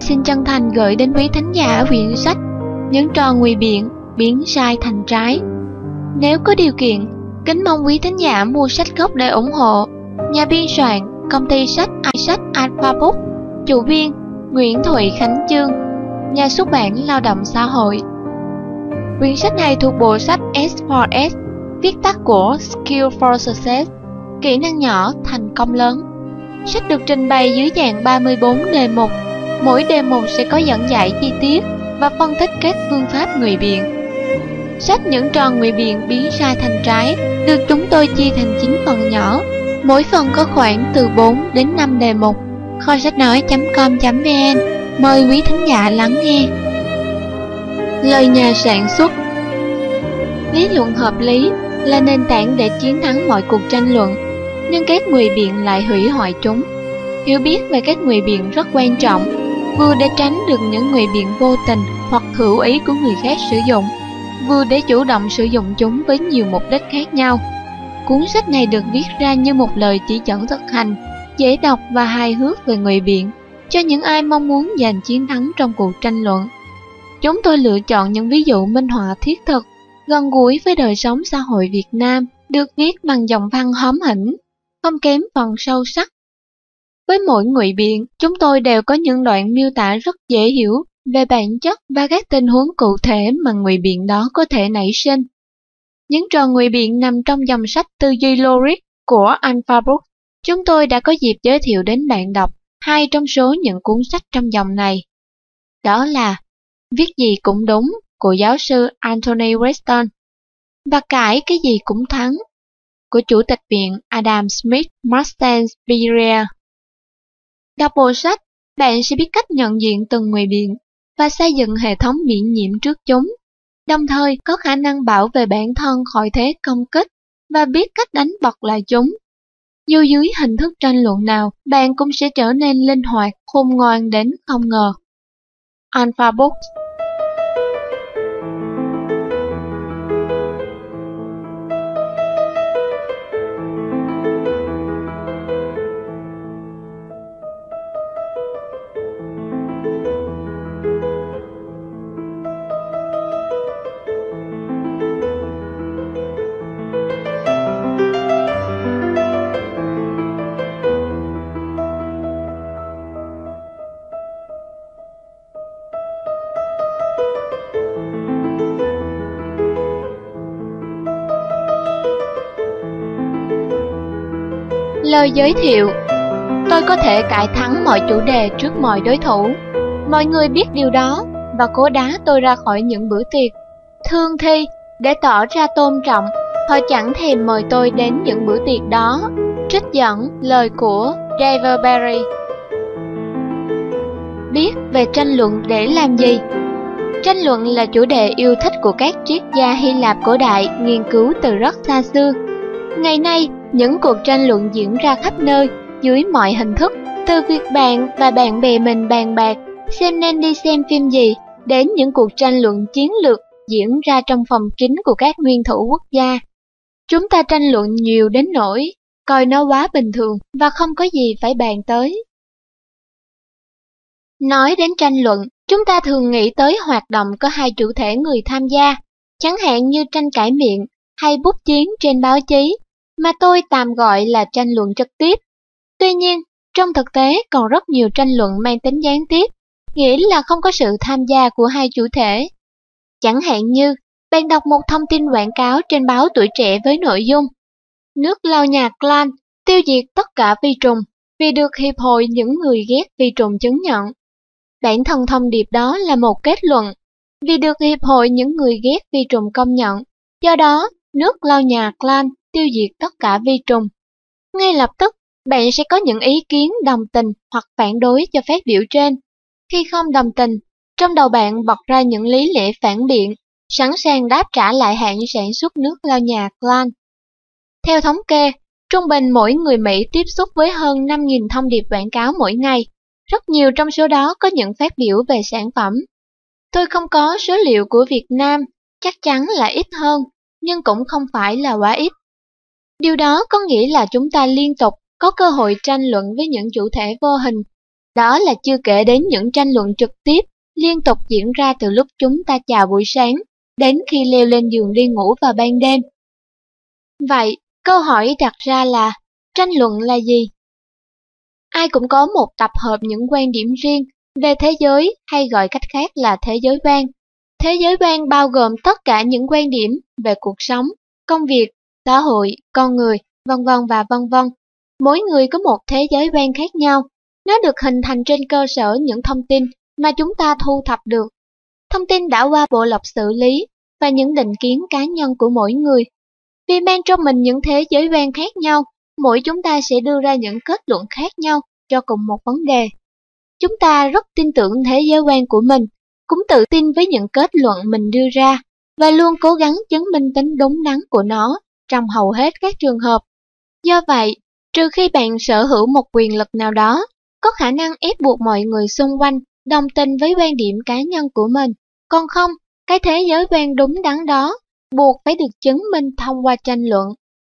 xin chân thành gửi đến quý thính giả quyển sách Những trò ngụy biện biến sai thành trái. Nếu có điều kiện, kính mong quý thính giả mua sách gốc để ủng hộ. Nhà biên soạn công ty sách iSsách Alpha Book, chủ biên Nguyễn Thụy Khánh Chương, nhà xuất bản Lao động Xã hội. Quyển sách này thuộc bộ sách S4S, viết tắt của Skill for Success, kỹ năng nhỏ thành công lớn. Sách được trình bày dưới dạng 34 đề mục. Mỗi đề mục sẽ có dẫn giải chi tiết và phân tích các phương pháp ngụy biện. Sách Những trò ngụy biện biến sai thành trái được chúng tôi chia thành 9 phần nhỏ, mỗi phần có khoảng từ 4 đến 5 đề mục. Kho sách nói.com.vn mời quý thính giả lắng nghe. Lời nhà sản xuất. Lý luận hợp lý là nền tảng để chiến thắng mọi cuộc tranh luận, nhưng các ngụy biện lại hủy hoại chúng. Hiểu biết về các ngụy biện rất quan trọng, vừa để tránh được những ngụy biện vô tình hoặc hữu ý của người khác sử dụng, vừa để chủ động sử dụng chúng với nhiều mục đích khác nhau. Cuốn sách này được viết ra như một lời chỉ dẫn thực hành, dễ đọc và hài hước về ngụy biện cho những ai mong muốn giành chiến thắng trong cuộc tranh luận. Chúng tôi lựa chọn những ví dụ minh họa thiết thực, gần gũi với đời sống xã hội Việt Nam, được viết bằng giọng văn hóm hỉnh, không kém phần sâu sắc. Với mỗi ngụy biện, chúng tôi đều có những đoạn miêu tả rất dễ hiểu về bản chất và các tình huống cụ thể mà ngụy biện đó có thể nảy sinh. Những trò ngụy biện nằm trong dòng sách Tư duy logic của Alpha Book. Chúng tôi đã có dịp giới thiệu đến bạn đọc 2 trong số những cuốn sách trong dòng này. Đó là Viết gì cũng đúng của giáo sư Anthony Weston và Cãi cái gì cũng thắng của Chủ tịch Viện Adam Smith Mastenspiria. Đọc bộ sách, bạn sẽ biết cách nhận diện từng ngụy biện và xây dựng hệ thống miễn nhiễm trước chúng, đồng thời có khả năng bảo vệ bản thân khỏi thế công kích và biết cách đánh bật lại chúng. Dù dưới hình thức tranh luận nào, bạn cũng sẽ trở nên linh hoạt, khôn ngoan đến không ngờ. Alpha Books. Lời giới thiệu. Tôi có thể cãi thắng mọi chủ đề trước mọi đối thủ. Mọi người biết điều đó và cố đá tôi ra khỏi những bữa tiệc. Thương thi, để tỏ ra tôn trọng, họ chẳng thèm mời tôi đến những bữa tiệc đó. Trích dẫn lời của David Berry. Biết về tranh luận để làm gì? Tranh luận là chủ đề yêu thích của các triết gia Hy Lạp cổ đại nghiên cứu từ rất xa xưa. Ngày nay, những cuộc tranh luận diễn ra khắp nơi, dưới mọi hình thức, từ việc bạn và bạn bè mình bàn bạc xem nên đi xem phim gì, đến những cuộc tranh luận chiến lược diễn ra trong phòng kín của các nguyên thủ quốc gia. Chúng ta tranh luận nhiều đến nỗi coi nó quá bình thường và không có gì phải bàn tới. Nói đến tranh luận, chúng ta thường nghĩ tới hoạt động có 2 chủ thể người tham gia, chẳng hạn như tranh cãi miệng hay bút chiến trên báo chí, mà tôi tạm gọi là tranh luận trực tiếp. Tuy nhiên, trong thực tế còn rất nhiều tranh luận mang tính gián tiếp, nghĩa là không có sự tham gia của 2 chủ thể. Chẳng hạn như, bạn đọc một thông tin quảng cáo trên báo Tuổi Trẻ với nội dung nước lau nhà Clan tiêu diệt tất cả vi trùng vì được Hiệp hội những người ghét vi trùng chứng nhận. Bản thân thông điệp đó là một kết luận, vì được Hiệp hội những người ghét vi trùng công nhận, do đó nước lau nhà Clan tiêu diệt tất cả vi trùng. Ngay lập tức, bạn sẽ có những ý kiến đồng tình hoặc phản đối cho phát biểu trên. Khi không đồng tình, trong đầu bạn bật ra những lý lẽ phản biện, sẵn sàng đáp trả lại hãng sản xuất nước lau nhà Clan. Theo thống kê, trung bình mỗi người Mỹ tiếp xúc với hơn 5.000 thông điệp quảng cáo mỗi ngày. Rất nhiều trong số đó có những phát biểu về sản phẩm. Tôi không có số liệu của Việt Nam, chắc chắn là ít hơn, nhưng cũng không phải là quá ít. Điều đó có nghĩa là chúng ta liên tục có cơ hội tranh luận với những chủ thể vô hình, Đó là chưa kể đến những tranh luận trực tiếp liên tục diễn ra từ lúc chúng ta chào buổi sáng đến khi leo lên giường đi ngủ vào ban đêm. Vậy, câu hỏi đặt ra là, tranh luận là gì? Ai cũng có một tập hợp những quan điểm riêng về thế giới, hay gọi cách khác là thế giới quan. Thế giới quan bao gồm tất cả những quan điểm về cuộc sống, công việc, xã hội, con người, vân vân và vân vân. Mỗi người có một thế giới quan khác nhau. Nó được hình thành trên cơ sở những thông tin mà chúng ta thu thập được. Thông tin đã qua bộ lọc xử lý và những định kiến cá nhân của mỗi người. Vì mang trong mình những thế giới quan khác nhau, mỗi chúng ta sẽ đưa ra những kết luận khác nhau cho cùng một vấn đề. Chúng ta rất tin tưởng thế giới quan của mình, cũng tự tin với những kết luận mình đưa ra, và luôn cố gắng chứng minh tính đúng đắn của nó trong hầu hết các trường hợp. Do vậy, trừ khi bạn sở hữu một quyền lực nào đó, có khả năng ép buộc mọi người xung quanh đồng tình với quan điểm cá nhân của mình, còn không, cái thế giới quan đúng đắn đó buộc phải được chứng minh thông qua tranh luận.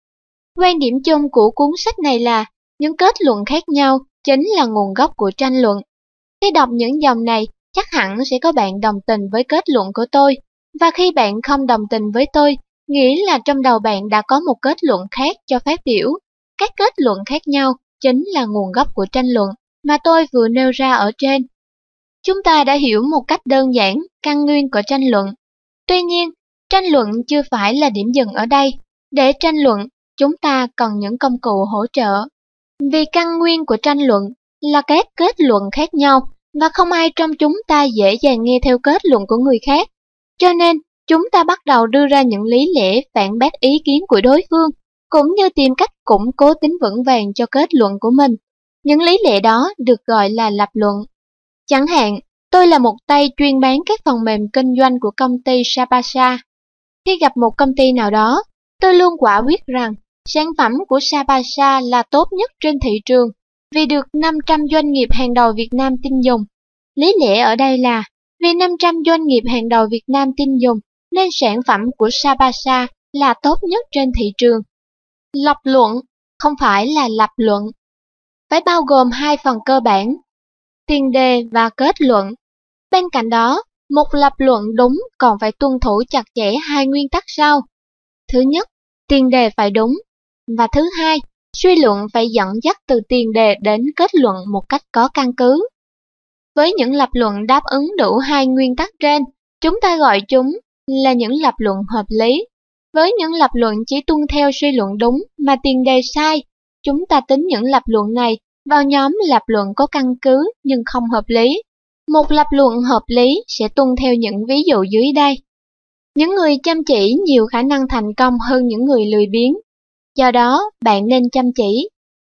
Quan điểm chung của cuốn sách này là những kết luận khác nhau chính là nguồn gốc của tranh luận. Khi đọc những dòng này, chắc hẳn sẽ có bạn đồng tình với kết luận của tôi, và khi bạn không đồng tình với tôi, nghĩa là trong đầu bạn đã có một kết luận khác cho phát biểu. Các kết luận khác nhau chính là nguồn gốc của tranh luận mà tôi vừa nêu ra ở trên. Chúng ta đã hiểu một cách đơn giản căn nguyên của tranh luận. Tuy nhiên, tranh luận chưa phải là điểm dừng ở đây. Để tranh luận, chúng ta cần những công cụ hỗ trợ. Vì căn nguyên của tranh luận là các kết luận khác nhau, và không ai trong chúng ta dễ dàng nghe theo kết luận của người khác. Cho nên, chúng ta bắt đầu đưa ra những lý lẽ phản bác ý kiến của đối phương, cũng như tìm cách củng cố tính vững vàng cho kết luận của mình. Những lý lẽ đó được gọi là lập luận. Chẳng hạn, tôi là một tay chuyên bán các phần mềm kinh doanh của công ty Sabasa. Khi gặp một công ty nào đó, tôi luôn quả quyết rằng sản phẩm của Sabasa là tốt nhất trên thị trường vì được 500 doanh nghiệp hàng đầu Việt Nam tin dùng. Lý lẽ ở đây là vì 500 doanh nghiệp hàng đầu Việt Nam tin dùng nên sản phẩm của Sabasa là tốt nhất trên thị trường. Lập luận không phải là lập luận. Phải bao gồm hai phần cơ bản, tiền đề và kết luận. Bên cạnh đó, một lập luận đúng còn phải tuân thủ chặt chẽ hai nguyên tắc sau. Thứ nhất, tiền đề phải đúng. Và thứ hai, suy luận phải dẫn dắt từ tiền đề đến kết luận một cách có căn cứ. Với những lập luận đáp ứng đủ hai nguyên tắc trên, chúng ta gọi chúng là những lập luận hợp lý. Với những lập luận chỉ tuân theo suy luận đúng mà tiền đề sai, chúng ta tính những lập luận này vào nhóm lập luận có căn cứ nhưng không hợp lý. Một lập luận hợp lý sẽ tuân theo những ví dụ dưới đây. Những người chăm chỉ nhiều khả năng thành công hơn những người lười biếng. Do đó, bạn nên chăm chỉ.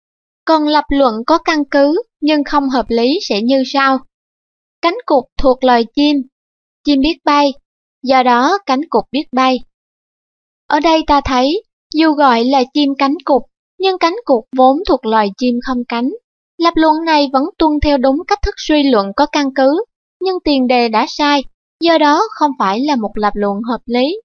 Còn lập luận có căn cứ nhưng không hợp lý sẽ như sau. Cánh cụt thuộc loài chim. Chim biết bay, do đó cánh cụt biết bay. Ở đây ta thấy, dù gọi là chim cánh cụt, nhưng cánh cụt vốn thuộc loài chim không cánh. Lập luận này vẫn tuân theo đúng cách thức suy luận có căn cứ, nhưng tiền đề đã sai, do đó không phải là một lập luận hợp lý.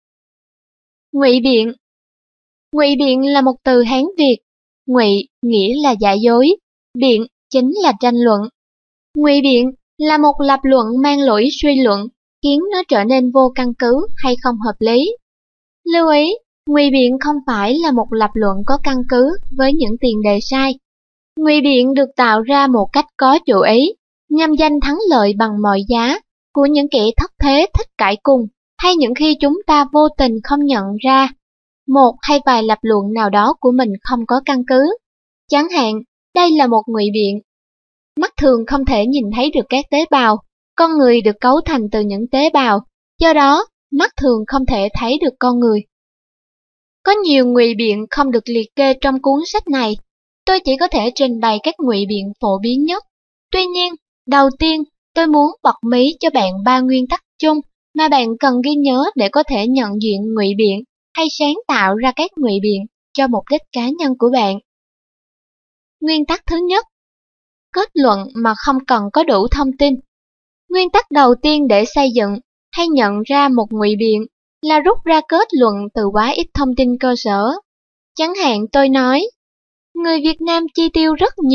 Ngụy biện. Ngụy biện là một từ Hán Việt. Ngụy nghĩa là giả dối, biện chính là tranh luận. Ngụy biện là một lập luận mang lỗi suy luận, khiến nó trở nên vô căn cứ hay không hợp lý. Lưu ý, ngụy biện không phải là một lập luận có căn cứ với những tiền đề sai. Ngụy biện được tạo ra một cách có chủ ý, nhằm giành thắng lợi bằng mọi giá của những kẻ thất thế thích cãi cùng, hay những khi chúng ta vô tình không nhận ra một hay vài lập luận nào đó của mình không có căn cứ. Chẳng hạn, đây là một ngụy biện. Mắt thường không thể nhìn thấy được các tế bào, con người được cấu thành từ những tế bào, do đó mắt thường không thể thấy được con người. Có nhiều ngụy biện không được liệt kê trong cuốn sách này. Tôi chỉ có thể trình bày các ngụy biện phổ biến nhất. Tuy nhiên, đầu tiên, tôi muốn bật mí cho bạn 3 nguyên tắc chung mà bạn cần ghi nhớ để có thể nhận diện ngụy biện hay sáng tạo ra các ngụy biện cho mục đích cá nhân của bạn. Nguyên tắc thứ nhất, kết luận mà không cần có đủ thông tin. Nguyên tắc đầu tiên để xây dựng hay nhận ra một ngụy biện là rút ra kết luận từ quá ít thông tin cơ sở. Chẳng hạn tôi nói, người Việt Nam chi tiêu rất nhiều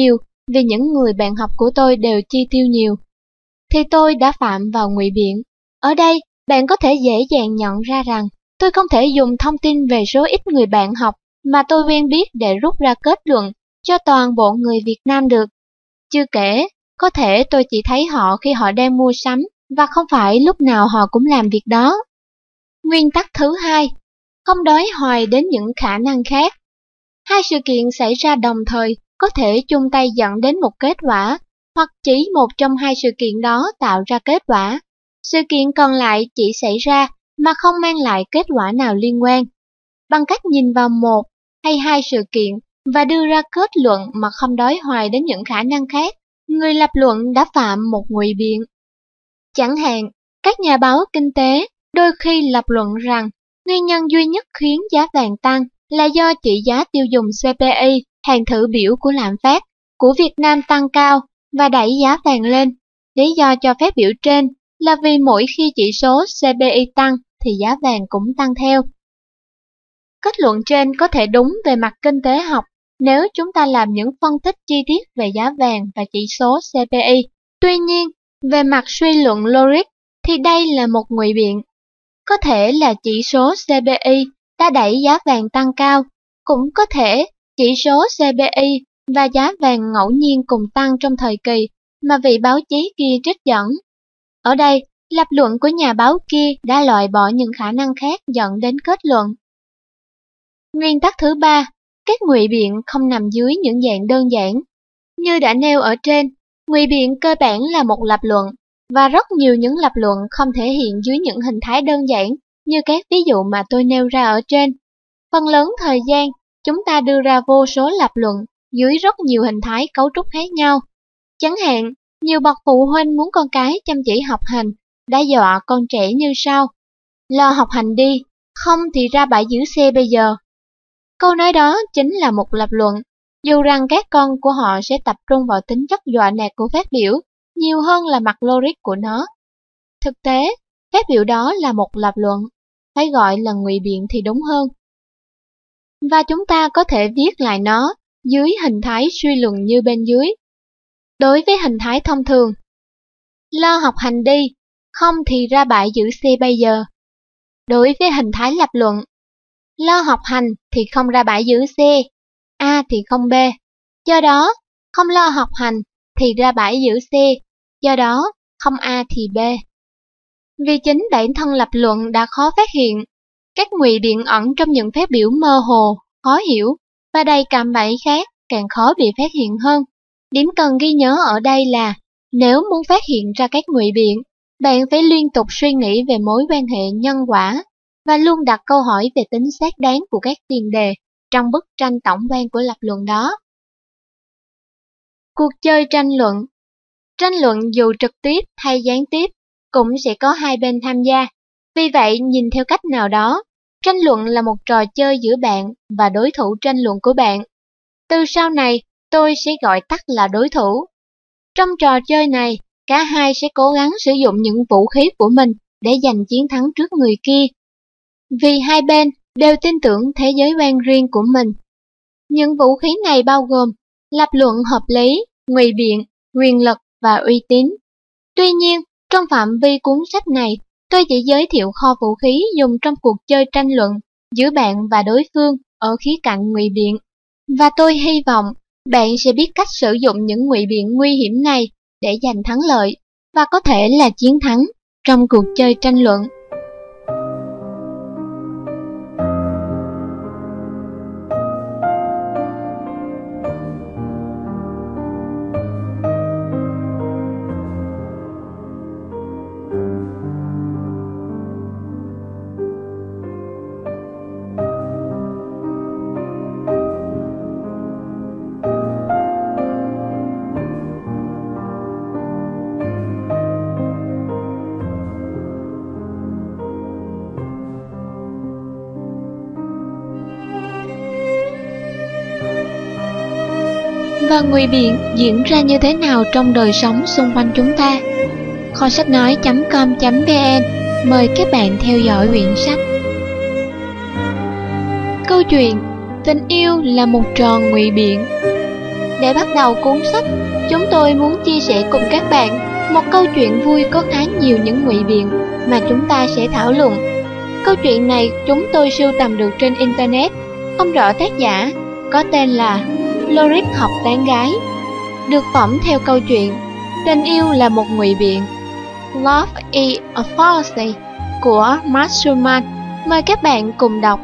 vì những người bạn học của tôi đều chi tiêu nhiều, thì tôi đã phạm vào ngụy biện. Ở đây, bạn có thể dễ dàng nhận ra rằng tôi không thể dùng thông tin về số ít người bạn học mà tôi quen biết để rút ra kết luận cho toàn bộ người Việt Nam được. Chưa kể, có thể tôi chỉ thấy họ khi họ đang mua sắm và không phải lúc nào họ cũng làm việc đó. Nguyên tắc thứ hai, không đói hoài đến những khả năng khác. Hai sự kiện xảy ra đồng thời có thể chung tay dẫn đến một kết quả, hoặc chỉ một trong hai sự kiện đó tạo ra kết quả. Sự kiện còn lại chỉ xảy ra mà không mang lại kết quả nào liên quan. Bằng cách nhìn vào một hay hai sự kiện và đưa ra kết luận mà không đói hoài đến những khả năng khác, người lập luận đã phạm một ngụy biện. Chẳng hạn, các nhà báo kinh tế đôi khi lập luận rằng nguyên nhân duy nhất khiến giá vàng tăng là do chỉ giá tiêu dùng CPI, hàng thử biểu của lạm phát, của Việt Nam tăng cao và đẩy giá vàng lên. Lý do cho phép biểu trên là vì mỗi khi chỉ số CPI tăng thì giá vàng cũng tăng theo. Kết luận trên có thể đúng về mặt kinh tế học nếu chúng ta làm những phân tích chi tiết về giá vàng và chỉ số CPI. Tuy nhiên, về mặt suy luận logic thì đây là một ngụy biện. Có thể là chỉ số CPI đã đẩy giá vàng tăng cao, cũng có thể chỉ số CPI và giá vàng ngẫu nhiên cùng tăng trong thời kỳ mà vị báo chí kia trích dẫn. Ở đây, lập luận của nhà báo kia đã loại bỏ những khả năng khác dẫn đến kết luận. Nguyên tắc thứ ba, các ngụy biện không nằm dưới những dạng đơn giản. Như đã nêu ở trên, ngụy biện cơ bản là một lập luận, và rất nhiều những lập luận không thể hiện dưới những hình thái đơn giản như các ví dụ mà tôi nêu ra ở trên. Phần lớn thời gian, chúng ta đưa ra vô số lập luận dưới rất nhiều hình thái cấu trúc khác nhau. Chẳng hạn, nhiều bậc phụ huynh muốn con cái chăm chỉ học hành, đã dọa con trẻ như sau: lo học hành đi, không thì ra bãi giữ xe bây giờ. Câu nói đó chính là một lập luận, dù rằng các con của họ sẽ tập trung vào tính chất dọa nạt của phát biểu nhiều hơn là mặt logic của nó. Thực tế, phát biểu đó là một lập luận, phải gọi là ngụy biện thì đúng hơn. Và chúng ta có thể viết lại nó dưới hình thái suy luận như bên dưới. Đối với hình thái thông thường, lo học hành đi, không thì ra bãi giữ xe bây giờ. Đối với hình thái lập luận, lo học hành thì không ra bãi giữ xe, A thì không B. Do đó, không lo học hành thì ra bãi giữ xe, do đó không A thì B. Vì chính bản thân lập luận đã khó phát hiện, các ngụy biện ẩn trong những phép biểu mơ hồ, khó hiểu và đầy cạm bẫy khác càng khó bị phát hiện hơn. Điểm cần ghi nhớ ở đây là nếu muốn phát hiện ra các ngụy biện, bạn phải liên tục suy nghĩ về mối quan hệ nhân quả và luôn đặt câu hỏi về tính xác đáng của các tiền đề trong bức tranh tổng quan của lập luận đó. Cuộc chơi tranh luận. Tranh luận dù trực tiếp hay gián tiếp cũng sẽ có hai bên tham gia. Vì vậy, nhìn theo cách nào đó, tranh luận là một trò chơi giữa bạn và đối thủ tranh luận của bạn. Từ sau này, tôi sẽ gọi tắt là đối thủ. Trong trò chơi này, cả hai sẽ cố gắng sử dụng những vũ khí của mình để giành chiến thắng trước người kia. Vì hai bên đều tin tưởng thế giới quan riêng của mình. Những vũ khí này bao gồm lập luận hợp lý, ngụy biện, quyền lực và uy tín. Tuy nhiên, trong phạm vi cuốn sách này, tôi chỉ giới thiệu kho vũ khí dùng trong cuộc chơi tranh luận giữa bạn và đối phương ở khía cạnh ngụy biện. Và tôi hy vọng bạn sẽ biết cách sử dụng những ngụy biện nguy hiểm này để giành thắng lợi và có thể là chiến thắng trong cuộc chơi tranh luận. Và ngụy biện diễn ra như thế nào trong đời sống xung quanh chúng ta? Kho sách nói.com.vn mời các bạn theo dõi quyển sách. Câu chuyện Tình yêu là một trò ngụy biện. Để bắt đầu cuốn sách, chúng tôi muốn chia sẻ cùng các bạn một câu chuyện vui có khá nhiều những ngụy biện mà chúng ta sẽ thảo luận. Câu chuyện này chúng tôi sưu tầm được trên Internet, không rõ tác giả, có tên là Loris học tán gái. Được phỏng theo câu chuyện Tình yêu là một ngụy biện, Love is a Fallacy của Mark Schulman. Mời các bạn cùng đọc.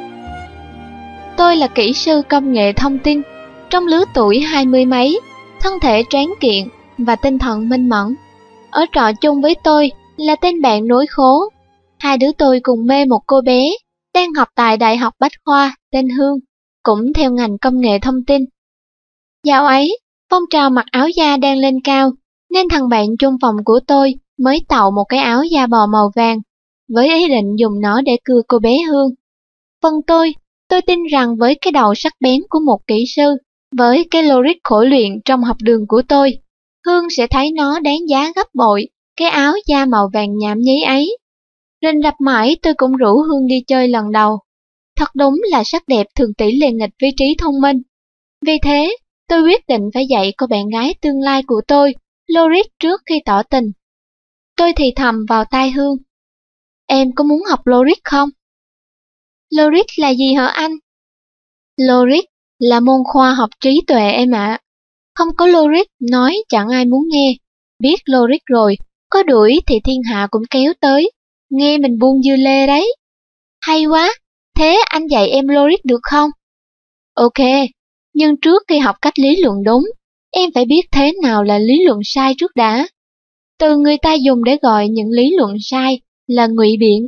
Tôi là kỹ sư công nghệ thông tin, trong lứa tuổi 20 mấy, thân thể tráng kiện và tinh thần minh mẫn. Ở trọ chung với tôi là tên bạn nối khố. Hai đứa tôi cùng mê một cô bé đang học tại Đại học Bách Khoa tên Hương, cũng theo ngành công nghệ thông tin. Dạo ấy, phong trào mặc áo da đang lên cao, nên thằng bạn chung phòng của tôi mới tậu một cái áo da bò màu vàng, với ý định dùng nó để cưa cô bé Hương. Phần tôi tin rằng với cái đầu sắc bén của một kỹ sư, với cái logic khổ luyện trong học đường của tôi, Hương sẽ thấy nó đáng giá gấp bội cái áo da màu vàng nhảm nhí ấy. Rình rập mãi tôi cũng rủ Hương đi chơi lần đầu. Thật đúng là sắc đẹp thường tỷ lệ nghịch với trí thông minh. Vì thế, tôi quyết định phải dạy cô bạn gái tương lai của tôi logic trước khi tỏ tình. Tôi thì thầm vào tai Hương: "Em có muốn học logic không?" "Logic là gì hả anh?" "Logic là môn khoa học trí tuệ em ạ. Không có logic nói chẳng ai muốn nghe. Biết logic rồi, có đuổi thì thiên hạ cũng kéo tới. Nghe mình buông dưa lê đấy." "Hay quá, thế anh dạy em logic được không?" "Ok, nhưng trước khi học cách lý luận đúng, em phải biết thế nào là lý luận sai trước đã. Từ người ta dùng để gọi những lý luận sai là ngụy biện."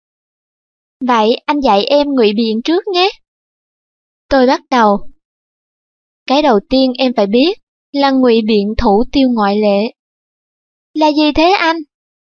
"Vậy anh dạy em ngụy biện trước nhé." Tôi bắt đầu. Cái đầu tiên em phải biết là ngụy biện thủ tiêu ngoại lệ. "Là gì thế anh?"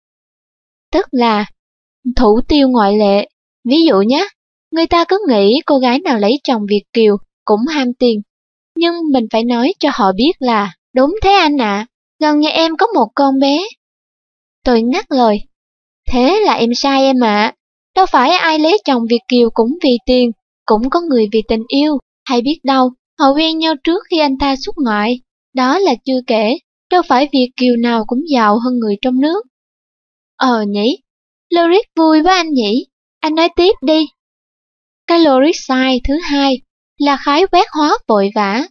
"Tức là thủ tiêu ngoại lệ. Ví dụ nhé, người ta cứ nghĩ cô gái nào lấy chồng Việt kiều cũng ham tiền. Nhưng mình phải nói cho họ biết là đúng thế anh ạ, gần nhà em có một con bé." Tôi ngắt lời. "Thế là em sai em ạ. Đâu phải ai lấy chồng Việt kiều cũng vì tiền, cũng có người vì tình yêu, hay biết đâu họ quen nhau trước khi anh ta xuất ngoại. Đó là chưa kể, đâu phải Việt kiều nào cũng giàu hơn người trong nước." Nhỉ, logic vui với anh nhỉ, anh nói tiếp đi." Cái logic sai thứ hai là khái quát hóa vội vã.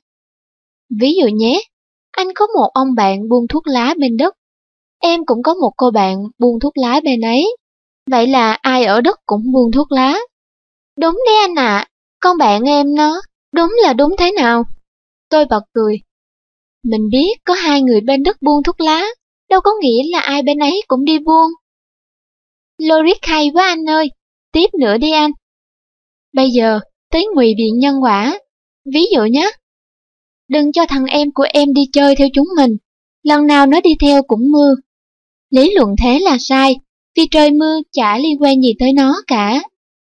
Ví dụ nhé, anh có một ông bạn buôn thuốc lá bên đất, em cũng có một cô bạn buôn thuốc lá bên ấy. Vậy là ai ở đất cũng buôn thuốc lá. Đúng đấy anh ạ, con bạn em nó, đúng là đúng thế nào? Tôi bật cười. Mình biết có hai người bên đất buôn thuốc lá, đâu có nghĩa là ai bên ấy cũng đi buôn. Logic hay quá anh ơi, tiếp nữa đi anh. Bây giờ, tới ngụy biện nhân quả. Ví dụ nhé, đừng cho thằng em của em đi chơi theo chúng mình, lần nào nó đi theo cũng mưa. Lý luận thế là sai, vì trời mưa chả liên quan gì tới nó cả.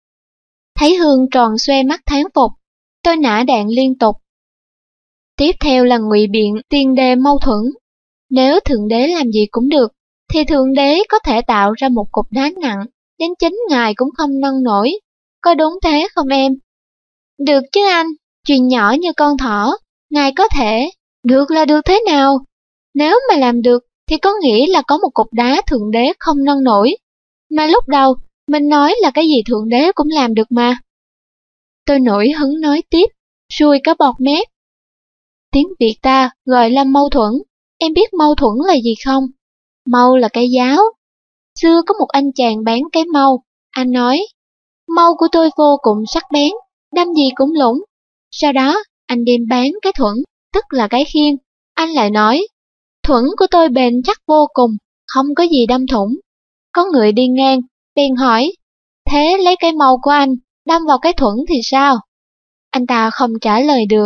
Thấy Hương tròn xoe mắt thán phục, tôi nã đạn liên tục. Tiếp theo là ngụy biện tiền đề mâu thuẫn. Nếu Thượng Đế làm gì cũng được, thì Thượng Đế có thể tạo ra một cục đá nặng, đến chính Ngài cũng không nâng nổi. Có đúng thế không em? Được chứ anh, chuyện nhỏ như con thỏ, Ngài có thể. Được là được thế nào? Nếu mà làm được, thì có nghĩa là có một cục đá Thượng Đế không nâng nổi. Mà lúc đầu, mình nói là cái gì Thượng Đế cũng làm được mà. Tôi nổi hứng nói tiếp, xui cá bọt mép. Tiếng Việt ta gọi là mâu thuẫn. Em biết mâu thuẫn là gì không? Mâu là cây giáo. Xưa có một anh chàng bán cái mâu. Anh nói, mâu của tôi vô cùng sắc bén, đâm gì cũng lủng. Sau đó, anh đem bán cái thuẫn, tức là cái khiên. Anh lại nói, thuẫn của tôi bền chắc vô cùng, không có gì đâm thủng. Có người đi ngang, bèn hỏi, thế lấy cái mâu của anh, đâm vào cái thuẫn thì sao? Anh ta không trả lời được.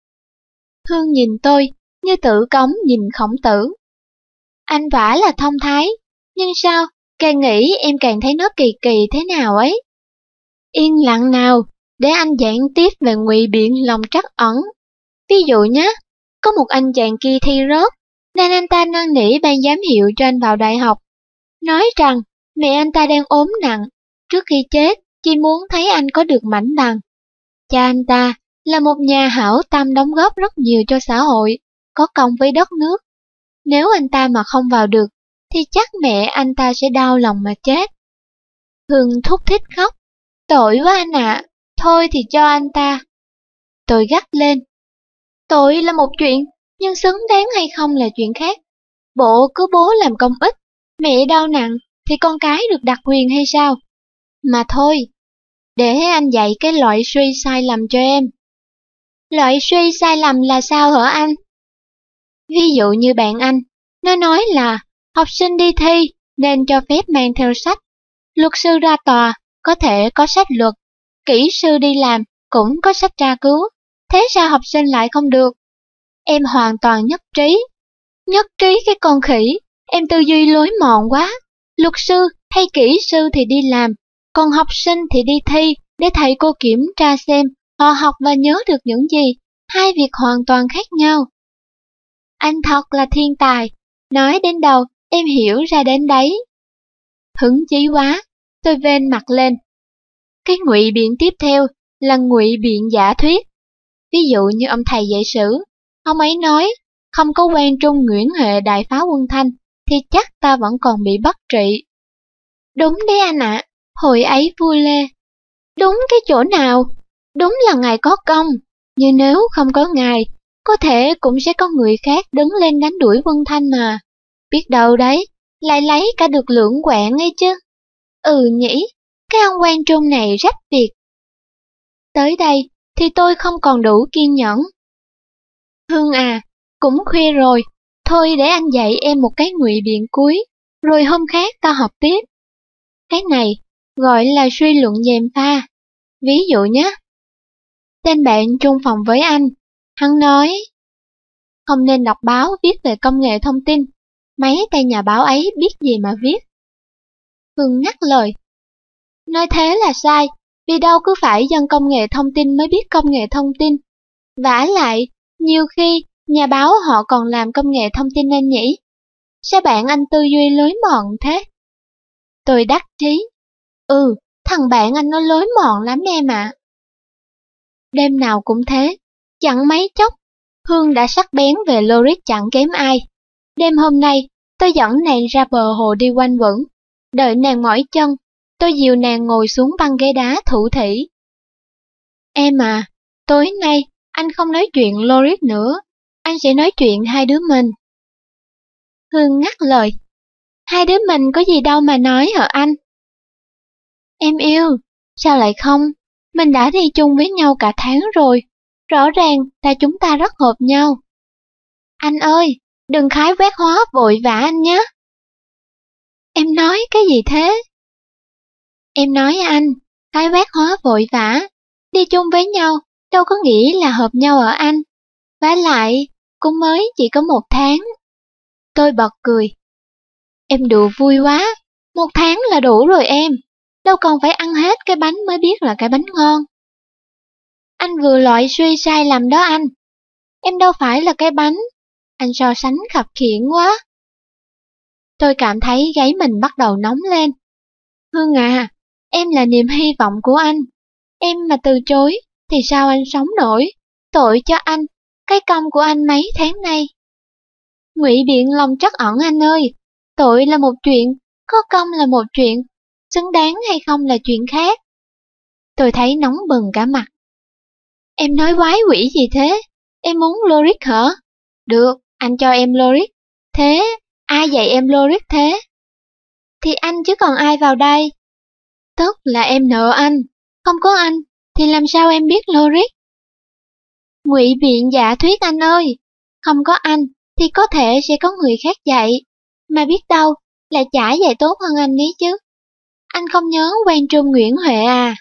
Hương nhìn tôi, như Tử Cống nhìn Khổng Tử. Anh vả là thông thái, nhưng sao, càng nghĩ em càng thấy nó kỳ kỳ thế nào ấy. Yên lặng nào, để anh giảng tiếp về ngụy biện lòng trắc ẩn. Ví dụ nhé, có một anh chàng kia thi rớt, nên anh ta năn nỉ ban giám hiệu cho anh vào đại học. Nói rằng mẹ anh ta đang ốm nặng, trước khi chết chỉ muốn thấy anh có được mảnh bằng. Cha anh ta là một nhà hảo tâm đóng góp rất nhiều cho xã hội, có công với đất nước. Nếu anh ta mà không vào được, thì chắc mẹ anh ta sẽ đau lòng mà chết. Hương thút thít khóc. Tội quá anh ạ, thôi thì cho anh ta. Tôi gắt lên. Tội là một chuyện, nhưng xứng đáng hay không là chuyện khác. Bộ cứ bố làm công ích, mẹ đau nặng, thì con cái được đặc quyền hay sao? Mà thôi, để anh dạy cái loại suy sai lầm cho em. Loại suy sai lầm là sao hả anh? Ví dụ như bạn anh, nó nói là học sinh đi thi nên cho phép mang theo sách. Luật sư ra tòa có thể có sách luật, kỹ sư đi làm cũng có sách tra cứu. Thế sao học sinh lại không được? Em hoàn toàn nhất trí. Nhất trí cái con khỉ, em tư duy lối mòn quá. Luật sư hay kỹ sư thì đi làm, còn học sinh thì đi thi để thầy cô kiểm tra xem họ học và nhớ được những gì. Hai việc hoàn toàn khác nhau. Anh thật là thiên tài, nói đến đâu em hiểu ra đến đấy. Hứng chí quá, tôi vênh mặt lên. Cái ngụy biện tiếp theo là ngụy biện giả thuyết. Ví dụ như ông thầy dạy sử, ông ấy nói không có Quang Trung Nguyễn Huệ đại phá quân Thanh thì chắc ta vẫn còn bị bắt trị. Đúng đấy anh ạ, hồi ấy vua Lê. Đúng cái chỗ nào? Đúng là ngài có công, nhưng nếu không có ngài, có thể cũng sẽ có người khác đứng lên đánh đuổi quân Thanh mà. Biết đâu đấy, lại lấy cả được Lưỡng Quảng ấy chứ. Ừ nhỉ, cái ông Quang Trung này rách việc. Tới đây thì tôi không còn đủ kiên nhẫn. Hương à, cũng khuya rồi, thôi để anh dạy em một cái ngụy biện cuối, rồi hôm khác ta học tiếp. Cái này gọi là suy luận gièm pha. Ví dụ nhé. Tên bạn chung phòng với anh, hắn nói không nên đọc báo viết về công nghệ thông tin, mấy tay nhà báo ấy biết gì mà viết. Hương ngắt lời. Nói thế là sai, vì đâu cứ phải dân công nghệ thông tin mới biết công nghệ thông tin. Vả lại, nhiều khi nhà báo họ còn làm công nghệ thông tin nên nhỉ? Sao bạn anh tư duy lối mòn thế? Tôi đắc chí. Ừ, thằng bạn anh nó lối mòn lắm em ạ. Đêm nào cũng thế, chẳng mấy chốc, Hương đã sắc bén về logic chẳng kém ai. Đêm hôm nay, tôi dẫn nàng ra bờ hồ đi quanh quẩn. Đợi nàng mỏi chân, tôi dìu nàng ngồi xuống băng ghế đá thủ thỉ. Em à, tối nay anh không nói chuyện logic nữa, anh sẽ nói chuyện hai đứa mình. Hương ngắt lời. Hai đứa mình có gì đâu mà nói hả anh? Em yêu, sao lại không? Mình đã đi chung với nhau cả tháng rồi, rõ ràng là chúng ta rất hợp nhau. Anh ơi, đừng khái quát hóa vội vã anh nhé. Em nói cái gì thế? Em nói anh, khái quát hóa vội vã, đi chung với nhau, đâu có nghĩa là hợp nhau ở anh. Vả lại, cũng mới chỉ có 1 tháng. Tôi bật cười. Em đùa vui quá, 1 tháng là đủ rồi em. Đâu còn phải ăn hết cái bánh mới biết là cái bánh ngon. Anh vừa loại suy sai lầm đó anh. Em đâu phải là cái bánh. Anh so sánh khập khiễng quá. Tôi cảm thấy gáy mình bắt đầu nóng lên. Hương à, em là niềm hy vọng của anh. Em mà từ chối, thì sao anh sống nổi? Tội cho anh, cái công của anh mấy tháng nay. Ngụy biện lòng trắc ẩn anh ơi. Tội là một chuyện, có công là một chuyện, xứng đáng hay không là chuyện khác. Tôi thấy nóng bừng cả mặt. Em nói quái quỷ gì thế? Em muốn logic hả? Được, anh cho em logic. Thế, ai dạy em logic thế? Thì anh chứ còn ai vào đây? Tức là em nợ anh. Không có anh, thì làm sao em biết logic? Ngụy biện giả thuyết anh ơi. Không có anh, thì có thể sẽ có người khác dạy. Mà biết đâu, lại chả dạy tốt hơn anh ấy chứ. Anh không nhớ Quang Trung Nguyễn Huệ à?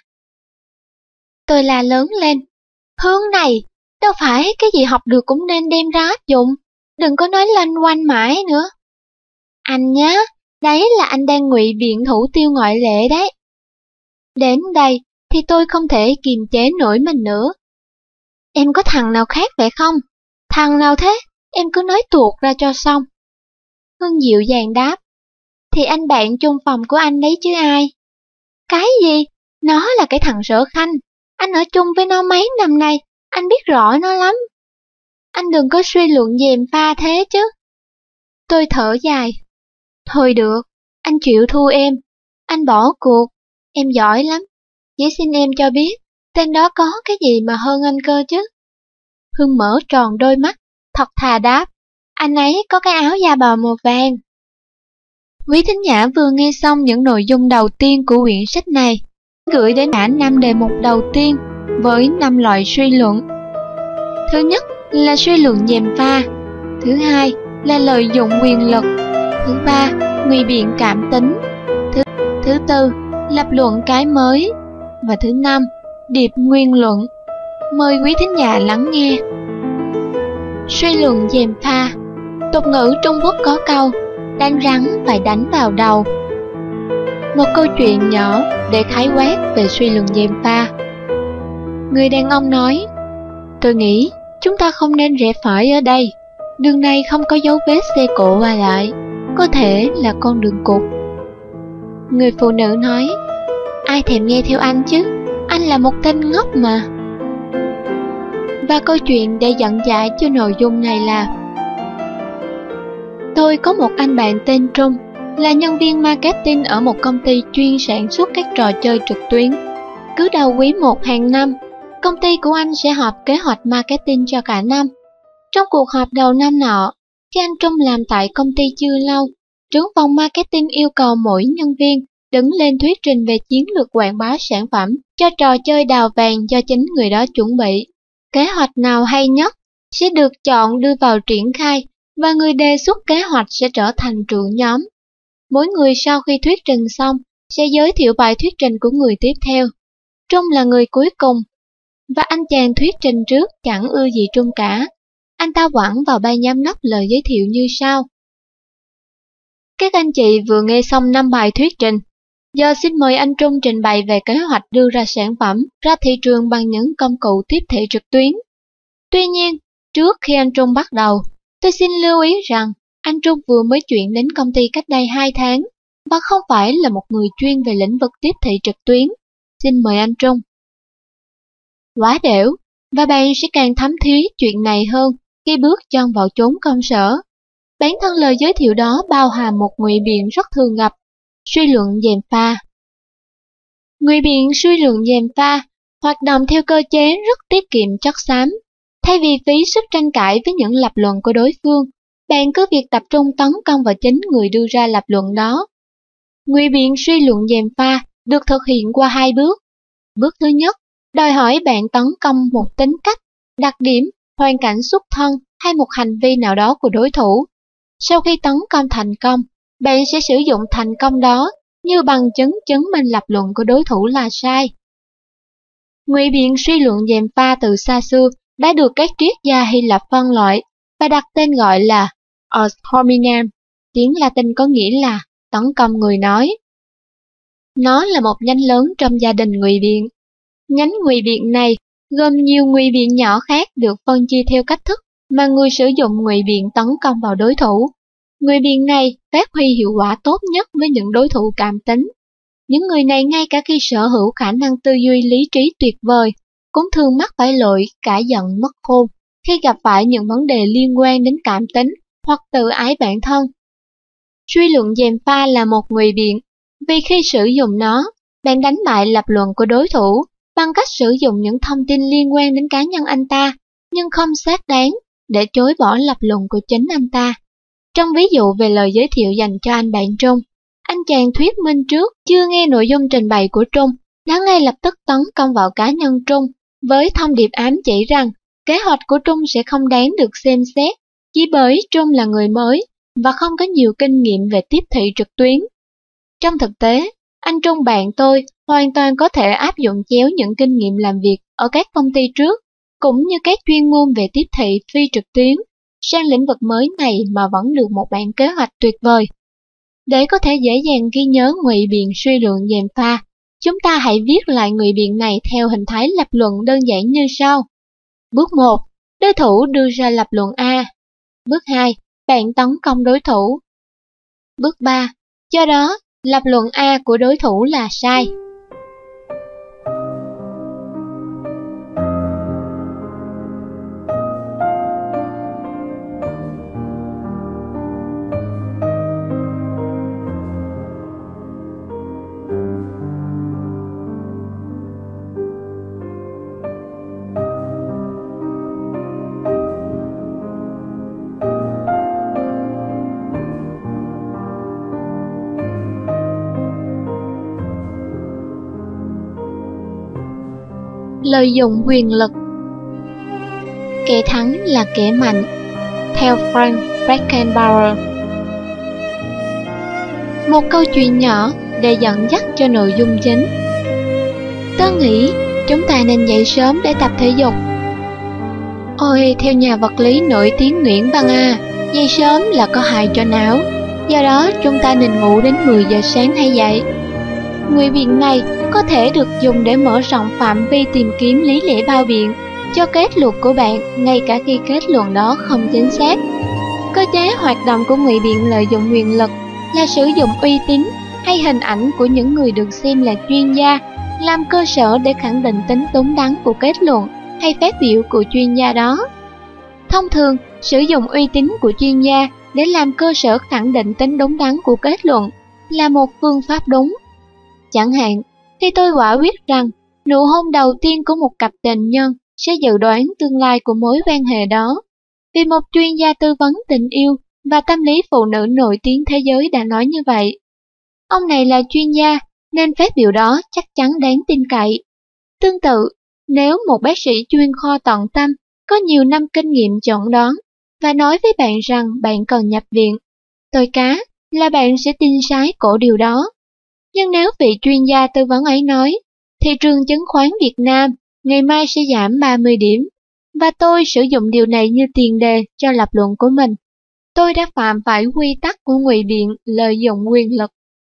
Tôi la lớn lên. Hương này, đâu phải cái gì học được cũng nên đem ra áp dụng. Đừng có nói loanh quanh mãi nữa. Anh nhá, đấy là anh đang ngụy biện thủ tiêu ngoại lệ đấy. Đến đây thì tôi không thể kiềm chế nổi mình nữa. Em có thằng nào khác vậy không? Thằng nào thế? Em cứ nói tuột ra cho xong. Hương dịu dàng đáp. Thì anh bạn chung phòng của anh đấy chứ ai? Cái gì? Nó là cái thằng Sở Khanh. Anh ở chung với nó mấy năm nay, Anh biết rõ nó lắm. Anh đừng có suy luận gièm pha thế chứ. Tôi thở dài. Thôi được, anh chịu thua em. Anh bỏ cuộc. Em giỏi lắm. Chỉ xin em cho biết, tên đó có cái gì mà hơn anh cơ chứ? Hưng mở tròn đôi mắt, thật thà đáp. Anh ấy có cái áo da bò màu vàng. Quý thính giả vừa nghe xong những nội dung đầu tiên của quyển sách này, gửi đến cả 5 đề mục đầu tiên với 5 loại suy luận. Thứ nhất là suy luận gièm pha. Thứ hai là lợi dụng quyền lực. Thứ ba, ngụy biện cảm tính. Thứ tư, lập luận cái mới. Và thứ năm, điệp nguyên luận. Mời quý thính giả lắng nghe. Suy luận gièm pha. Tục ngữ Trung Quốc có câu, đánh rắn phải đánh vào đầu. Một câu chuyện nhỏ để khái quát về suy luận gièm pha. Người đàn ông nói, tôi nghĩ chúng ta không nên rẽ phải ở đây. Đường này không có dấu vết xe cộ qua lại, có thể là con đường cụt. Người phụ nữ nói, ai thèm nghe theo anh chứ, anh là một tên ngốc mà. Và câu chuyện để dẫn giải cho nội dung này là, tôi có một anh bạn tên Trung, là nhân viên marketing ở một công ty chuyên sản xuất các trò chơi trực tuyến. Cứ đầu quý 1 hàng năm, công ty của anh sẽ họp kế hoạch marketing cho cả năm. Trong cuộc họp đầu năm nọ, khi anh Trung làm tại công ty chưa lâu, trưởng phòng marketing yêu cầu mỗi nhân viên đứng lên thuyết trình về chiến lược quảng bá sản phẩm cho trò chơi đào vàng do chính người đó chuẩn bị. Kế hoạch nào hay nhất sẽ được chọn đưa vào triển khai và người đề xuất kế hoạch sẽ trở thành trưởng nhóm. Mỗi người sau khi thuyết trình xong sẽ giới thiệu bài thuyết trình của người tiếp theo. Trung là người cuối cùng, và anh chàng thuyết trình trước chẳng ưa gì Trung cả. Anh ta quẳng vào ban giám đốc lời giới thiệu như sau. Các anh chị vừa nghe xong 5 bài thuyết trình. Giờ xin mời anh Trung trình bày về kế hoạch đưa ra sản phẩm ra thị trường bằng những công cụ tiếp thị trực tuyến. Tuy nhiên, trước khi anh Trung bắt đầu, tôi xin lưu ý rằng anh Trung vừa mới chuyển đến công ty cách đây 2 tháng và không phải là một người chuyên về lĩnh vực tiếp thị trực tuyến. Xin mời anh Trung. Quá đểu, và bạn sẽ càng thấm thía chuyện này hơn khi bước chân vào chốn công sở. Bản thân lời giới thiệu đó bao hàm một ngụy biện rất thường gặp, suy luận gièm pha. Ngụy biện suy luận gièm pha hoạt động theo cơ chế rất tiết kiệm chất xám. Thay vì phí sức tranh cãi với những lập luận của đối phương, bạn cứ việc tập trung tấn công vào chính người đưa ra lập luận đó. Ngụy biện suy luận gièm pha được thực hiện qua 2 bước. Bước thứ nhất, đòi hỏi bạn tấn công một tính cách, đặc điểm, hoàn cảnh xuất thân hay một hành vi nào đó của đối thủ. Sau khi tấn công thành công, bạn sẽ sử dụng thành công đó như bằng chứng chứng minh lập luận của đối thủ là sai. Ngụy biện suy luận gièm pha từ xa xưa đã được các triết gia Hy Lạp phân loại và đặt tên gọi là ad hominem, tiếng Latin có nghĩa là tấn công người nói. Nó là một nhánh lớn trong gia đình ngụy biện. Nhánh ngụy biện này gồm nhiều ngụy biện nhỏ khác được phân chia theo cách thức mà người sử dụng ngụy biện tấn công vào đối thủ. Ngụy biện này phát huy hiệu quả tốt nhất với những đối thủ cảm tính. Những người này ngay cả khi sở hữu khả năng tư duy lý trí tuyệt vời, cũng thường mắc phải lỗi cả giận mất khôn khi gặp phải những vấn đề liên quan đến cảm tính hoặc tự ái bản thân. Suy luận gièm pha là một ngụy biện, vì khi sử dụng nó, bạn đánh bại lập luận của đối thủ bằng cách sử dụng những thông tin liên quan đến cá nhân anh ta, nhưng không xác đáng, để chối bỏ lập luận của chính anh ta. Trong ví dụ về lời giới thiệu dành cho anh bạn Trung, anh chàng thuyết minh trước chưa nghe nội dung trình bày của Trung đã ngay lập tức tấn công vào cá nhân Trung với thông điệp ám chỉ rằng kế hoạch của Trung sẽ không đáng được xem xét chỉ bởi Trung là người mới và không có nhiều kinh nghiệm về tiếp thị trực tuyến. Trong thực tế, anh Trung bạn tôi hoàn toàn có thể áp dụng chéo những kinh nghiệm làm việc ở các công ty trước, cũng như các chuyên môn về tiếp thị phi trực tuyến, sang lĩnh vực mới này mà vẫn được một bản kế hoạch tuyệt vời. Để có thể dễ dàng ghi nhớ ngụy biện suy luận gièm pha, chúng ta hãy viết lại ngụy biện này theo hình thái lập luận đơn giản như sau. Bước 1. Đối thủ đưa ra lập luận A. Bước 2. Bạn tấn công đối thủ. Bước 3. Do đó, lập luận A của đối thủ là sai. lợi dụng quyền lực. Kẻ thắng là kẻ mạnh. Theo Frank Beckenbauer. Một câu chuyện nhỏ để dẫn dắt cho nội dung chính. Tớ nghĩ chúng ta nên dậy sớm để tập thể dục. Ôi, theo nhà vật lý nổi tiếng Nguyễn Văn A, dậy sớm là có hại cho não. Do đó chúng ta nên ngủ đến 10 giờ sáng hay dậy. Ngụy biện này có thể được dùng để mở rộng phạm vi tìm kiếm lý lẽ bao biện cho kết luận của bạn, ngay cả khi kết luận đó không chính xác. Cơ chế hoạt động của ngụy biện lợi dụng quyền lực là sử dụng uy tín hay hình ảnh của những người được xem là chuyên gia làm cơ sở để khẳng định tính đúng đắn của kết luận hay phát biểu của chuyên gia đó. Thông thường, sử dụng uy tín của chuyên gia để làm cơ sở khẳng định tính đúng đắn của kết luận là một phương pháp đúng. Chẳng hạn, khi tôi quả quyết rằng nụ hôn đầu tiên của một cặp tình nhân sẽ dự đoán tương lai của mối quan hệ đó, vì một chuyên gia tư vấn tình yêu và tâm lý phụ nữ nổi tiếng thế giới đã nói như vậy. Ông này là chuyên gia, nên phát biểu đó chắc chắn đáng tin cậy. Tương tự, nếu một bác sĩ chuyên khoa tận tâm, có nhiều năm kinh nghiệm chẩn đoán, và nói với bạn rằng bạn cần nhập viện, tôi cá là bạn sẽ tin sái cổ điều đó. Nhưng nếu vị chuyên gia tư vấn ấy nói, thị trường chứng khoán Việt Nam ngày mai sẽ giảm 30 điểm, và tôi sử dụng điều này như tiền đề cho lập luận của mình, tôi đã phạm phải quy tắc của ngụy biện lợi dụng quyền lực.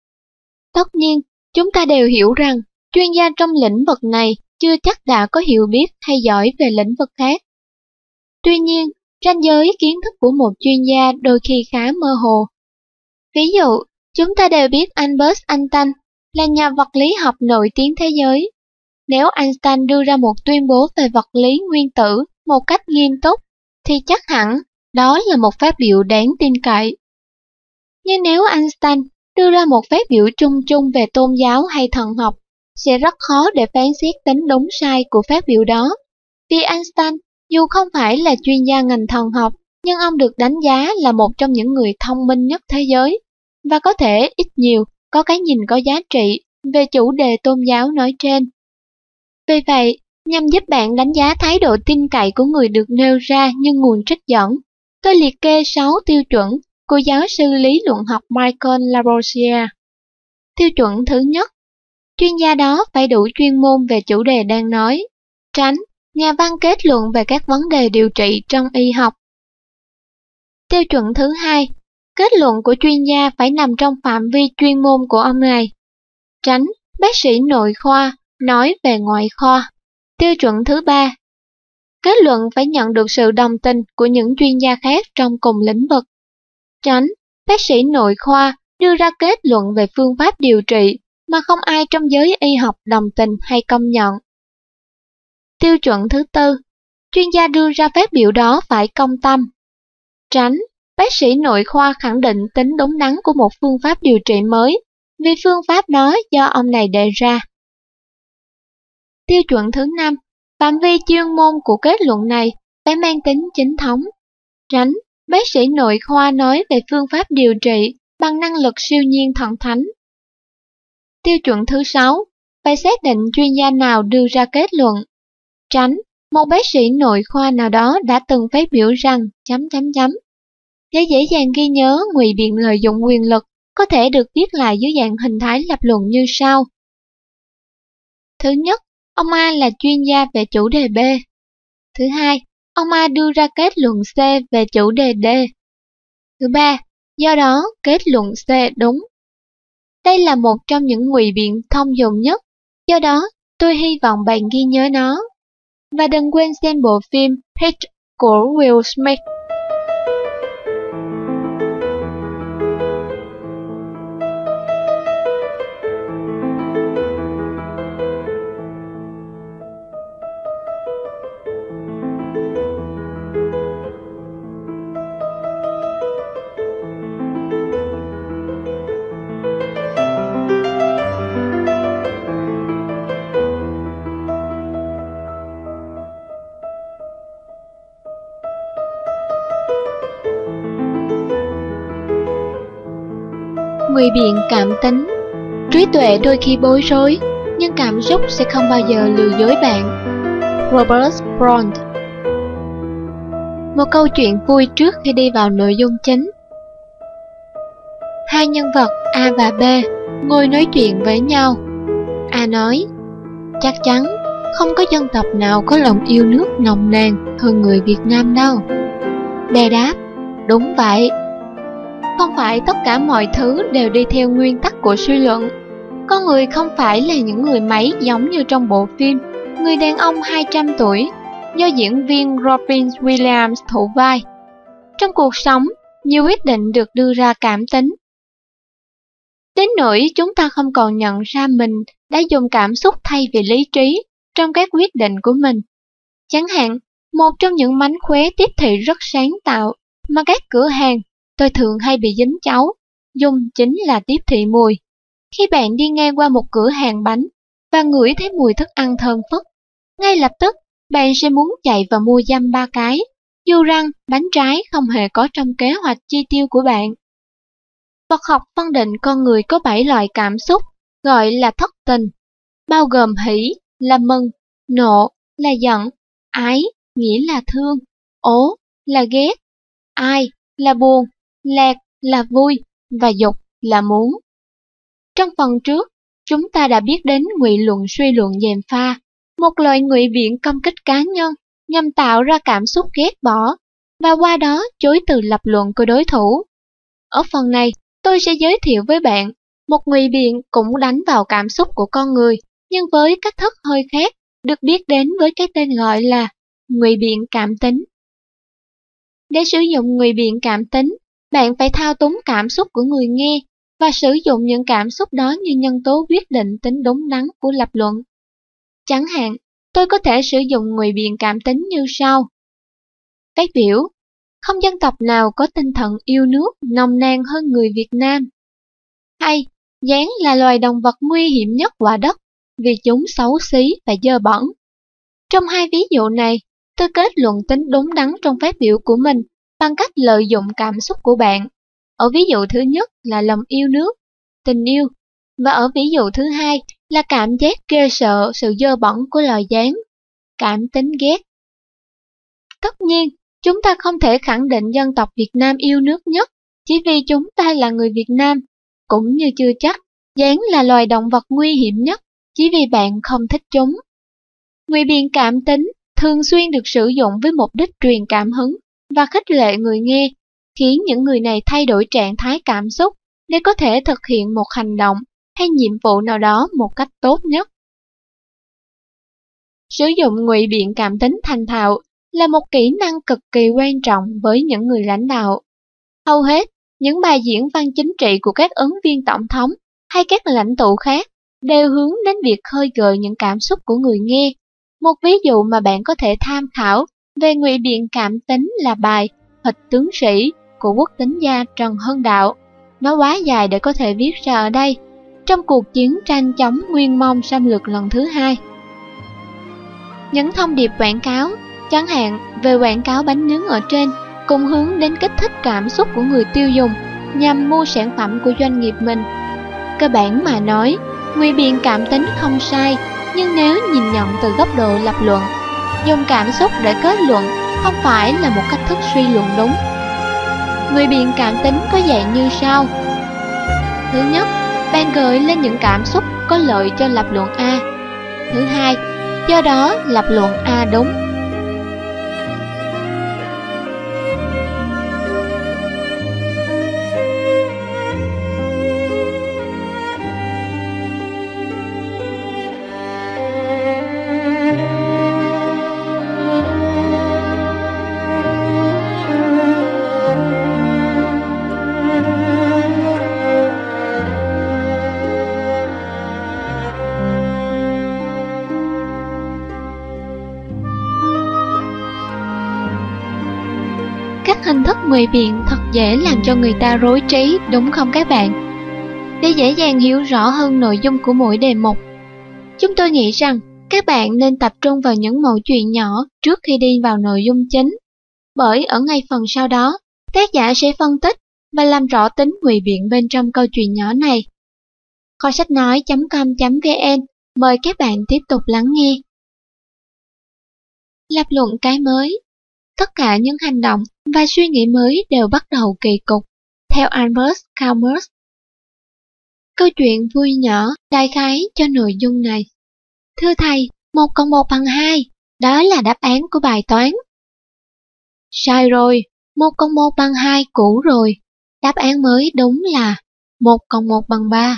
Tất nhiên, chúng ta đều hiểu rằng chuyên gia trong lĩnh vực này chưa chắc đã có hiểu biết hay giỏi về lĩnh vực khác. Tuy nhiên, ranh giới kiến thức của một chuyên gia đôi khi khá mơ hồ. Ví dụ, chúng ta đều biết Albert Einstein là nhà vật lý học nổi tiếng thế giới. Nếu Einstein đưa ra một tuyên bố về vật lý nguyên tử một cách nghiêm túc, thì chắc hẳn đó là một phát biểu đáng tin cậy. Nhưng nếu Einstein đưa ra một phát biểu chung chung về tôn giáo hay thần học, sẽ rất khó để phán xét tính đúng sai của phát biểu đó. Vì Einstein, dù không phải là chuyên gia ngành thần học, nhưng ông được đánh giá là một trong những người thông minh nhất thế giới, và có thể ít nhiều có cái nhìn có giá trị về chủ đề tôn giáo nói trên. Vì vậy, nhằm giúp bạn đánh giá thái độ tin cậy của người được nêu ra như nguồn trích dẫn, tôi liệt kê 6 tiêu chuẩn của giáo sư lý luận học Michael Lavoisier. Tiêu chuẩn thứ nhất, chuyên gia đó phải đủ chuyên môn về chủ đề đang nói, tránh nhà văn kết luận về các vấn đề điều trị trong y học. Tiêu chuẩn thứ hai, kết luận của chuyên gia phải nằm trong phạm vi chuyên môn của ông này, tránh bác sĩ nội khoa nói về ngoại khoa. Tiêu chuẩn thứ ba, kết luận phải nhận được sự đồng tình của những chuyên gia khác trong cùng lĩnh vực, tránh bác sĩ nội khoa đưa ra kết luận về phương pháp điều trị mà không ai trong giới y học đồng tình hay công nhận. Tiêu chuẩn thứ tư, chuyên gia đưa ra phát biểu đó phải công tâm, tránh bác sĩ nội khoa khẳng định tính đúng đắn của một phương pháp điều trị mới vì phương pháp đó do ông này đề ra. Tiêu chuẩn thứ năm, phạm vi chuyên môn của kết luận này phải mang tính chính thống, tránh bác sĩ nội khoa nói về phương pháp điều trị bằng năng lực siêu nhiên thần thánh. Tiêu chuẩn thứ sáu, phải xác định chuyên gia nào đưa ra kết luận, tránh một bác sĩ nội khoa nào đó đã từng phát biểu rằng ... Để dễ dàng ghi nhớ, ngụy biện lợi dụng quyền lực có thể được viết lại dưới dạng hình thái lập luận như sau. Thứ nhất, ông A là chuyên gia về chủ đề B. Thứ hai, ông A đưa ra kết luận C về chủ đề D. Thứ ba, do đó kết luận C đúng. Đây là một trong những ngụy biện thông dụng nhất, do đó tôi hy vọng bạn ghi nhớ nó. Và đừng quên xem bộ phim Hit của Will Smith. Ngụy biện cảm tính. Trí tuệ đôi khi bối rối, nhưng cảm xúc sẽ không bao giờ lừa dối bạn. Robert Brown. Một câu chuyện vui trước khi đi vào nội dung chính. Hai nhân vật A và B ngồi nói chuyện với nhau. A nói, chắc chắn không có dân tộc nào có lòng yêu nước nồng nàn hơn người Việt Nam đâu. B đáp, đúng vậy. Không phải tất cả mọi thứ đều đi theo nguyên tắc của suy luận. Con người không phải là những người máy giống như trong bộ phim Người đàn ông 200 tuổi do diễn viên Robin Williams thủ vai. Trong cuộc sống, nhiều quyết định được đưa ra cảm tính. Đến nỗi chúng ta không còn nhận ra mình đã dùng cảm xúc thay vì lý trí trong các quyết định của mình. Chẳng hạn, một trong những mánh khóe tiếp thị rất sáng tạo mà các cửa hàng tôi thường hay bị dính cháu dùng chính là tiếp thị mùi. Khi bạn đi ngang qua một cửa hàng bánh và ngửi thấy mùi thức ăn thơm phức, ngay lập tức bạn sẽ muốn chạy và mua dăm ba cái, dù rằng bánh trái không hề có trong kế hoạch chi tiêu của bạn. Vật học phân định con người có 7 loại cảm xúc, gọi là thất tình, bao gồm hỷ là mừng, nộ là giận, ái nghĩa là thương, ố là ghét, ai là buồn, lạc là vui và dục là muốn. Trong phần trước, chúng ta đã biết đến ngụy luận suy luận gièm pha, một loại ngụy biện công kích cá nhân nhằm tạo ra cảm xúc ghét bỏ và qua đó chối từ lập luận của đối thủ. Ở phần này, tôi sẽ giới thiệu với bạn một ngụy biện cũng đánh vào cảm xúc của con người, nhưng với cách thức hơi khác, được biết đến với cái tên gọi là ngụy biện cảm tính. Để sử dụng ngụy biện cảm tính, bạn phải thao túng cảm xúc của người nghe và sử dụng những cảm xúc đó như nhân tố quyết định tính đúng đắn của lập luận. Chẳng hạn, tôi có thể sử dụng ngụy biện cảm tính như sau. Phát biểu, không dân tộc nào có tinh thần yêu nước nồng nàn hơn người Việt Nam. Hay, gián là loài động vật nguy hiểm nhất quả đất vì chúng xấu xí và dơ bẩn. Trong hai ví dụ này, tôi kết luận tính đúng đắn trong phát biểu của mình bằng cách lợi dụng cảm xúc của bạn. Ở ví dụ thứ nhất là lòng yêu nước, tình yêu, và ở ví dụ thứ hai là cảm giác ghê sợ sự dơ bẩn của loài gián, cảm tính ghét. Tất nhiên, chúng ta không thể khẳng định dân tộc Việt Nam yêu nước nhất chỉ vì chúng ta là người Việt Nam, cũng như chưa chắc gián là loài động vật nguy hiểm nhất chỉ vì bạn không thích chúng. Ngụy biện cảm tính thường xuyên được sử dụng với mục đích truyền cảm hứng và khích lệ người nghe, khiến những người này thay đổi trạng thái cảm xúc để có thể thực hiện một hành động hay nhiệm vụ nào đó một cách tốt nhất. Sử dụng ngụy biện cảm tính thành thạo là một kỹ năng cực kỳ quan trọng với những người lãnh đạo. Hầu hết, những bài diễn văn chính trị của các ứng viên tổng thống hay các lãnh tụ khác đều hướng đến việc khơi gợi những cảm xúc của người nghe. Một ví dụ mà bạn có thể tham khảo về ngụy biện cảm tính là bài Hịch tướng sĩ của quốc tính gia Trần Hưng Đạo. Nó quá dài để có thể viết ra ở đây, trong cuộc chiến tranh chống Nguyên Mông xâm lược lần thứ hai. Những thông điệp quảng cáo, chẳng hạn về quảng cáo bánh nướng ở trên, cũng hướng đến kích thích cảm xúc của người tiêu dùng nhằm mua sản phẩm của doanh nghiệp mình. Cơ bản mà nói, ngụy biện cảm tính không sai, nhưng nếu nhìn nhận từ góc độ lập luận, dùng cảm xúc để kết luận không phải là một cách thức suy luận đúng. Ngụy biện cảm tính có dạng như sau. Thứ nhất, bạn gợi lên những cảm xúc có lợi cho lập luận A. Thứ hai, do đó lập luận A đúng. Các hình thức ngụy biện thật dễ làm cho người ta rối trí, đúng không các bạn? Để dễ dàng hiểu rõ hơn nội dung của mỗi đề mục, chúng tôi nghĩ rằng các bạn nên tập trung vào những mẩu chuyện nhỏ trước khi đi vào nội dung chính. Bởi ở ngay phần sau đó, tác giả sẽ phân tích và làm rõ tính ngụy biện bên trong câu chuyện nhỏ này. Kho sách nói.com.vn mời các bạn tiếp tục lắng nghe. lập luận cái mới. Tất cả những hành động và suy nghĩ mới đều bắt đầu kỳ cục, theo Albert Camus. Câu chuyện vui nhỏ đại khái cho nội dung này. Thưa thầy, 1 cộng 1 bằng 2, đó là đáp án của bài toán. Sai rồi, 1 cộng 1 bằng 2 cũ rồi, đáp án mới đúng là 1 cộng 1 bằng 3.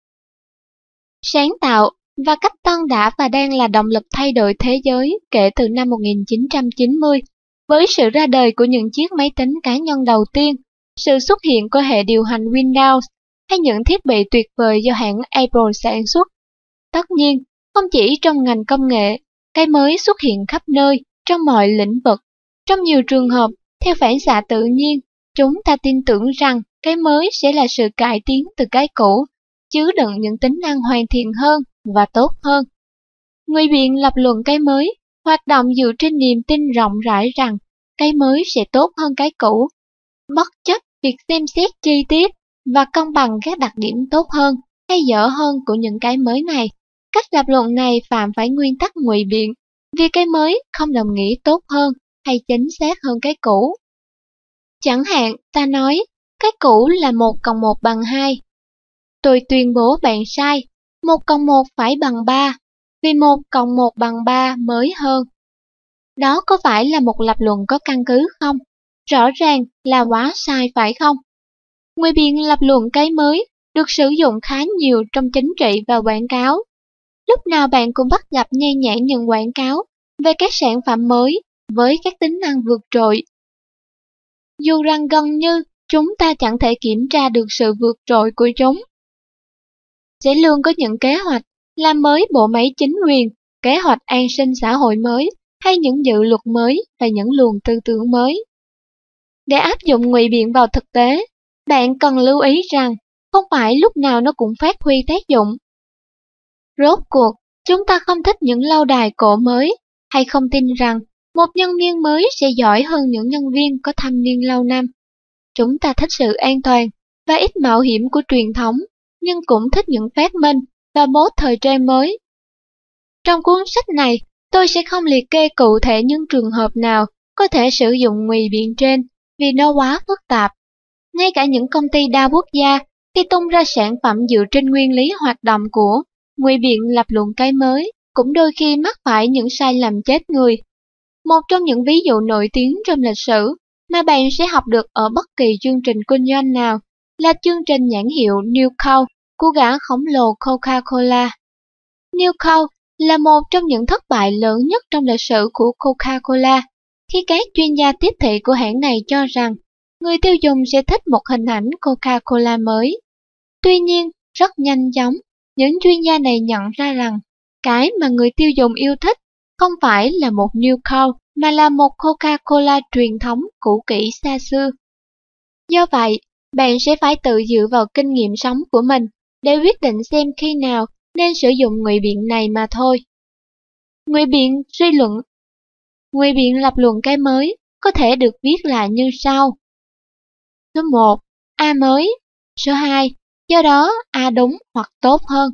Sáng tạo và cách tân đã và đang là động lực thay đổi thế giới kể từ năm 1990, với sự ra đời của những chiếc máy tính cá nhân đầu tiên, sự xuất hiện của hệ điều hành Windows, hay những thiết bị tuyệt vời do hãng Apple sản xuất. Tất nhiên, không chỉ trong ngành công nghệ, cái mới xuất hiện khắp nơi, trong mọi lĩnh vực. Trong nhiều trường hợp, theo phản xạ tự nhiên, chúng ta tin tưởng rằng cái mới sẽ là sự cải tiến từ cái cũ, chứa đựng những tính năng hoàn thiện hơn và tốt hơn. Người biện lập luận cái mới hoạt động dựa trên niềm tin rộng rãi rằng cái mới sẽ tốt hơn cái cũ, bất chấp việc xem xét chi tiết và cân bằng các đặc điểm tốt hơn hay dở hơn của những cái mới này. Cách lập luận này phạm phải nguyên tắc ngụy biện, vì cái mới không đồng nghĩa tốt hơn hay chính xác hơn cái cũ. Chẳng hạn, ta nói, cái cũ là 1 cộng 1 bằng 2. Tôi tuyên bố bạn sai, 1 cộng 1 phải bằng 3, vì 1 cộng 1 bằng 3 mới hơn. Đó có phải là một lập luận có căn cứ không? Rõ ràng là quá sai phải không? Ngụy biện lập luận cái mới được sử dụng khá nhiều trong chính trị và quảng cáo. Lúc nào bạn cũng bắt gặp nhan nhản những quảng cáo về các sản phẩm mới với các tính năng vượt trội. Dù rằng gần như chúng ta chẳng thể kiểm tra được sự vượt trội của chúng. Sẽ luôn có những kế hoạch làm mới bộ máy chính quyền, kế hoạch an sinh xã hội mới, hay những dự luật mới và những luồng tư tưởng mới. Để áp dụng ngụy biện vào thực tế, bạn cần lưu ý rằng không phải lúc nào nó cũng phát huy tác dụng. Rốt cuộc, chúng ta không thích những lâu đài cổ mới, hay không tin rằng một nhân viên mới sẽ giỏi hơn những nhân viên có thâm niên lâu năm. Chúng ta thích sự an toàn và ít mạo hiểm của truyền thống, nhưng cũng thích những phát minh và mốt thời trang mới. Trong cuốn sách này, tôi sẽ không liệt kê cụ thể những trường hợp nào có thể sử dụng ngụy biện trên, vì nó quá phức tạp. Ngay cả những công ty đa quốc gia, khi tung ra sản phẩm dựa trên nguyên lý hoạt động của ngụy biện lập luận cái mới, cũng đôi khi mắc phải những sai lầm chết người. Một trong những ví dụ nổi tiếng trong lịch sử mà bạn sẽ học được ở bất kỳ chương trình kinh doanh nào là chương trình nhãn hiệu New Coke của gã khổng lồ Coca-Cola. New Coke là một trong những thất bại lớn nhất trong lịch sử của Coca-Cola, khi các chuyên gia tiếp thị của hãng này cho rằng người tiêu dùng sẽ thích một hình ảnh Coca-Cola mới. Tuy nhiên, rất nhanh chóng, những chuyên gia này nhận ra rằng cái mà người tiêu dùng yêu thích không phải là một New Coke mà là một Coca-Cola truyền thống cũ kỹ xa xưa. Do vậy, bạn sẽ phải tự dựa vào kinh nghiệm sống của mình để quyết định xem khi nào nên sử dụng ngụy biện này mà thôi. Ngụy biện suy luận. Ngụy biện lập luận cái mới có thể được viết lại như sau. Số 1. A mới. Số 2. Do đó A đúng hoặc tốt hơn.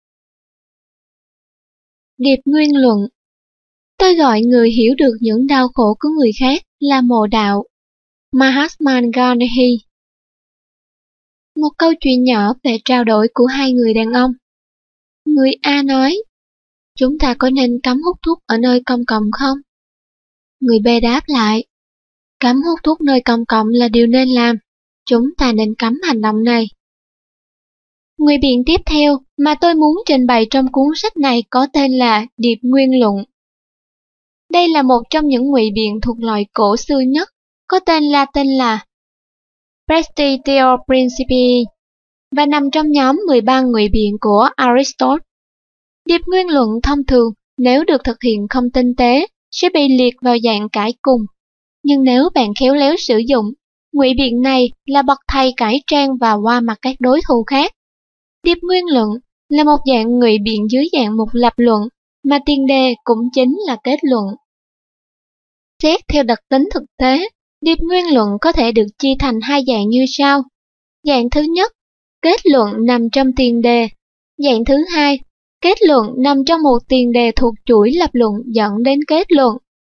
Điệp nguyên luận. Tôi gọi người hiểu được những đau khổ của người khác là mộ đạo. Mahatma Gandhi. Một câu chuyện nhỏ về trao đổi của hai người đàn ông. Người A nói, chúng ta có nên cấm hút thuốc ở nơi công cộng không? Người B đáp lại, cấm hút thuốc nơi công cộng là điều nên làm, chúng ta nên cấm hành động này. Ngụy biện tiếp theo mà tôi muốn trình bày trong cuốn sách này có tên là Điệp nguyên luận. Đây là một trong những ngụy biện thuộc loại cổ xưa nhất, có tên Latin là Prestitio Principii, và nằm trong nhóm 13 ngụy biện của Aristotle. Điệp nguyên luận thông thường, nếu được thực hiện không tinh tế, sẽ bị liệt vào dạng cãi cùng. Nhưng nếu bạn khéo léo sử dụng, ngụy biện này là bậc thầy cải trang và qua mặt các đối thủ khác. Điệp nguyên luận là một dạng ngụy biện dưới dạng một lập luận, mà tiền đề cũng chính là kết luận. Xét theo đặc tính thực tế, điệp nguyên luận có thể được chia thành hai dạng như sau. Dạng thứ nhất, kết luận nằm trong tiền đề. Dạng thứ hai, kết luận nằm trong một tiền đề thuộc chuỗi lập luận dẫn đến kết luận.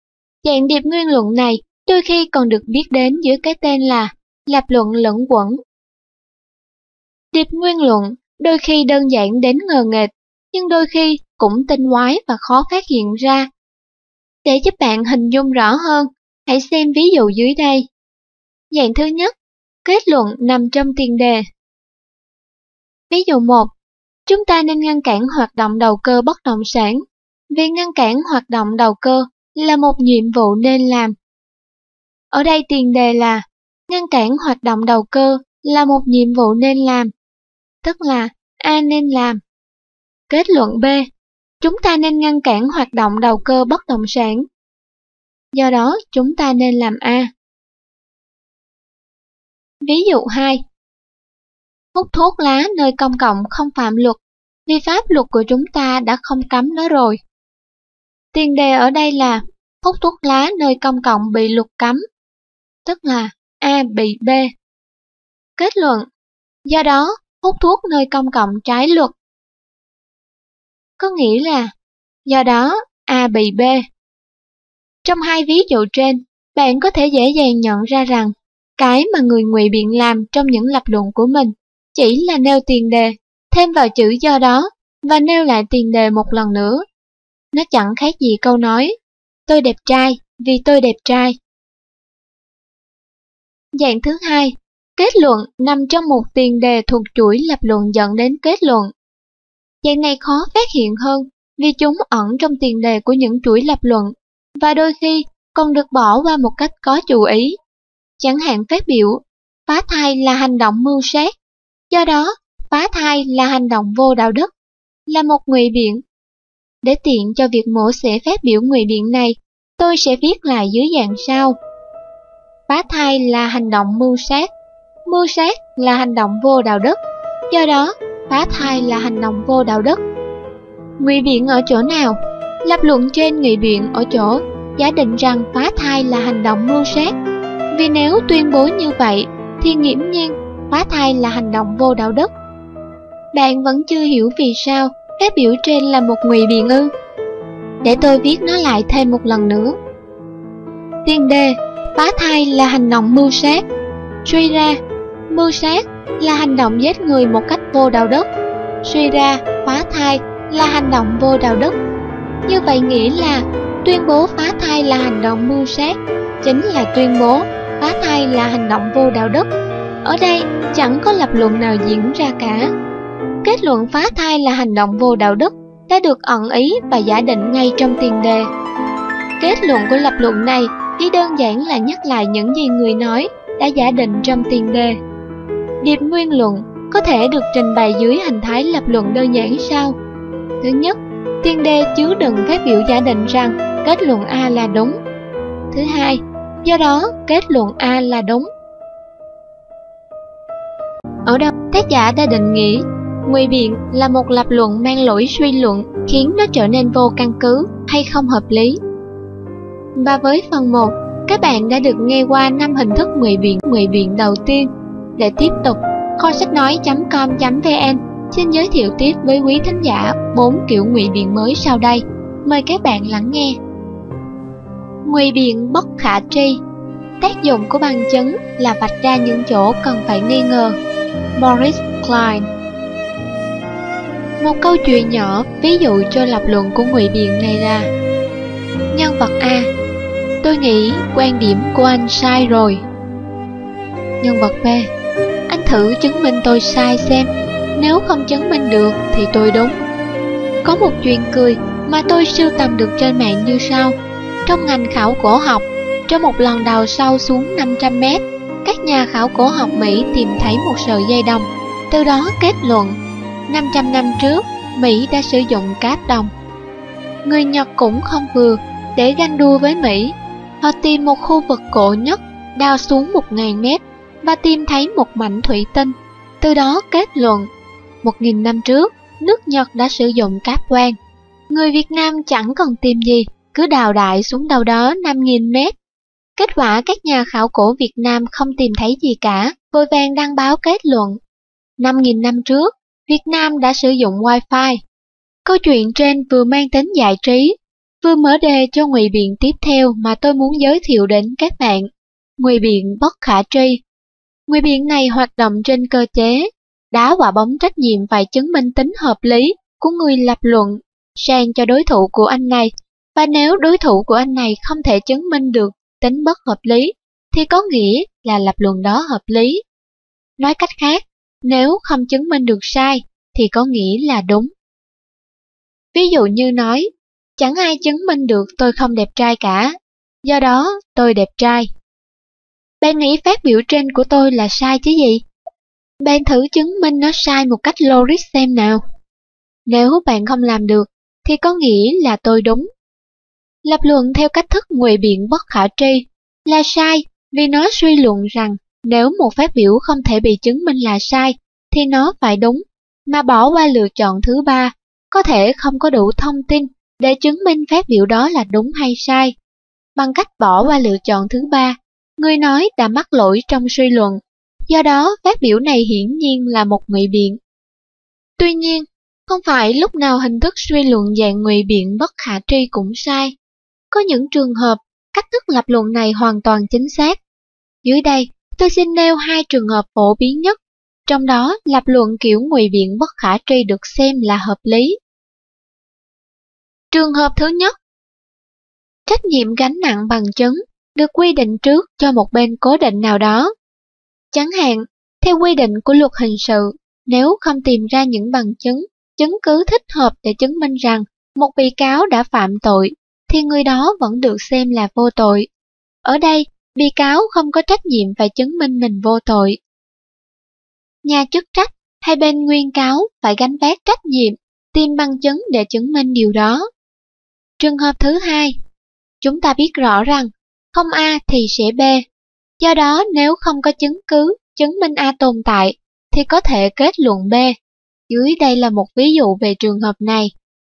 Dạng điệp nguyên luận này đôi khi còn được biết đến dưới cái tên là lập luận lẫn quẩn. Điệp nguyên luận đôi khi đơn giản đến ngờ nghệch, nhưng đôi khi cũng tinh quái và khó phát hiện ra. Để giúp bạn hình dung rõ hơn, hãy xem ví dụ dưới đây. Dạng thứ nhất, kết luận nằm trong tiền đề. Ví dụ 1. Chúng ta nên ngăn cản hoạt động đầu cơ bất động sản. Việc ngăn cản hoạt động đầu cơ là một nhiệm vụ nên làm. Ở đây tiền đề là ngăn cản hoạt động đầu cơ là một nhiệm vụ nên làm, tức là A nên làm. Kết luận B. Chúng ta nên ngăn cản hoạt động đầu cơ bất động sản. Do đó, chúng ta nên làm A. Ví dụ 2. Hút thuốc lá nơi công cộng không phạm luật, vì pháp luật của chúng ta đã không cấm nó rồi. Tiền đề ở đây là hút thuốc lá nơi công cộng bị luật cấm, tức là A bị B. Kết luận, do đó, hút thuốc nơi công cộng trái luật. Có nghĩa là, do đó, A bị B. Trong hai ví dụ trên, bạn có thể dễ dàng nhận ra rằng, cái mà người ngụy biện làm trong những lập luận của mình chỉ là nêu tiền đề, thêm vào chữ do đó, và nêu lại tiền đề một lần nữa. Nó chẳng khác gì câu nói, tôi đẹp trai vì tôi đẹp trai. Dạng thứ hai, kết luận nằm trong một tiền đề thuộc chuỗi lập luận dẫn đến kết luận. Dạng này khó phát hiện hơn vì chúng ẩn trong tiền đề của những chuỗi lập luận, và đôi khi còn được bỏ qua một cách có chú ý. Chẳng hạn phát biểu, phá thai là hành động mưu sát, do đó phá thai là hành động vô đạo đức, là một ngụy biện. Để tiện cho việc mổ xẻ phát biểu ngụy biện này, tôi sẽ viết lại dưới dạng sau. Phá thai là hành động mưu sát là hành động vô đạo đức, do đó phá thai là hành động vô đạo đức. Ngụy biện ở chỗ nào? Lập luận trên ngụy biện ở chỗ giả định rằng phá thai là hành động mưu sát. Vì nếu tuyên bố như vậy, thì nghiễm nhiên phá thai là hành động vô đạo đức. Bạn vẫn chưa hiểu vì sao phát biểu trên là một ngụy biện ư? Để tôi viết nó lại thêm một lần nữa. Tiền đề, phá thai là hành động mưu sát. Suy ra, mưu sát là hành động giết người một cách vô đạo đức. Suy ra, phá thai là hành động vô đạo đức. Như vậy nghĩa là tuyên bố phá thai là hành động mưu sát chính là tuyên bố phá thai là hành động vô đạo đức. Ở đây chẳng có lập luận nào diễn ra cả. Kết luận phá thai là hành động vô đạo đức đã được ẩn ý và giả định ngay trong tiền đề. Kết luận của lập luận này chỉ đơn giản là nhắc lại những gì người nói đã giả định trong tiền đề. Điệp nguyên luận có thể được trình bày dưới hình thái lập luận đơn giản sau. Thứ nhất, tiền đề chứa đựng phát biểu giả định rằng kết luận A là đúng. Thứ hai, do đó kết luận A là đúng. Ở đâu tác giả đã định nghĩa ngụy biện là một lập luận mang lỗi suy luận khiến nó trở nên vô căn cứ hay không hợp lý. Và với phần 1, các bạn đã được nghe qua 5 hình thức ngụy biện đầu tiên. Để tiếp tục, kho sách nói.com.vn xin giới thiệu tiếp với quý thính giả 4 kiểu ngụy biện mới sau đây. Mời các bạn lắng nghe. Ngụy biện bất khả tri. Tác dụng của bằng chứng là vạch ra những chỗ cần phải nghi ngờ. Boris Klein. Một câu chuyện nhỏ ví dụ cho lập luận của ngụy biện này là: nhân vật A, tôi nghĩ quan điểm của anh sai rồi. Nhân vật B, anh thử chứng minh tôi sai xem, nếu không chứng minh được thì tôi đúng. Có một chuyện cười mà tôi sưu tầm được trên mạng như sau. Trong ngành khảo cổ học, trong một lần đào sâu xuống 500 mét, các nhà khảo cổ học Mỹ tìm thấy một sợi dây đồng. Từ đó kết luận, 500 năm trước, Mỹ đã sử dụng cáp đồng. Người Nhật cũng không vừa, để ganh đua với Mỹ. Họ tìm một khu vực cổ nhất, đào xuống 1000 mét và tìm thấy một mảnh thủy tinh. Từ đó kết luận, 1000 năm trước, nước Nhật đã sử dụng cáp quang. Người Việt Nam chẳng cần tìm gì, cứ đào đại xuống đâu đó 5000 mét. Kết quả các nhà khảo cổ Việt Nam không tìm thấy gì cả, vội vàng đăng báo kết luận. 5000 năm trước, Việt Nam đã sử dụng Wi-Fi. Câu chuyện trên vừa mang tính giải trí, vừa mở đề cho ngụy biện tiếp theo mà tôi muốn giới thiệu đến các bạn. Ngụy biện bất khả tri. Ngụy biện này hoạt động trên cơ chế đá quả bóng trách nhiệm phải chứng minh tính hợp lý của người lập luận sang cho đối thủ của anh này, và nếu đối thủ của anh này không thể chứng minh được tính bất hợp lý thì có nghĩa là lập luận đó hợp lý. Nói cách khác, nếu không chứng minh được sai thì có nghĩa là đúng. Ví dụ như nói, chẳng ai chứng minh được tôi không đẹp trai cả, do đó tôi đẹp trai. Bạn nghĩ phát biểu trên của tôi là sai chứ gì? Bạn thử chứng minh nó sai một cách logic xem nào. Nếu bạn không làm được thì có nghĩa là tôi đúng. Lập luận theo cách thức ngụy biện bất khả tri là sai vì nó suy luận rằng nếu một phát biểu không thể bị chứng minh là sai thì nó phải đúng, mà bỏ qua lựa chọn thứ ba, có thể không có đủ thông tin để chứng minh phát biểu đó là đúng hay sai. Bằng cách bỏ qua lựa chọn thứ ba, người nói đã mắc lỗi trong suy luận, do đó phát biểu này hiển nhiên là một ngụy biện. Tuy nhiên, không phải lúc nào hình thức suy luận dạng ngụy biện bất khả tri cũng sai. Có những trường hợp, cách thức lập luận này hoàn toàn chính xác. Dưới đây, tôi xin nêu hai trường hợp phổ biến nhất, trong đó lập luận kiểu ngụy biện bất khả tri được xem là hợp lý. Trường hợp thứ nhất, trách nhiệm gánh nặng bằng chứng được quy định trước cho một bên cố định nào đó. Chẳng hạn, theo quy định của luật hình sự, nếu không tìm ra những bằng chứng, chứng cứ thích hợp để chứng minh rằng một bị cáo đã phạm tội, thì người đó vẫn được xem là vô tội. Ở đây, bị cáo không có trách nhiệm phải chứng minh mình vô tội. Nhà chức trách hay bên nguyên cáo phải gánh vác trách nhiệm, tìm bằng chứng để chứng minh điều đó. Trường hợp thứ hai, chúng ta biết rõ rằng không A thì sẽ B. Do đó nếu không có chứng cứ chứng minh A tồn tại thì có thể kết luận B. Dưới đây là một ví dụ về trường hợp này.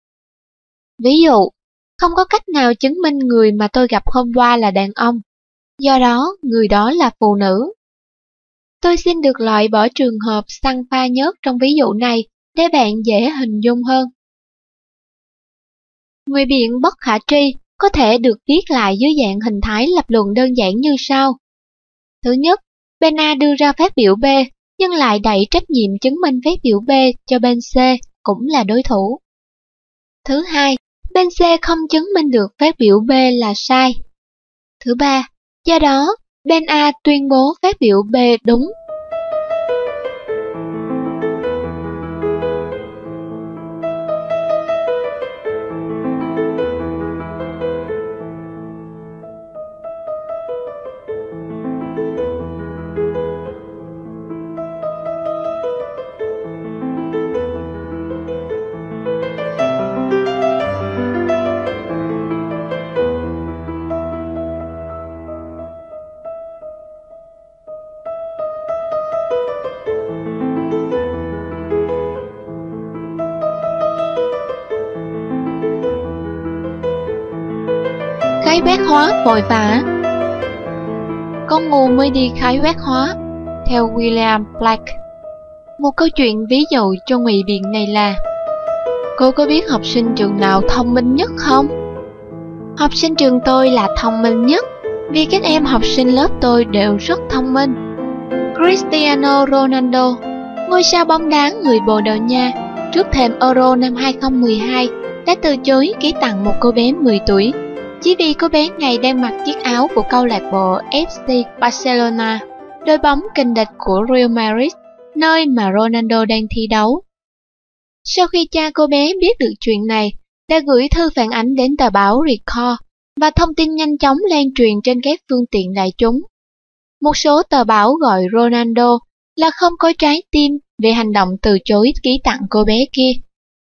Ví dụ, không có cách nào chứng minh người mà tôi gặp hôm qua là đàn ông. Do đó, người đó là phụ nữ. Tôi xin được loại bỏ trường hợp xăng pha nhớt trong ví dụ này để bạn dễ hình dung hơn. Ngụy biện bất khả tri có thể được viết lại dưới dạng hình thái lập luận đơn giản như sau. Thứ nhất, bên A đưa ra phát biểu B, nhưng lại đẩy trách nhiệm chứng minh phát biểu B cho bên C, cũng là đối thủ. Thứ hai, bên C không chứng minh được phát biểu B là sai. Thứ ba, do đó, bên A tuyên bố phát biểu B đúng. Khái quát hóa vội vã. Con ngu mới đi khái quát hóa, theo William Blake. Một câu chuyện ví dụ cho ngụy biện này là: cô có biết học sinh trường nào thông minh nhất không? Học sinh trường tôi là thông minh nhất, vì các em học sinh lớp tôi đều rất thông minh. Cristiano Ronaldo, ngôi sao bóng đá người Bồ Đào Nha, trước thềm Euro năm 2012 đã từ chối ký tặng một cô bé 10 tuổi chỉ vì cô bé này đang mặc chiếc áo của câu lạc bộ FC Barcelona, đội bóng kình địch của Real Madrid, nơi mà Ronaldo đang thi đấu. Sau khi cha cô bé biết được chuyện này, đã gửi thư phản ánh đến tờ báo Record và thông tin nhanh chóng lan truyền trên các phương tiện đại chúng. Một số tờ báo gọi Ronaldo là không có trái tim về hành động từ chối ký tặng cô bé kia.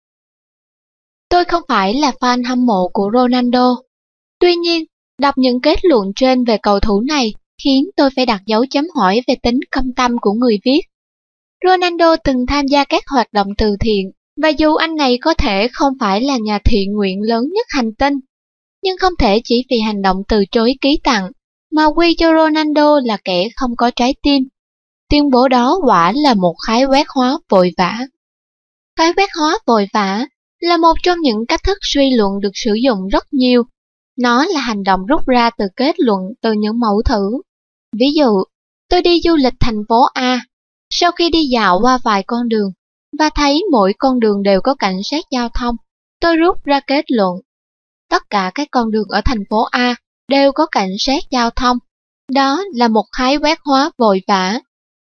Tôi không phải là fan hâm mộ của Ronaldo. Tuy nhiên, đọc những kết luận trên về cầu thủ này khiến tôi phải đặt dấu chấm hỏi về tính công tâm của người viết. Ronaldo từng tham gia các hoạt động từ thiện, và dù anh này có thể không phải là nhà thiện nguyện lớn nhất hành tinh, nhưng không thể chỉ vì hành động từ chối ký tặng mà quy cho Ronaldo là kẻ không có trái tim. Tuyên bố đó quả là một khái quát hóa vội vã. Khái quát hóa vội vã là một trong những cách thức suy luận được sử dụng rất nhiều. Nó là hành động rút ra từ kết luận từ những mẫu thử. Ví dụ, tôi đi du lịch thành phố A. Sau khi đi dạo qua vài con đường và thấy mỗi con đường đều có cảnh sát giao thông, tôi rút ra kết luận. Tất cả các con đường ở thành phố A đều có cảnh sát giao thông. Đó là một khái quát hóa vội vã.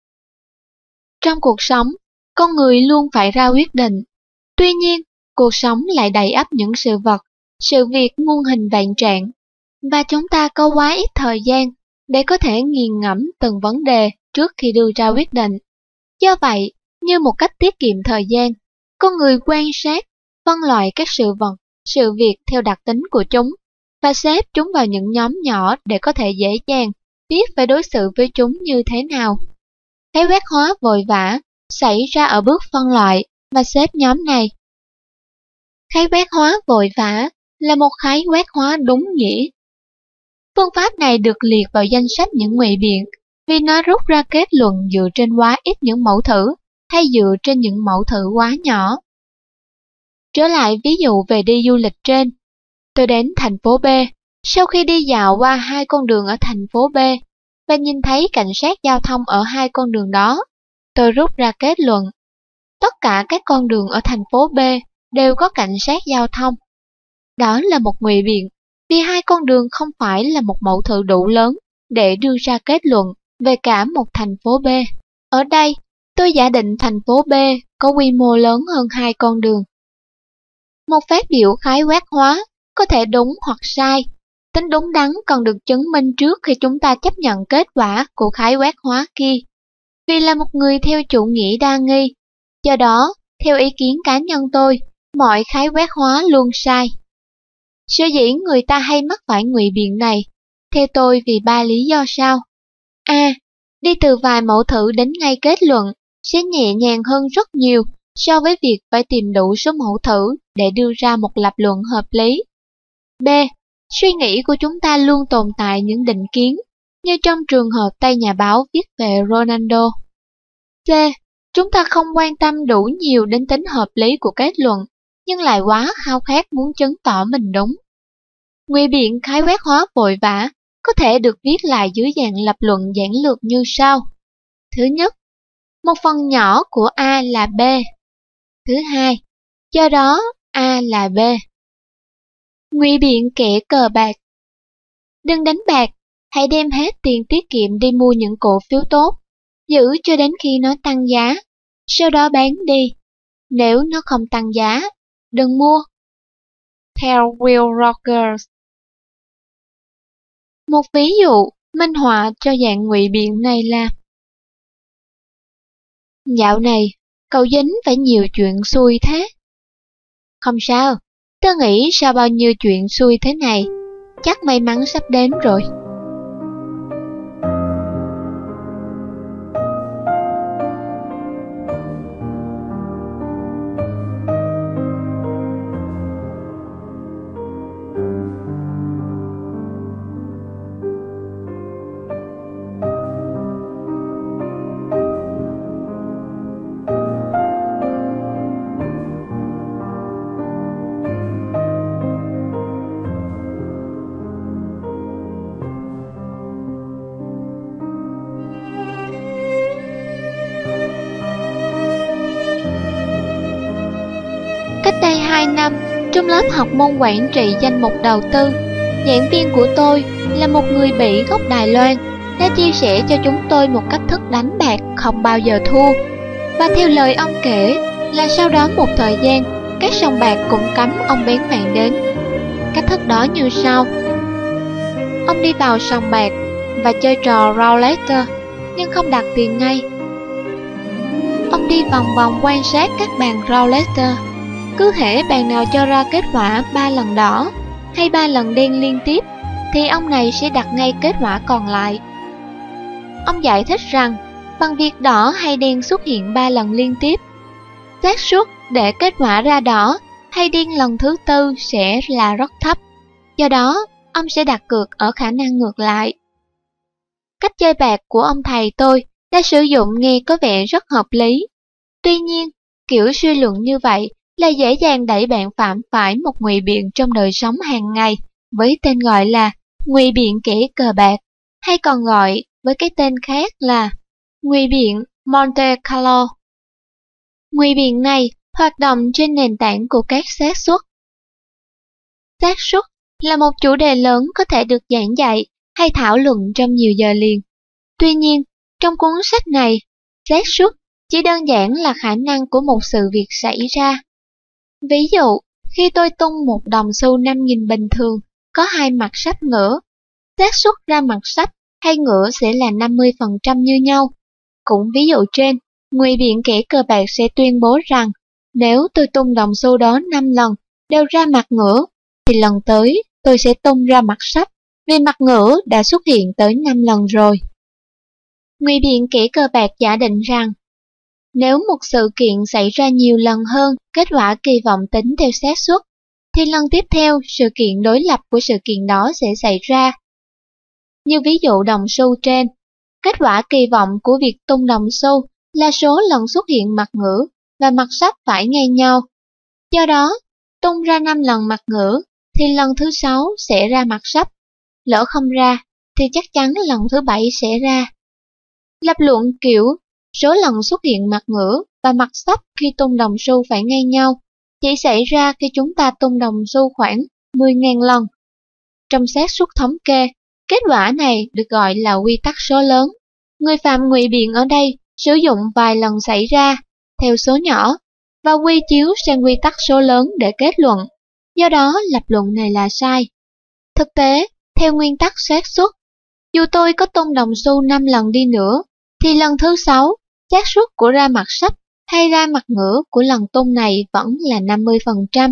Trong cuộc sống, con người luôn phải ra quyết định. Tuy nhiên, cuộc sống lại đầy ắp những sự vật, sự việc muôn hình vạn trạng, và chúng ta có quá ít thời gian để có thể nghiền ngẫm từng vấn đề trước khi đưa ra quyết định. Do vậy, như một cách tiết kiệm thời gian, con người quan sát, phân loại các sự vật, sự việc theo đặc tính của chúng, và xếp chúng vào những nhóm nhỏ để có thể dễ dàng biết phải đối xử với chúng như thế nào. Khái quát hóa vội vã xảy ra ở bước phân loại và xếp nhóm này. Khái quát hóa vội vã là một khái quát hóa đúng nghĩa. Phương pháp này được liệt vào danh sách những ngụy biện vì nó rút ra kết luận dựa trên quá ít những mẫu thử hay dựa trên những mẫu thử quá nhỏ. Trở lại ví dụ về đi du lịch trên. Tôi đến thành phố B, sau khi đi dạo qua hai con đường ở thành phố B và nhìn thấy cảnh sát giao thông ở hai con đường đó, tôi rút ra kết luận. Tất cả các con đường ở thành phố B đều có cảnh sát giao thông. Đó là một ngụy biện, vì hai con đường không phải là một mẫu thử đủ lớn để đưa ra kết luận về cả một thành phố B. Ở đây, tôi giả định thành phố B có quy mô lớn hơn hai con đường. Một phát biểu khái quát hóa có thể đúng hoặc sai. Tính đúng đắn cần được chứng minh trước khi chúng ta chấp nhận kết quả của khái quát hóa kia. Vì là một người theo chủ nghĩa đa nghi, do đó, theo ý kiến cá nhân tôi, mọi khái quát hóa luôn sai. Sở dĩ người ta hay mắc phải ngụy biện này, theo tôi vì ba lý do sau. A. Đi từ vài mẫu thử đến ngay kết luận sẽ nhẹ nhàng hơn rất nhiều so với việc phải tìm đủ số mẫu thử để đưa ra một lập luận hợp lý. B. Suy nghĩ của chúng ta luôn tồn tại những định kiến, như trong trường hợp tay nhà báo viết về Ronaldo. C. Chúng ta không quan tâm đủ nhiều đến tính hợp lý của kết luận, nhưng lại quá khao khát muốn chứng tỏ mình đúng. Ngụy biện khái quát hóa vội vã có thể được viết lại dưới dạng lập luận giản lược như sau. Thứ nhất, một phần nhỏ của A là B. Thứ hai, do đó A là B. Ngụy biện kẻ cờ bạc. Đừng đánh bạc, hãy đem hết tiền tiết kiệm đi mua những cổ phiếu tốt, giữ cho đến khi nó tăng giá, sau đó bán đi. Nếu nó không tăng giá, đừng mua. Theo Will Rogers. Một ví dụ minh họa cho dạng ngụy biện này là: dạo này, cậu dính phải nhiều chuyện xui thế. Không sao, tớ nghĩ sau bao nhiêu chuyện xui thế này, chắc may mắn sắp đến rồi. Cách đây 2 năm, trong lớp học môn quản trị danh mục đầu tư, giảng viên của tôi là một người Bỉ gốc Đài Loan đã chia sẻ cho chúng tôi một cách thức đánh bạc không bao giờ thua. Và theo lời ông kể là sau đó một thời gian, các sòng bạc cũng cấm ông bén mảng đến. Cách thức đó như sau. Ông đi vào sòng bạc và chơi trò roulette nhưng không đặt tiền ngay. Ông đi vòng vòng quan sát các bàn roulette. Cứ hễ bàn nào cho ra kết quả 3 lần đỏ hay 3 lần đen liên tiếp thì ông này sẽ đặt ngay kết quả còn lại. Ông giải thích rằng bằng việc đỏ hay đen xuất hiện 3 lần liên tiếp, xác suất để kết quả ra đỏ hay đen lần thứ tư sẽ là rất thấp. Do đó, ông sẽ đặt cược ở khả năng ngược lại. Cách chơi bạc của ông thầy tôi đã sử dụng nghe có vẻ rất hợp lý. Tuy nhiên, kiểu suy luận như vậy là dễ dàng đẩy bạn phạm phải một ngụy biện trong đời sống hàng ngày với tên gọi là ngụy biện kẻ cờ bạc, hay còn gọi với cái tên khác là ngụy biện Monte Carlo. Ngụy biện này hoạt động trên nền tảng của các xác suất. Xác suất là một chủ đề lớn có thể được giảng dạy hay thảo luận trong nhiều giờ liền. Tuy nhiên, trong cuốn sách này, xác suất chỉ đơn giản là khả năng của một sự việc xảy ra. Ví dụ, khi tôi tung một đồng xu 5.000 bình thường có hai mặt sách ngửa, xác suất ra mặt sách hay ngửa sẽ là 50% như nhau. Cũng ví dụ trên, ngụy biện kẻ cờ bạc sẽ tuyên bố rằng nếu tôi tung đồng xu đó 5 lần đều ra mặt ngửa, thì lần tới tôi sẽ tung ra mặt sách vì mặt ngửa đã xuất hiện tới 5 lần rồi. Ngụy biện kẻ cờ bạc giả định rằng nếu một sự kiện xảy ra nhiều lần hơn kết quả kỳ vọng tính theo xác suất, thì lần tiếp theo sự kiện đối lập của sự kiện đó sẽ xảy ra. Như ví dụ đồng xu trên, kết quả kỳ vọng của việc tung đồng xu là số lần xuất hiện mặt ngửa và mặt sách phải ngang nhau. Do đó, tung ra 5 lần mặt ngửa thì lần thứ 6 sẽ ra mặt sách. Lỡ không ra thì chắc chắn lần thứ 7 sẽ ra. Lập luận kiểu số lần xuất hiện mặt ngửa và mặt sách khi tung đồng xu phải ngang nhau chỉ xảy ra khi chúng ta tung đồng xu khoảng 10.000 lần. Trong xác suất thống kê, kết quả này được gọi là quy tắc số lớn. Người phạm ngụy biện ở đây sử dụng vài lần xảy ra theo số nhỏ và quy chiếu sang quy tắc số lớn để kết luận. Do đó, lập luận này là sai. Thực tế, theo nguyên tắc xác suất, dù tôi có tung đồng xu 5 lần đi nữa, thì lần thứ 6, xác suất của ra mặt sách hay ra mặt ngửa của lần tung này vẫn là 50%.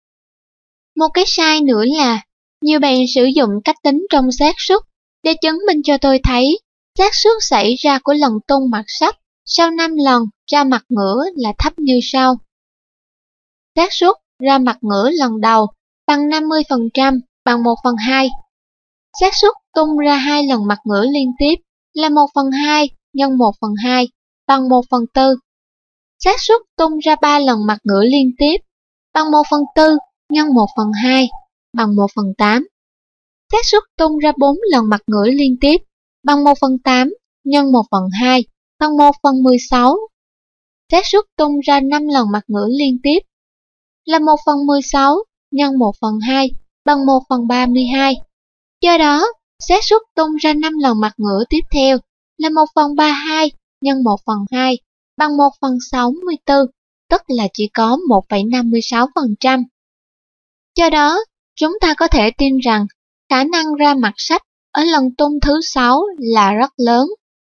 Một cái sai nữa là, nhiều bạn sử dụng cách tính trong xác suất để chứng minh cho tôi thấy xác suất xảy ra của lần tung mặt sách sau 5 lần ra mặt ngửa là thấp như sau. Xác suất ra mặt ngửa lần đầu bằng 50% bằng 1/2. Xác suất tung ra 2 lần mặt ngửa liên tiếp là 1/2 nhân 1/2 bằng 1/4. Xác suất tung ra 3 lần mặt ngửa liên tiếp bằng 1/4 nhân 1/2 bằng 1/8. Xác suất tung ra 4 lần mặt ngửa liên tiếp bằng 1/8 nhân 1/2 bằng 1/16. Xác suất tung ra 5 lần mặt ngửa liên tiếp là 1/16 nhân 1/2 bằng 1/32. Do đó, xác suất tung ra 5 lần mặt ngửa tiếp theo là 1/32 nhân 1/2 bằng 1/64, tức là chỉ có 1,56%. Do đó, chúng ta có thể tin rằng khả năng ra mặt sách ở lần tung thứ 6 là rất lớn,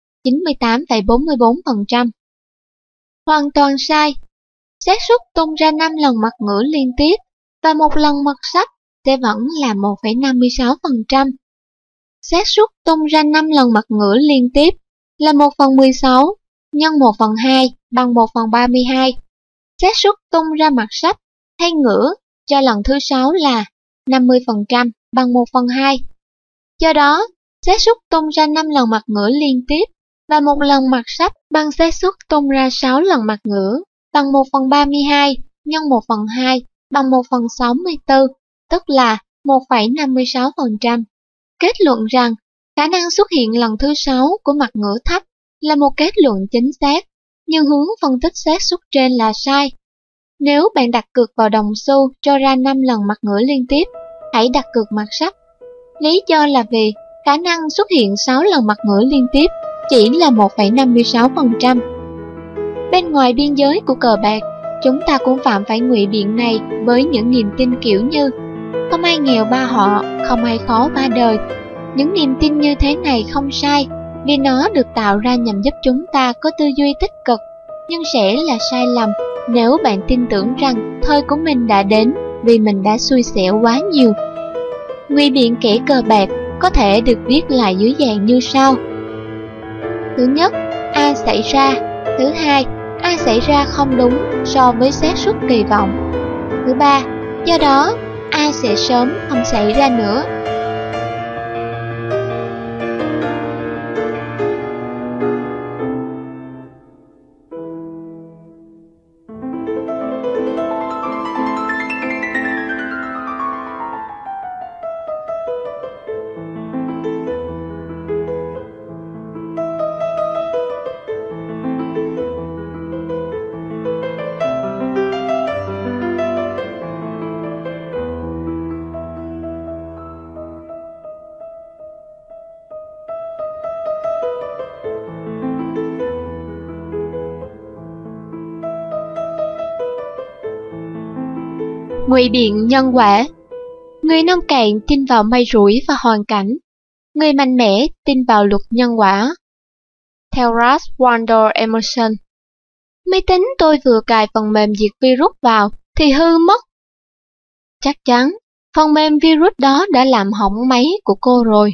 98,44%. Hoàn toàn sai. Xác suất tung ra 5 lần mặt ngửa liên tiếp và 1 lần mặt sách sẽ vẫn là 1,56%. Xác suất tung ra 5 lần mặt ngửa liên tiếp là 1/16 nhân 1/2 bằng 1/32. Xác suất tung ra mặt sách hay ngửa cho lần thứ 6 là 50% bằng 1/2. Do đó, xác suất tung ra 5 lần mặt ngửa liên tiếp và 1 lần mặt sách bằng xác suất tung ra 6 lần mặt ngửa bằng 1/32 nhân 1/2 bằng 1/64, tức là 1,56%. Kết luận rằng khả năng xuất hiện lần thứ 6 của mặt ngửa thấp là một kết luận chính xác, nhưng hướng phân tích xác suất trên là sai. Nếu bạn đặt cược vào đồng xu cho ra 5 lần mặt ngửa liên tiếp, hãy đặt cược mặt sách. Lý do là vì khả năng xuất hiện 6 lần mặt ngửa liên tiếp chỉ là 1,56%. Bên ngoài biên giới của cờ bạc, chúng ta cũng phạm phải ngụy biện này với những niềm tin kiểu như không ai nghèo ba họ, không ai khó ba đời. Những niềm tin như thế này không sai vì nó được tạo ra nhằm giúp chúng ta có tư duy tích cực, nhưng sẽ là sai lầm nếu bạn tin tưởng rằng thời của mình đã đến vì mình đã xui xẻo quá nhiều. Ngụy biện kẻ cờ bạc có thể được viết lại dưới dạng như sau. Thứ nhất, A xảy ra. Thứ hai, A xảy ra không đúng so với xác suất kỳ vọng. Thứ ba, do đó A sẽ sớm không xảy ra nữa. Ngụy biện nhân quả. Người nông cạn tin vào may rủi và hoàn cảnh. Người mạnh mẽ tin vào luật nhân quả. Theo Ralph Waldo Emerson. Máy tính tôi vừa cài phần mềm diệt virus vào thì hư mất. Chắc chắn, phần mềm virus đó đã làm hỏng máy của cô rồi.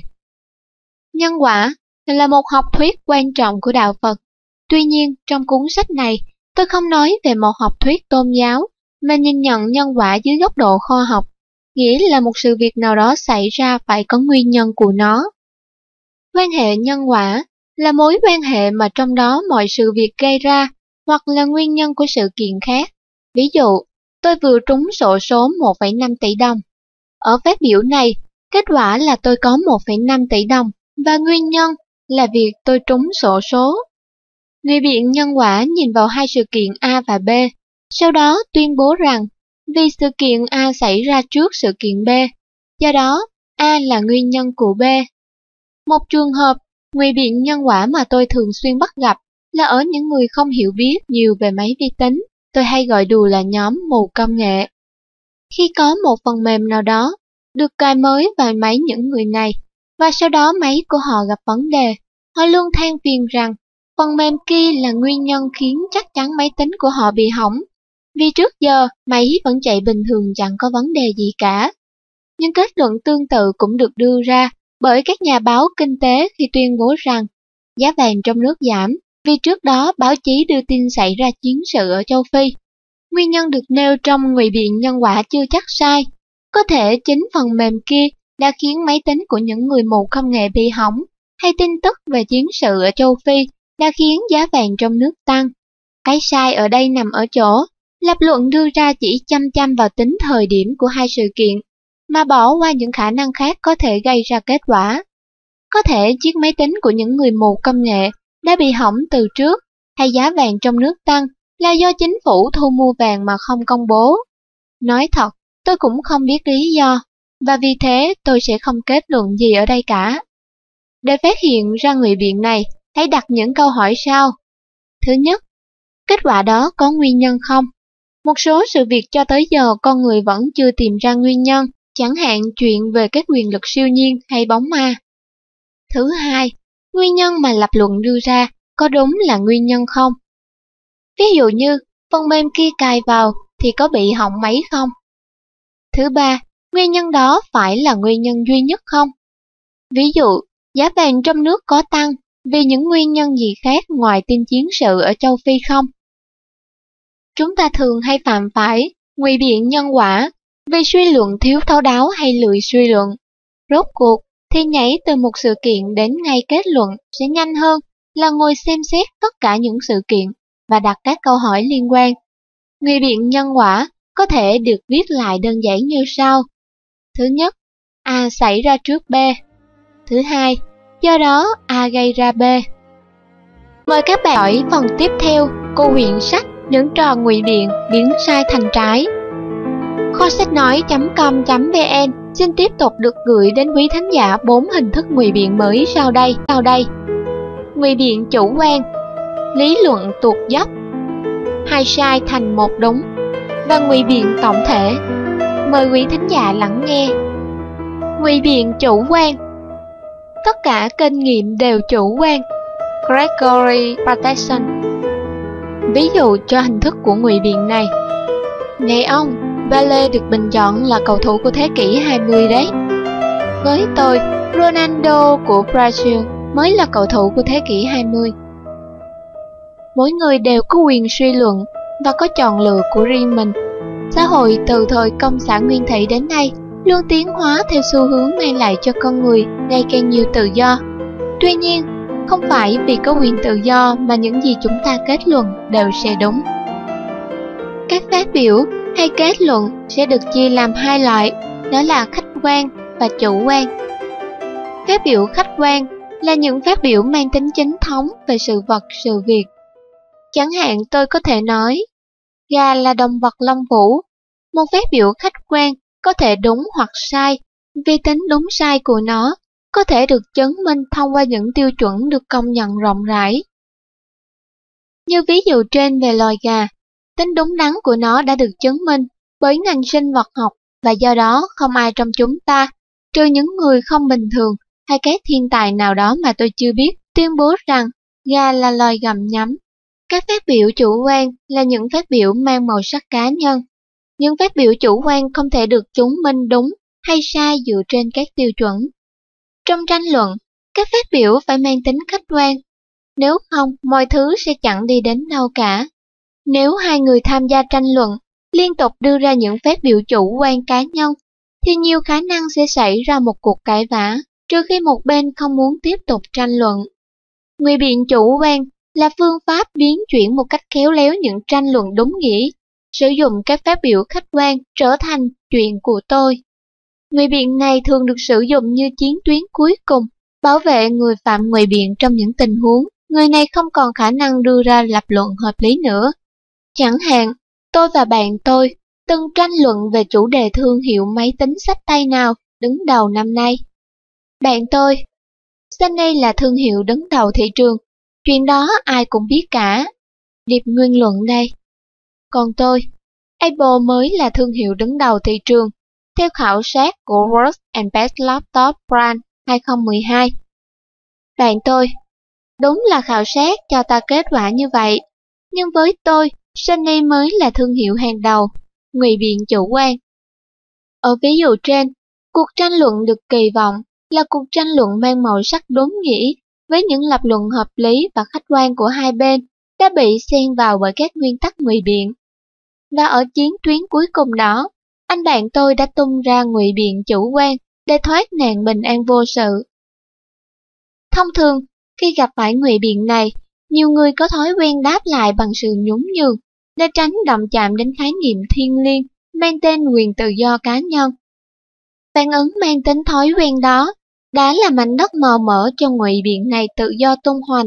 Nhân quả là một học thuyết quan trọng của đạo Phật. Tuy nhiên, trong cuốn sách này, tôi không nói về một học thuyết tôn giáo, mà nhìn nhận nhân quả dưới góc độ khoa học, nghĩa là một sự việc nào đó xảy ra phải có nguyên nhân của nó. Quan hệ nhân quả là mối quan hệ mà trong đó mọi sự việc gây ra, hoặc là nguyên nhân của sự kiện khác. Ví dụ, tôi vừa trúng xổ số 1,5 tỷ đồng. Ở phép biểu này, kết quả là tôi có 1,5 tỷ đồng, và nguyên nhân là việc tôi trúng xổ số. Người biện nhân quả nhìn vào hai sự kiện A và B, sau đó tuyên bố rằng vì sự kiện A xảy ra trước sự kiện B, do đó A là nguyên nhân của B. Một trường hợp ngụy biện nhân quả mà tôi thường xuyên bắt gặp là ở những người không hiểu biết nhiều về máy vi tính, tôi hay gọi đùa là nhóm mù công nghệ. Khi có một phần mềm nào đó được cài mới vào máy những người này, và sau đó máy của họ gặp vấn đề, họ luôn than phiền rằng phần mềm kia là nguyên nhân khiến chắc chắn máy tính của họ bị hỏng, vì trước giờ máy vẫn chạy bình thường chẳng có vấn đề gì cả. Những kết luận tương tự cũng được đưa ra bởi các nhà báo kinh tế khi tuyên bố rằng giá vàng trong nước giảm vì trước đó báo chí đưa tin xảy ra chiến sự ở châu Phi. Nguyên nhân được nêu trong ngụy biện nhân quả chưa chắc sai. Có thể chính phần mềm kia đã khiến máy tính của những người mù công nghệ bị hỏng, hay tin tức về chiến sự ở châu Phi đã khiến giá vàng trong nước tăng. Cái sai ở đây nằm ở chỗ, lập luận đưa ra chỉ chăm chăm vào tính thời điểm của hai sự kiện, mà bỏ qua những khả năng khác có thể gây ra kết quả. Có thể chiếc máy tính của những người mù công nghệ đã bị hỏng từ trước, hay giá vàng trong nước tăng là do chính phủ thu mua vàng mà không công bố. Nói thật, tôi cũng không biết lý do, và vì thế tôi sẽ không kết luận gì ở đây cả. Để phát hiện ra ngụy biện này, hãy đặt những câu hỏi sau. Thứ nhất, kết quả đó có nguyên nhân không? Một số sự việc cho tới giờ con người vẫn chưa tìm ra nguyên nhân, chẳng hạn chuyện về các quyền lực siêu nhiên hay bóng ma. Thứ hai, nguyên nhân mà lập luận đưa ra có đúng là nguyên nhân không? Ví dụ như, phần mềm kia cài vào thì có bị hỏng máy không? Thứ ba, nguyên nhân đó phải là nguyên nhân duy nhất không? Ví dụ, giá vàng trong nước có tăng vì những nguyên nhân gì khác ngoài tin chiến sự ở châu Phi không? Chúng ta thường hay phạm phải ngụy biện nhân quả vì suy luận thiếu thấu đáo hay lười suy luận. Rốt cuộc thì nhảy từ một sự kiện đến ngay kết luận sẽ nhanh hơn là ngồi xem xét tất cả những sự kiện và đặt các câu hỏi liên quan. Ngụy biện nhân quả có thể được viết lại đơn giản như sau. Thứ nhất, A xảy ra trước B. Thứ hai, do đó A gây ra B. Mời các bạn hỏi phần tiếp theo của quyển sách Những trò ngụy biện biến sai thành trái. Kho sách nói.com.vn xin tiếp tục được gửi đến quý thính giả 4 hình thức ngụy biện mới sau đây. Ngụy biện chủ quan, lý luận tuột dốc, hai sai thành một đúng, và ngụy biện tổng thể. Mời quý thính giả lắng nghe. Ngụy biện chủ quan. Tất cả kinh nghiệm đều chủ quan. Gregory Bateson. Ví dụ cho hình thức của ngụy biện này. Này ông, Pele được bình chọn là cầu thủ của thế kỷ 20 đấy. Với tôi, Ronaldo của Brazil mới là cầu thủ của thế kỷ 20. Mỗi người đều có quyền suy luận và có chọn lựa của riêng mình. Xã hội từ thời Công sản Nguyên Thủy đến nay luôn tiến hóa theo xu hướng mang lại cho con người ngày càng nhiều tự do. Tuy nhiên, không phải vì có quyền tự do mà những gì chúng ta kết luận đều sẽ đúng. Các phát biểu hay kết luận sẽ được chia làm hai loại, đó là khách quan và chủ quan. Phát biểu khách quan là những phát biểu mang tính chính thống về sự vật, sự việc. Chẳng hạn tôi có thể nói, gà là động vật lông vũ. Một phát biểu khách quan có thể đúng hoặc sai, vì tính đúng sai của nó có thể được chứng minh thông qua những tiêu chuẩn được công nhận rộng rãi. Như ví dụ trên về loài gà, tính đúng đắn của nó đã được chứng minh bởi ngành sinh vật học, và do đó không ai trong chúng ta, trừ những người không bình thường hay các thiên tài nào đó mà tôi chưa biết, tuyên bố rằng gà là loài gặm nhấm. Các phát biểu chủ quan là những phát biểu mang màu sắc cá nhân. Những phát biểu chủ quan không thể được chứng minh đúng hay sai dựa trên các tiêu chuẩn. Trong tranh luận, các phát biểu phải mang tính khách quan. Nếu không, mọi thứ sẽ chẳng đi đến đâu cả. Nếu hai người tham gia tranh luận liên tục đưa ra những phát biểu chủ quan cá nhân, thì nhiều khả năng sẽ xảy ra một cuộc cãi vã, trừ khi một bên không muốn tiếp tục tranh luận. Ngụy biện chủ quan là phương pháp biến chuyển một cách khéo léo những tranh luận đúng nghĩa, sử dụng các phát biểu khách quan trở thành chuyện của tôi. Ngụy biện này thường được sử dụng như chiến tuyến cuối cùng, bảo vệ người phạm ngụy biện trong những tình huống người này không còn khả năng đưa ra lập luận hợp lý nữa. Chẳng hạn, tôi và bạn tôi từng tranh luận về chủ đề thương hiệu máy tính xách tay nào đứng đầu năm nay. Bạn tôi, Sony là thương hiệu đứng đầu thị trường, chuyện đó ai cũng biết cả. Điệp nguyên luận đây. Còn tôi, Apple mới là thương hiệu đứng đầu thị trường, theo khảo sát của World and Best Laptop Brand 2012. Bạn tôi, đúng là khảo sát cho ta kết quả như vậy, nhưng với tôi, Sony mới là thương hiệu hàng đầu, ngụy biện chủ quan. Ở ví dụ trên, cuộc tranh luận được kỳ vọng là cuộc tranh luận mang màu sắc đúng nghĩa, với những lập luận hợp lý và khách quan của hai bên đã bị xen vào bởi các nguyên tắc ngụy biện. Và ở chiến tuyến cuối cùng đó, anh bạn tôi đã tung ra ngụy biện chủ quan để thoát nạn bình an vô sự. Thông thường, khi gặp phải ngụy biện này, nhiều người có thói quen đáp lại bằng sự nhún nhường để tránh động chạm đến khái niệm thiêng liêng mang tên quyền tự do cá nhân. Phản ứng mang tính thói quen đó đã là mảnh đất màu mỡ cho ngụy biện này tự do tung hoành.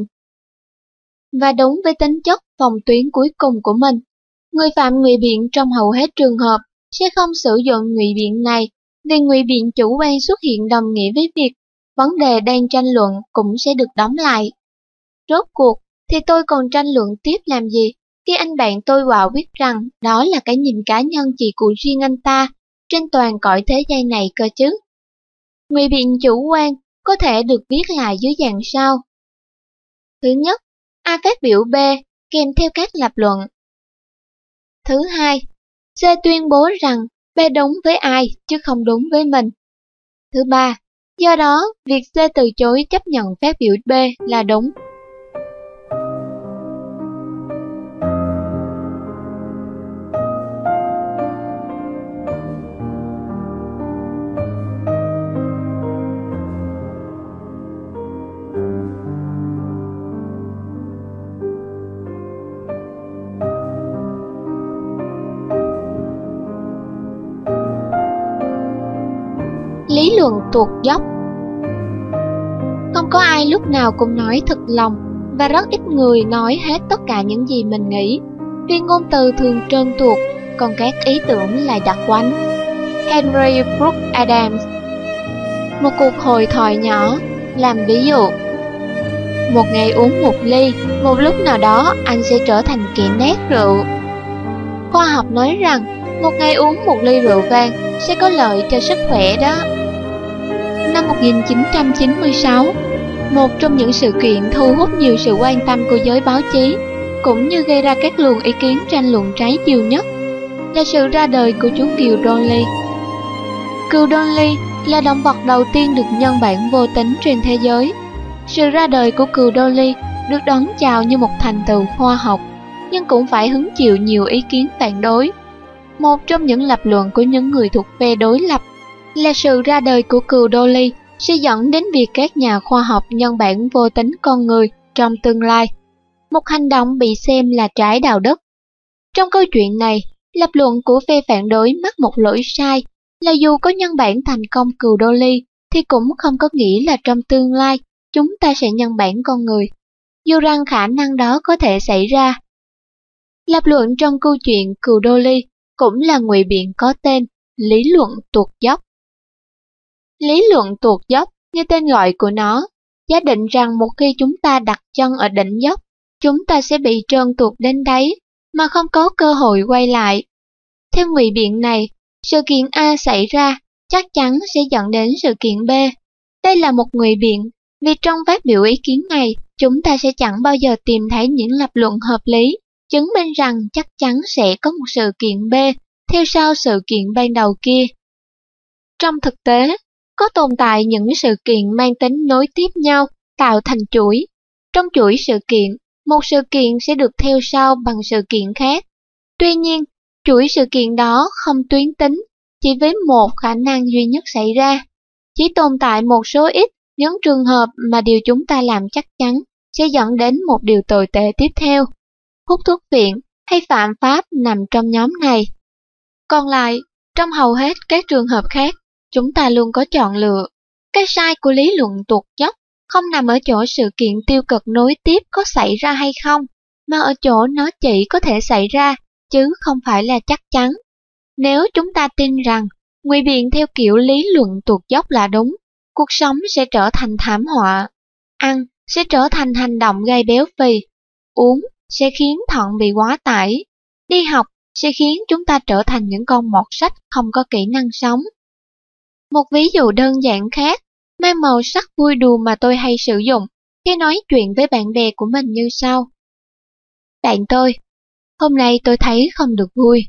Và đúng với tính chất phòng tuyến cuối cùng của mình, người phạm ngụy biện trong hầu hết trường hợp sẽ không sử dụng ngụy biện này, vì ngụy biện chủ quan xuất hiện đồng nghĩa với việc vấn đề đang tranh luận cũng sẽ được đóng lại. Rốt cuộc thì tôi còn tranh luận tiếp làm gì khi anh bạn tôi quả quyết rằng đó là cái nhìn cá nhân chỉ của riêng anh ta trên toàn cõi thế gian này cơ chứ. Ngụy biện chủ quan có thể được viết lại dưới dạng sau. Thứ nhất, A phát biểu B kèm theo các lập luận. Thứ hai, C tuyên bố rằng B đúng với ai chứ không đúng với mình. Thứ ba, do đó việc C từ chối chấp nhận phát biểu B là đúng. Lý luận tuột dốc. Không có ai lúc nào cũng nói thật lòng, và rất ít người nói hết tất cả những gì mình nghĩ, vì ngôn từ thường trơn tuột, còn các ý tưởng lại đặc quánh. Henry Brooks Adams. Một cuộc hội thoại nhỏ, làm ví dụ. Một ngày uống một ly, một lúc nào đó anh sẽ trở thành kẻ nát rượu. Khoa học nói rằng, một ngày uống một ly rượu vang sẽ có lợi cho sức khỏe đó. Năm 1996, một trong những sự kiện thu hút nhiều sự quan tâm của giới báo chí, cũng như gây ra các luồng ý kiến tranh luận trái chiều nhất, là sự ra đời của chú cừu Dolly. Cừu Dolly là động vật đầu tiên được nhân bản vô tính trên thế giới. Sự ra đời của cừu Dolly được đón chào như một thành tựu khoa học, nhưng cũng phải hứng chịu nhiều ý kiến phản đối. Một trong những lập luận của những người thuộc phe đối lập là sự ra đời của cừu Dolly sẽ dẫn đến việc các nhà khoa học nhân bản vô tính con người trong tương lai, một hành động bị xem là trái đạo đức. Trong câu chuyện này, lập luận của phe phản đối mắc một lỗi sai là dù có nhân bản thành công cừu Dolly thì cũng không có nghĩa là trong tương lai chúng ta sẽ nhân bản con người, dù rằng khả năng đó có thể xảy ra. Lập luận trong câu chuyện cừu Dolly cũng là ngụy biện có tên lý luận tuột dốc. Lý luận tuột dốc như tên gọi của nó, giả định rằng một khi chúng ta đặt chân ở đỉnh dốc, chúng ta sẽ bị trơn tuột đến đáy mà không có cơ hội quay lại. Theo ngụy biện này, sự kiện A xảy ra chắc chắn sẽ dẫn đến sự kiện B. Đây là một ngụy biện, vì trong phát biểu ý kiến này, chúng ta sẽ chẳng bao giờ tìm thấy những lập luận hợp lý, chứng minh rằng chắc chắn sẽ có một sự kiện B theo sau sự kiện ban đầu kia. Trong thực tế, có tồn tại những sự kiện mang tính nối tiếp nhau, tạo thành chuỗi. Trong chuỗi sự kiện, một sự kiện sẽ được theo sau bằng sự kiện khác. Tuy nhiên, chuỗi sự kiện đó không tuyến tính, chỉ với một khả năng duy nhất xảy ra. Chỉ tồn tại một số ít những trường hợp mà điều chúng ta làm chắc chắn sẽ dẫn đến một điều tồi tệ tiếp theo. Hút thuốc viện hay phạm pháp nằm trong nhóm này. Còn lại, trong hầu hết các trường hợp khác, chúng ta luôn có chọn lựa. Cái sai của lý luận tuột dốc không nằm ở chỗ sự kiện tiêu cực nối tiếp có xảy ra hay không, mà ở chỗ nó chỉ có thể xảy ra, chứ không phải là chắc chắn. Nếu chúng ta tin rằng ngụy biện theo kiểu lý luận tuột dốc là đúng, cuộc sống sẽ trở thành thảm họa, ăn sẽ trở thành hành động gây béo phì, uống sẽ khiến thận bị quá tải, đi học sẽ khiến chúng ta trở thành những con mọt sách không có kỹ năng sống. Một ví dụ đơn giản khác, mang màu sắc vui đùa mà tôi hay sử dụng khi nói chuyện với bạn bè của mình như sau. Bạn tôi, hôm nay tôi thấy không được vui.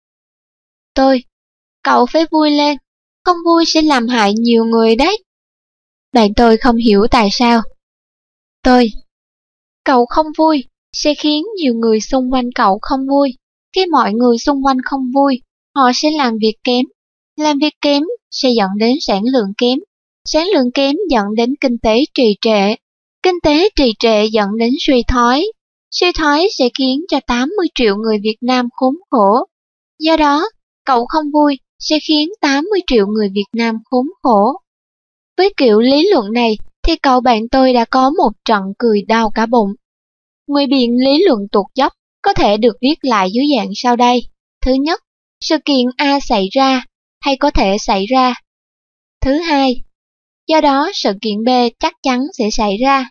Tôi, cậu phải vui lên, không vui sẽ làm hại nhiều người đấy. Bạn tôi không hiểu tại sao. Tôi, cậu không vui sẽ khiến nhiều người xung quanh cậu không vui. Khi mọi người xung quanh không vui, họ sẽ làm việc kém. Làm việc kém sẽ dẫn đến sản lượng kém. Sản lượng kém dẫn đến kinh tế trì trệ. Kinh tế trì trệ dẫn đến suy thoái. Suy thoái sẽ khiến cho 80 triệu người Việt Nam khốn khổ. Do đó, cậu không vui sẽ khiến 80 triệu người Việt Nam khốn khổ. Với kiểu lý luận này thì cậu bạn tôi đã có một trận cười đau cả bụng. Ngụy biện lý luận tuột dốc có thể được viết lại dưới dạng sau đây. Thứ nhất, sự kiện A xảy ra hay có thể xảy ra. Thứ hai, do đó sự kiện B chắc chắn sẽ xảy ra.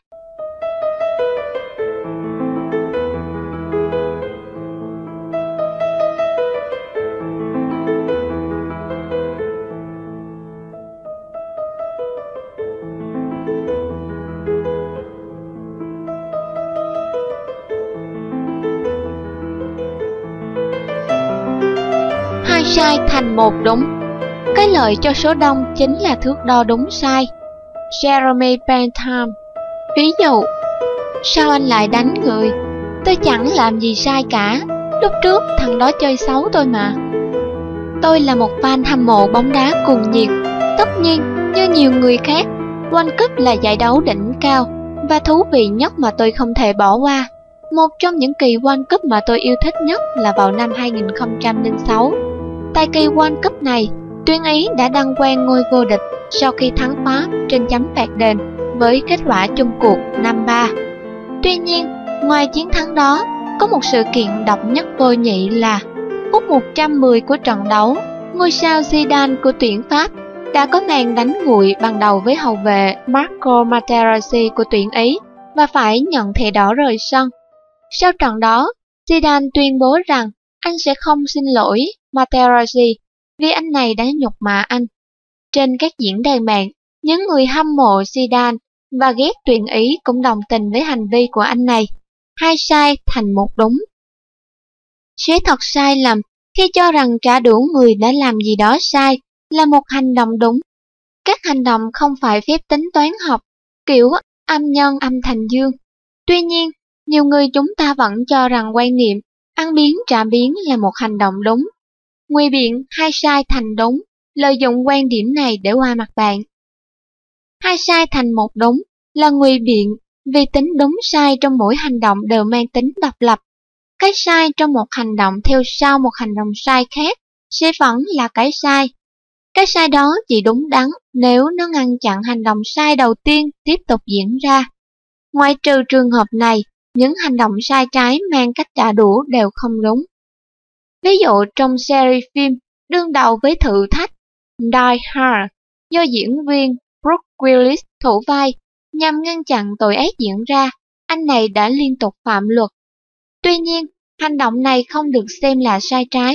Hai sai thành một đúng. Cái lợi cho số đông chính là thước đo đúng sai. Jeremy Bentham. Ví dụ, sao anh lại đánh người? Tôi chẳng làm gì sai cả. Lúc trước thằng đó chơi xấu tôi mà. Tôi là một fan hâm mộ bóng đá cuồng nhiệt. Tất nhiên, như nhiều người khác, World Cup là giải đấu đỉnh cao và thú vị nhất mà tôi không thể bỏ qua. Một trong những kỳ World Cup mà tôi yêu thích nhất là vào năm 2006. Tại kỳ World Cup này, tuyển Ý đã đăng quang ngôi vô địch sau khi thắng Pháp trên chấm phạt đền với kết quả chung cuộc 5-3. Tuy nhiên, ngoài chiến thắng đó, có một sự kiện độc nhất vô nhị là phút 110 của trận đấu, ngôi sao Zidane của tuyển Pháp đã có màn đánh nguội bằng đầu với hậu vệ Marco Materazzi của tuyển Ý và phải nhận thẻ đỏ rời sân. Sau trận đó, Zidane tuyên bố rằng anh sẽ không xin lỗi Materazzi vì anh này đã nhục mạ anh. Trên các diễn đàn mạng, những người hâm mộ Zidane và ghét tuyển Ý cũng đồng tình với hành vi của anh này. Hai sai thành một đúng. Sẽ thật sai lầm khi cho rằng trả đũa người đã làm gì đó sai là một hành động đúng. Các hành động không phải phép tính toán học, kiểu âm nhân âm thành dương. Tuy nhiên, nhiều người chúng ta vẫn cho rằng quan niệm ăn biến trả biến là một hành động đúng. Ngụy biện hai sai thành đúng, lợi dụng quan điểm này để qua mặt bạn. Hai sai thành một đúng là ngụy biện vì tính đúng sai trong mỗi hành động đều mang tính độc lập. Cái sai trong một hành động theo sau một hành động sai khác sẽ vẫn là cái sai. Cái sai đó chỉ đúng đắn nếu nó ngăn chặn hành động sai đầu tiên tiếp tục diễn ra. Ngoại trừ trường hợp này, những hành động sai trái mang cách trả đũa đều không đúng. Ví dụ trong series phim đương đầu với thử thách Die Hard do diễn viên Bruce Willis thủ vai, nhằm ngăn chặn tội ác diễn ra, anh này đã liên tục phạm luật. Tuy nhiên, hành động này không được xem là sai trái,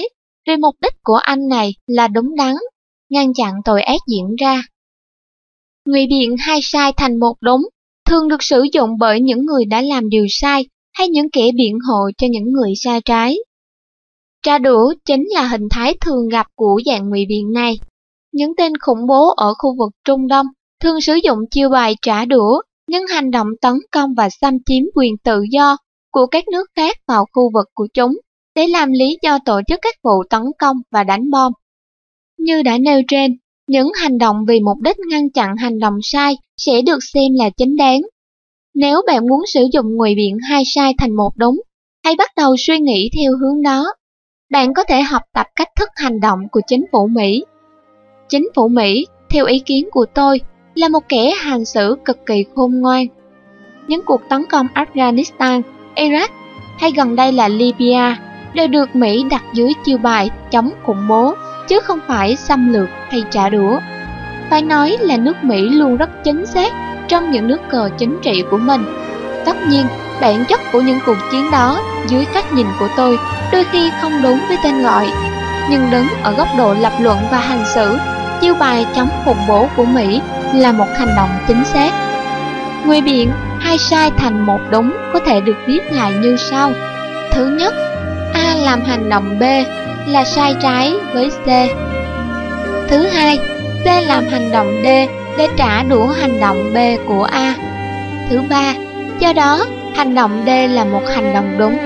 vì mục đích của anh này là đúng đắn, ngăn chặn tội ác diễn ra. Ngụy biện hai sai thành một đúng thường được sử dụng bởi những người đã làm điều sai hay những kẻ biện hộ cho những người sai trái. Trả đũa chính là hình thái thường gặp của dạng ngụy biện này. Những tên khủng bố ở khu vực Trung Đông thường sử dụng chiêu bài trả đũa những hành động tấn công và xâm chiếm quyền tự do của các nước khác vào khu vực của chúng để làm lý do tổ chức các vụ tấn công và đánh bom. Như đã nêu trên, những hành động vì mục đích ngăn chặn hành động sai sẽ được xem là chính đáng. Nếu bạn muốn sử dụng ngụy biện hai sai thành một đúng, hãy bắt đầu suy nghĩ theo hướng đó. Bạn có thể học tập cách thức hành động của chính phủ Mỹ. Chính phủ Mỹ, theo ý kiến của tôi, là một kẻ hành xử cực kỳ khôn ngoan. Những cuộc tấn công Afghanistan, Iraq hay gần đây là Libya đều được Mỹ đặt dưới chiêu bài chống khủng bố, chứ không phải xâm lược hay trả đũa. Phải nói là nước Mỹ luôn rất chính xác trong những nước cờ chính trị của mình. Tất nhiên, bản chất của những cuộc chiến đó, dưới cách nhìn của tôi, đôi khi không đúng với tên gọi. Nhưng đứng ở góc độ lập luận và hành xử, chiêu bài chống khủng bố của Mỹ là một hành động chính xác. Ngụy biện hai sai thành một đúng có thể được viết lại như sau. Thứ nhất, A làm hành động B là sai trái với C. Thứ hai, C làm hành động D để trả đũa hành động B của A. Thứ ba, do đó, hành động D là một hành động đúng.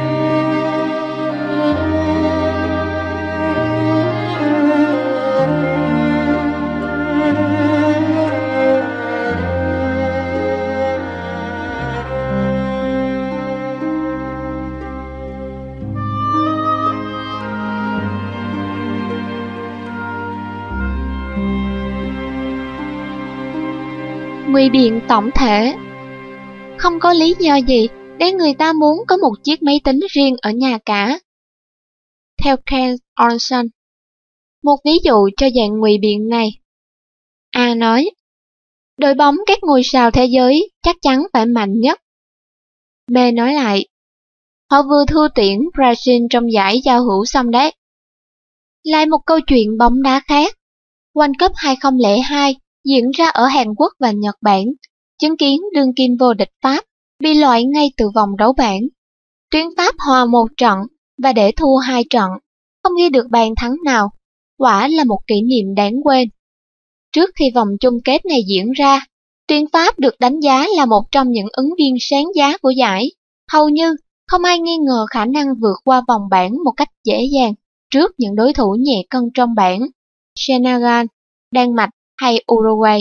Ngụy biện tổng thể. Không có lý do gì để người ta muốn có một chiếc máy tính riêng ở nhà cả. Theo Ken Olson, một ví dụ cho dạng ngụy biện này. A nói, đội bóng các ngôi sao thế giới chắc chắn phải mạnh nhất. B nói lại, họ vừa thua tuyển Brazil trong giải giao hữu xong đấy. Lại một câu chuyện bóng đá khác. World Cup 2002 diễn ra ở Hàn Quốc và Nhật Bản, chứng kiến đương kim vô địch Pháp bị loại ngay từ vòng đấu bảng. Tuyển Pháp hòa một trận và để thua hai trận, không ghi được bàn thắng nào, quả là một kỷ niệm đáng quên. Trước khi vòng chung kết này diễn ra, tuyển Pháp được đánh giá là một trong những ứng viên sáng giá của giải. Hầu như không ai nghi ngờ khả năng vượt qua vòng bảng một cách dễ dàng trước những đối thủ nhẹ cân trong bảng, Senegal, Đan Mạch hay Uruguay.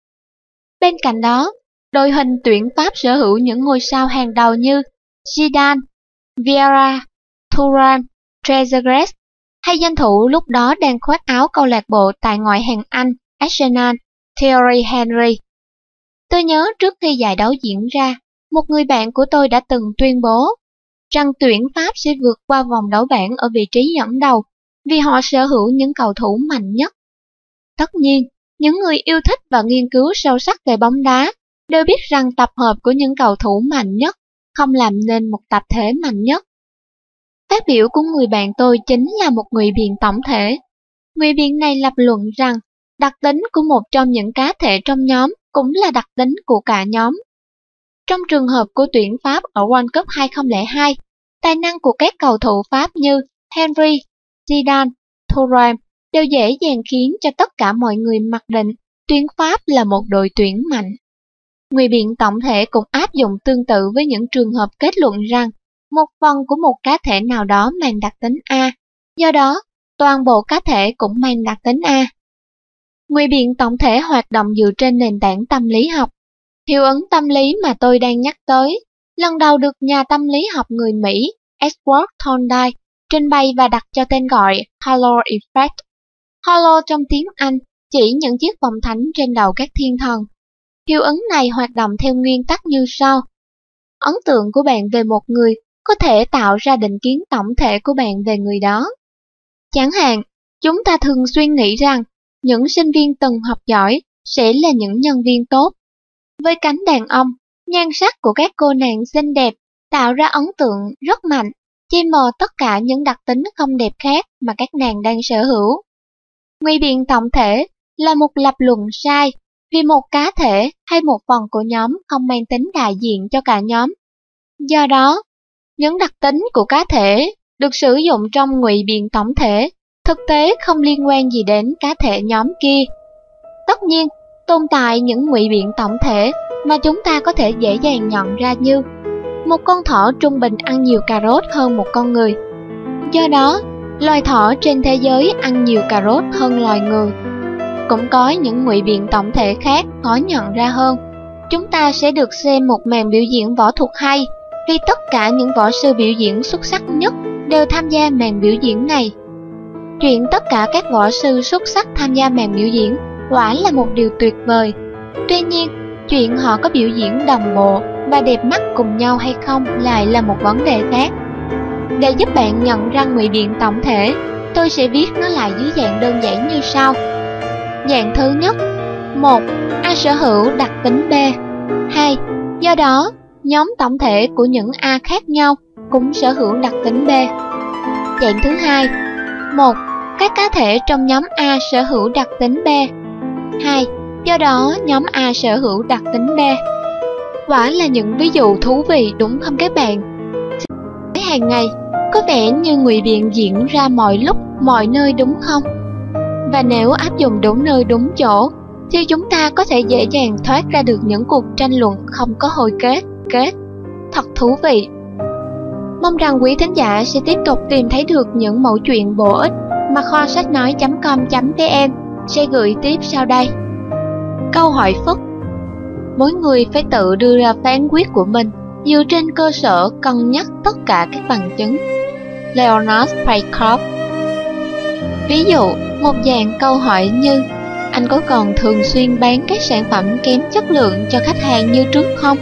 Bên cạnh đó, đội hình tuyển Pháp sở hữu những ngôi sao hàng đầu như Zidane, Vieira, Thuram, Trezeguet, hay danh thủ lúc đó đang khoác áo câu lạc bộ tại ngoại hạng Anh, Arsenal, Thierry Henry. Tôi nhớ trước khi giải đấu diễn ra, một người bạn của tôi đã từng tuyên bố rằng tuyển Pháp sẽ vượt qua vòng đấu bảng ở vị trí dẫn đầu vì họ sở hữu những cầu thủ mạnh nhất. Tất nhiên, những người yêu thích và nghiên cứu sâu sắc về bóng đá đều biết rằng tập hợp của những cầu thủ mạnh nhất không làm nên một tập thể mạnh nhất. Phát biểu của người bạn tôi chính là một ngụy biện tổng thể. Ngụy biện này lập luận rằng đặc tính của một trong những cá thể trong nhóm cũng là đặc tính của cả nhóm. Trong trường hợp của tuyển Pháp ở World Cup 2002, tài năng của các cầu thủ Pháp như Henry, Zidane, Thuram đều dễ dàng khiến cho tất cả mọi người mặc định tuyển Pháp là một đội tuyển mạnh. Ngụy biện tổng thể cũng áp dụng tương tự với những trường hợp kết luận rằng một phần của một cá thể nào đó mang đặc tính A, do đó toàn bộ cá thể cũng mang đặc tính A. Ngụy biện tổng thể hoạt động dựa trên nền tảng tâm lý học. Hiệu ứng tâm lý mà tôi đang nhắc tới, lần đầu được nhà tâm lý học người Mỹ Edward Thorndike trình bày và đặt cho tên gọi Halo Effect. Halo trong tiếng Anh chỉ những chiếc vòng thánh trên đầu các thiên thần. Hiệu ứng này hoạt động theo nguyên tắc như sau. Ấn tượng của bạn về một người có thể tạo ra định kiến tổng thể của bạn về người đó. Chẳng hạn, chúng ta thường xuyên nghĩ rằng những sinh viên từng học giỏi sẽ là những nhân viên tốt. Với cánh đàn ông, nhan sắc của các cô nàng xinh đẹp tạo ra ấn tượng rất mạnh che mờ tất cả những đặc tính không đẹp khác mà các nàng đang sở hữu. Ngụy biện tổng thể là một lập luận sai, vì một cá thể hay một phần của nhóm không mang tính đại diện cho cả nhóm. Do đó, những đặc tính của cá thể được sử dụng trong ngụy biện tổng thể thực tế không liên quan gì đến cá thể nhóm kia. Tất nhiên, tồn tại những ngụy biện tổng thể mà chúng ta có thể dễ dàng nhận ra như một con thỏ trung bình ăn nhiều cà rốt hơn một con người. Do đó, loài thỏ trên thế giới ăn nhiều cà rốt hơn loài người. Cũng có những ngụy biện tổng thể khác khó nhận ra hơn. Chúng ta sẽ được xem một màn biểu diễn võ thuật hay, vì tất cả những võ sư biểu diễn xuất sắc nhất đều tham gia màn biểu diễn này. Chuyện tất cả các võ sư xuất sắc tham gia màn biểu diễn quả là một điều tuyệt vời. Tuy nhiên, chuyện họ có biểu diễn đồng bộ và đẹp mắt cùng nhau hay không lại là một vấn đề khác. Để giúp bạn nhận ra ngụy biện tổng thể, tôi sẽ viết nó lại dưới dạng đơn giản như sau. Dạng thứ nhất: 1. A sở hữu đặc tính B. 2. Do đó, nhóm tổng thể của những A khác nhau cũng sở hữu đặc tính B. Dạng thứ hai: 1. Các cá thể trong nhóm A sở hữu đặc tính B. 2. Do đó, nhóm A sở hữu đặc tính B. Quả là những ví dụ thú vị đúng không các bạn? Hàng ngày, có vẻ như ngụy biện diễn ra mọi lúc, mọi nơi đúng không? Và nếu áp dụng đúng nơi đúng chỗ, thì chúng ta có thể dễ dàng thoát ra được những cuộc tranh luận không có hồi kết. Thật thú vị. Mong rằng quý thính giả sẽ tiếp tục tìm thấy được những mẩu chuyện bổ ích mà kho sách nói.com.vn sẽ gửi tiếp sau đây. Câu hỏi phức. Mỗi người phải tự đưa ra phán quyết của mình dựa trên cơ sở cân nhắc tất cả các bằng chứng. Leonard Peikoff. Ví dụ, một dạng câu hỏi như: anh có còn thường xuyên bán các sản phẩm kém chất lượng cho khách hàng như trước không?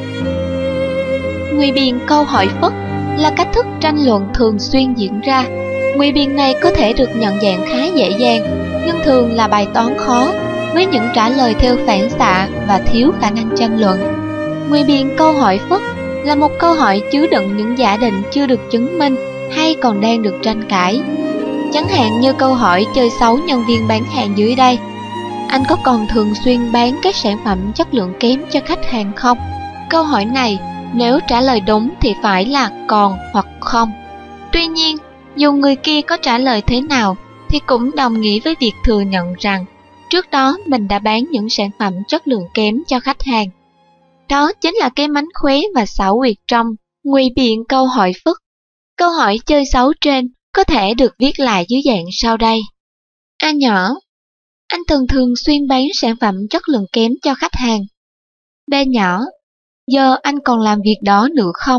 Ngụy biện câu hỏi phức là cách thức tranh luận thường xuyên diễn ra. Ngụy biện này có thể được nhận dạng khá dễ dàng, nhưng thường là bài toán khó, với những trả lời theo phản xạ và thiếu khả năng tranh luận. Ngụy biện câu hỏi phức là một câu hỏi chứa đựng những giả định chưa được chứng minh hay còn đang được tranh cãi. Chẳng hạn như câu hỏi chơi xấu nhân viên bán hàng dưới đây: anh có còn thường xuyên bán các sản phẩm chất lượng kém cho khách hàng không? Câu hỏi này, nếu trả lời đúng thì phải là còn hoặc không. Tuy nhiên, dù người kia có trả lời thế nào, thì cũng đồng nghĩa với việc thừa nhận rằng trước đó mình đã bán những sản phẩm chất lượng kém cho khách hàng. Đó chính là cái mánh khóe và xảo quyệt trong ngụy biện câu hỏi phức. Câu hỏi chơi xấu trên có thể được viết lại dưới dạng sau đây. A nhỏ: anh thường xuyên bán sản phẩm chất lượng kém cho khách hàng. B nhỏ: giờ anh còn làm việc đó nữa không?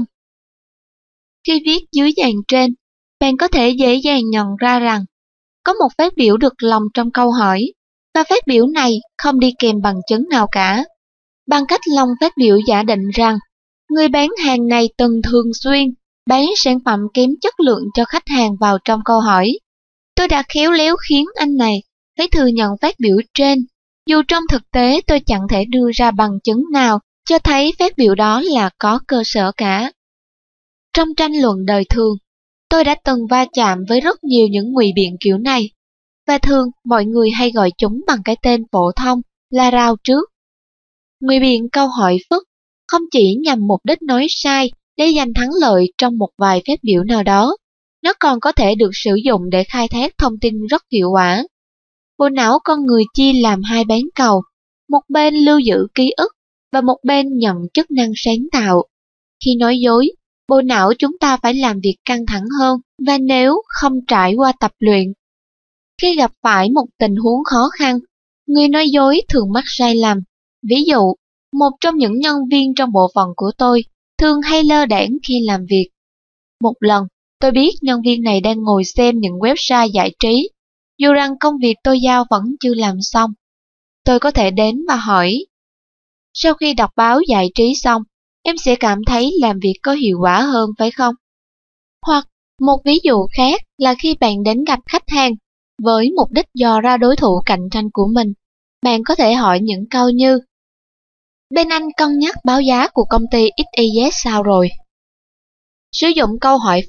Khi viết dưới dạng trên, bạn có thể dễ dàng nhận ra rằng có một phát biểu được lồng trong câu hỏi, và phát biểu này không đi kèm bằng chứng nào cả. Bằng cách lồng phát biểu giả định rằng người bán hàng này thường xuyên bán sản phẩm kém chất lượng cho khách hàng vào trong câu hỏi, tôi đã khéo léo khiến anh này phải thừa nhận phát biểu trên, dù trong thực tế tôi chẳng thể đưa ra bằng chứng nào cho thấy phát biểu đó là có cơ sở cả. Trong tranh luận đời thường, tôi đã từng va chạm với rất nhiều những ngụy biện kiểu này, và thường mọi người hay gọi chúng bằng cái tên phổ thông là rào trước. Ngụy biện câu hỏi phức không chỉ nhằm mục đích nói sai để giành thắng lợi trong một vài phát biểu nào đó, nó còn có thể được sử dụng để khai thác thông tin rất hiệu quả. Bộ não con người chia làm hai bán cầu, một bên lưu giữ ký ức và một bên nhận chức năng sáng tạo. Khi nói dối, bộ não chúng ta phải làm việc căng thẳng hơn, và nếu không trải qua tập luyện. Khi gặp phải một tình huống khó khăn, người nói dối thường mắc sai lầm. Ví dụ, một trong những nhân viên trong bộ phận của tôi thường hay lơ đãng khi làm việc. Một lần, tôi biết nhân viên này đang ngồi xem những website giải trí, dù rằng công việc tôi giao vẫn chưa làm xong. Tôi có thể đến và hỏi: sau khi đọc báo giải trí xong, em sẽ cảm thấy làm việc có hiệu quả hơn phải không? Hoặc một ví dụ khác là khi bạn đến gặp khách hàng với mục đích dò ra đối thủ cạnh tranh của mình, bạn có thể hỏi những câu như: bên anh cân nhắc báo giá của công ty XYZ sao rồi? Sử dụng câu hỏi phức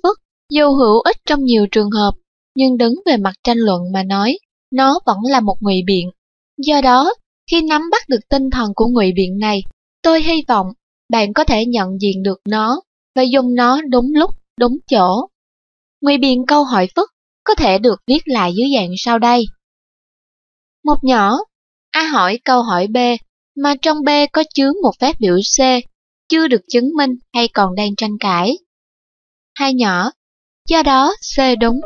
Dù hữu ích trong nhiều trường hợp, nhưng đứng về mặt tranh luận mà nói, nó vẫn là một ngụy biện. Do đó, khi nắm bắt được tinh thần của ngụy biện này, tôi hy vọng bạn có thể nhận diện được nó và dùng nó đúng lúc, đúng chỗ. Ngụy biện câu hỏi phức có thể được viết lại dưới dạng sau đây. Một nhỏ, A hỏi câu hỏi B, mà trong B có chứa một phép biểu C, chưa được chứng minh hay còn đang tranh cãi. Hai nhỏ, do đó C đúng.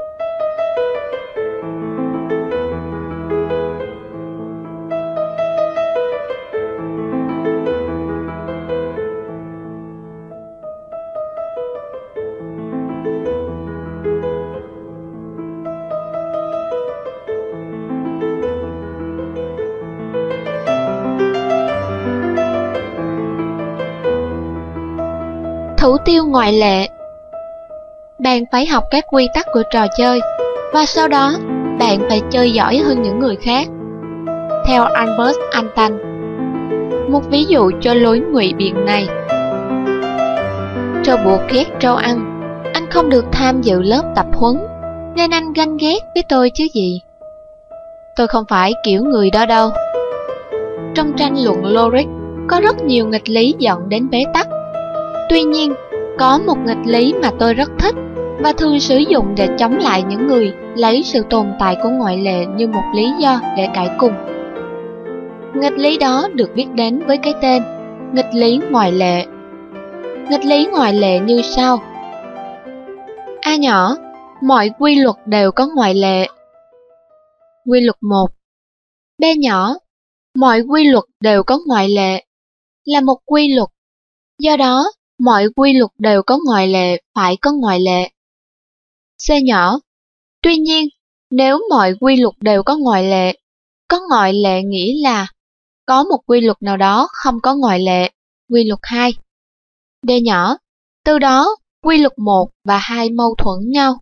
Thủ tiêu ngoại lệ. Bạn phải học các quy tắc của trò chơi, và sau đó bạn phải chơi giỏi hơn những người khác. Theo Albert Einstein, một ví dụ cho lối ngụy biện này. Trâu buộc ghét trâu ăn, anh không được tham dự lớp tập huấn, nên anh ganh ghét với tôi chứ gì. Tôi không phải kiểu người đó đâu. Trong tranh luận logic, có rất nhiều nghịch lý dẫn đến bế tắc. Tuy nhiên, có một nghịch lý mà tôi rất thích và thường sử dụng để chống lại những người lấy sự tồn tại của ngoại lệ như một lý do để cãi cùng. Nghịch lý đó được biết đến với cái tên nghịch lý ngoại lệ. Nghịch lý ngoại lệ như sau. A nhỏ, mọi quy luật đều có ngoại lệ. Quy luật 1. B nhỏ, mọi quy luật đều có ngoại lệ, là một quy luật. Do đó, mọi quy luật đều có ngoại lệ phải có ngoại lệ. C nhỏ, tuy nhiên, nếu mọi quy luật đều có ngoại lệ nghĩa là có một quy luật nào đó không có ngoại lệ, quy luật 2. D nhỏ, từ đó, quy luật 1 và 2 mâu thuẫn nhau.